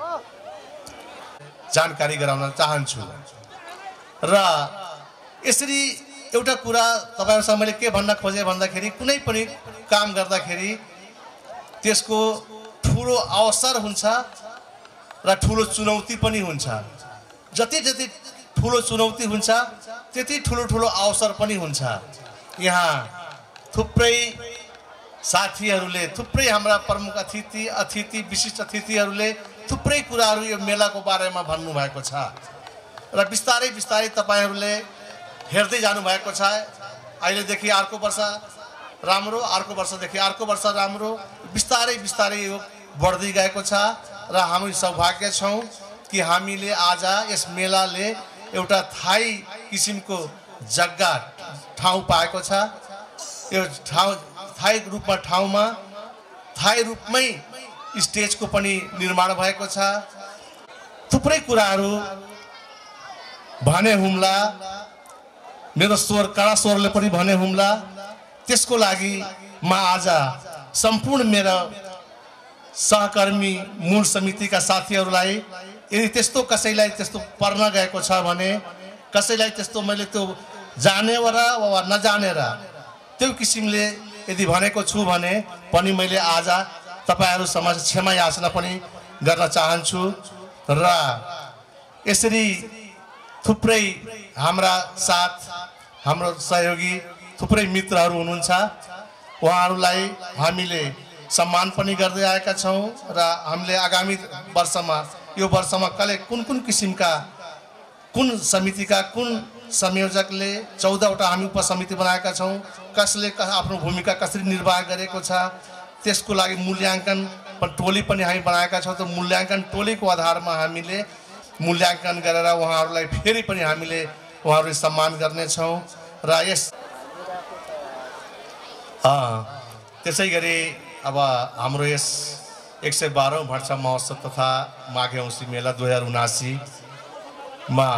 जानकारी गराउन चाहन्छु। र यसरी एउटा कुरा तपाईहरुसँग मैले के भन्न खोजे भन्दाखेरि कुनै पनि काम गर्दाखेरि त्यसको ठुलो अवसर हुन्छ र ठुलो चुनौती पनि हुन्छ। जति जति ठुलो चुनौती हुन्छ त्यति ठुलो ठुलो अवसर पनि हुन्छ। यहाँ थुप्रै साथीहरूले थुप्रै हाम्रा प्रमुख अतिथि अतिथि विशिष्ट अतिथिहरूले थुप्रै कुराहरू यो मेलाको बारेमा भन्नु भएको छ र बिस्तारै बिस्तारै तपाईहरुले हेर्दै जानु भएको छ। अहिलेदेखि अर्को वर्ष राम्रो, अर्को वर्षदेखि अर्को वर्ष राम्रो, बिस्तारै बिस्तारै यो बढ्दै गएको छ र हामी सौभाग्य छौं कि हामीले आज यस मेलाले एउटा थाई किसिमको जग्गा ठाउँ पाएको छ। यो ठाउँ थाई रूपमा ठाउँमा थाई रूपमै स्टेजको पनि निर्माण भएको छ। थुप्रै कुराहरू भने हुम्ला, मेरो स्वर कडा स्वरले पनि भने हुम्ला। त्यसको लागि म आज सम्पूर्ण मेरो सहकर्मी मूल समितिका साथीहरूलाई यदि त्यस्तो कसैलाई त्यस्तो पर्न गएको छ भने, कसैलाई त्यस्तो मैले त्यो जानेर वा नजानेर त्यो किसिमले यदि भनेको छु भने पनि मैले आज तपाईहरु समक्ष क्षमा याचना पनि गर्न चाहन्छु। र यसरी थुप्रै हाम्रा साथ हाम्रो सहयोगी थुप्रै मित्रहरू हुनुहुन्छ उहाँहरूलाई हामीले सम्मान पनि गर्दै आएका छौँ र हामीले आगामी वर्षमा यो वर्षमा कले कुन कुन किसिमका कुन समितिका कुन संयोजकले चौधवटा हामी उपसमिति बनाएका छौँ, कसले आफ्नो भूमिका कसरी निर्वाह गरेको छ त्यसको लागि मूल्याङ्कन टोली पनि हामी बनाएका छौँ। त मूल्याङ्कन टोलीको आधारमा हामीले मूल्याङ्कन गरेर उहाँहरूलाई फेरि पनि हामीले उहाँहरूलाई सम्मान गर्नेछौँ र यस त्यसै गरी अब हाम्रो यस एक सय बाह्रौँ भर्सा महोत्सव तथा माघे औँसी मेला दुई हजार उनासीमा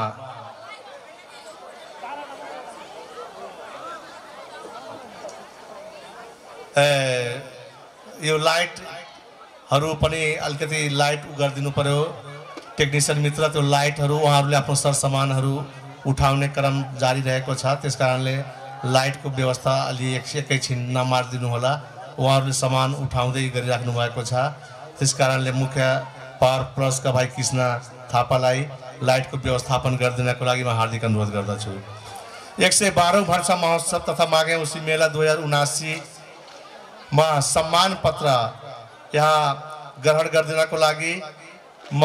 यो लाइटहरू पनि अलिकति लाइट गरिदिनु पर्यो। टेक्निसियन मित्र त्यो लाइटहरू उहाँहरूले आफ्नो सरसामानहरू उठाउने क्रम जारी रहेको छ, त्यस कारणले लाइटको व्यवस्था अलि एकैछिन नमारिदिनु होला। उहाँहरूले सामान उठाउँदै गरिराख्नु भएको छ, त्यस कारणले मुख्य पावर प्लसका भाइ कृष्ण थापालाई लाइटको व्यवस्थापन गरिदिनको लागि म हार्दिक अनुरोध गर्दछु। एक सय बाह्रौँ वर्ष महोत्सव तथा माघे औँसी मेला दुई हजार उनासीमा सम्मान पत्र यहाँ ग्रहण गरिदिनको लागि म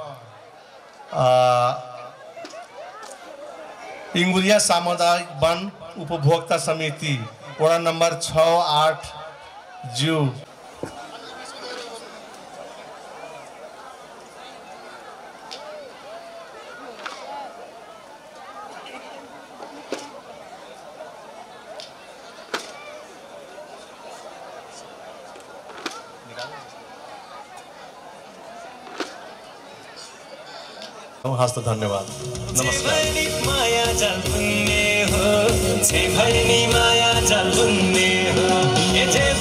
इङ्गुरिया सामुदायिक वन उपभोक्ता समिति वडा नम्बर छ आठ ज्यू हस्त धन्यवाद। नमस्कार। माया जाल बुन्ने हो, छे भैनी माया जाल बुन्ने हो।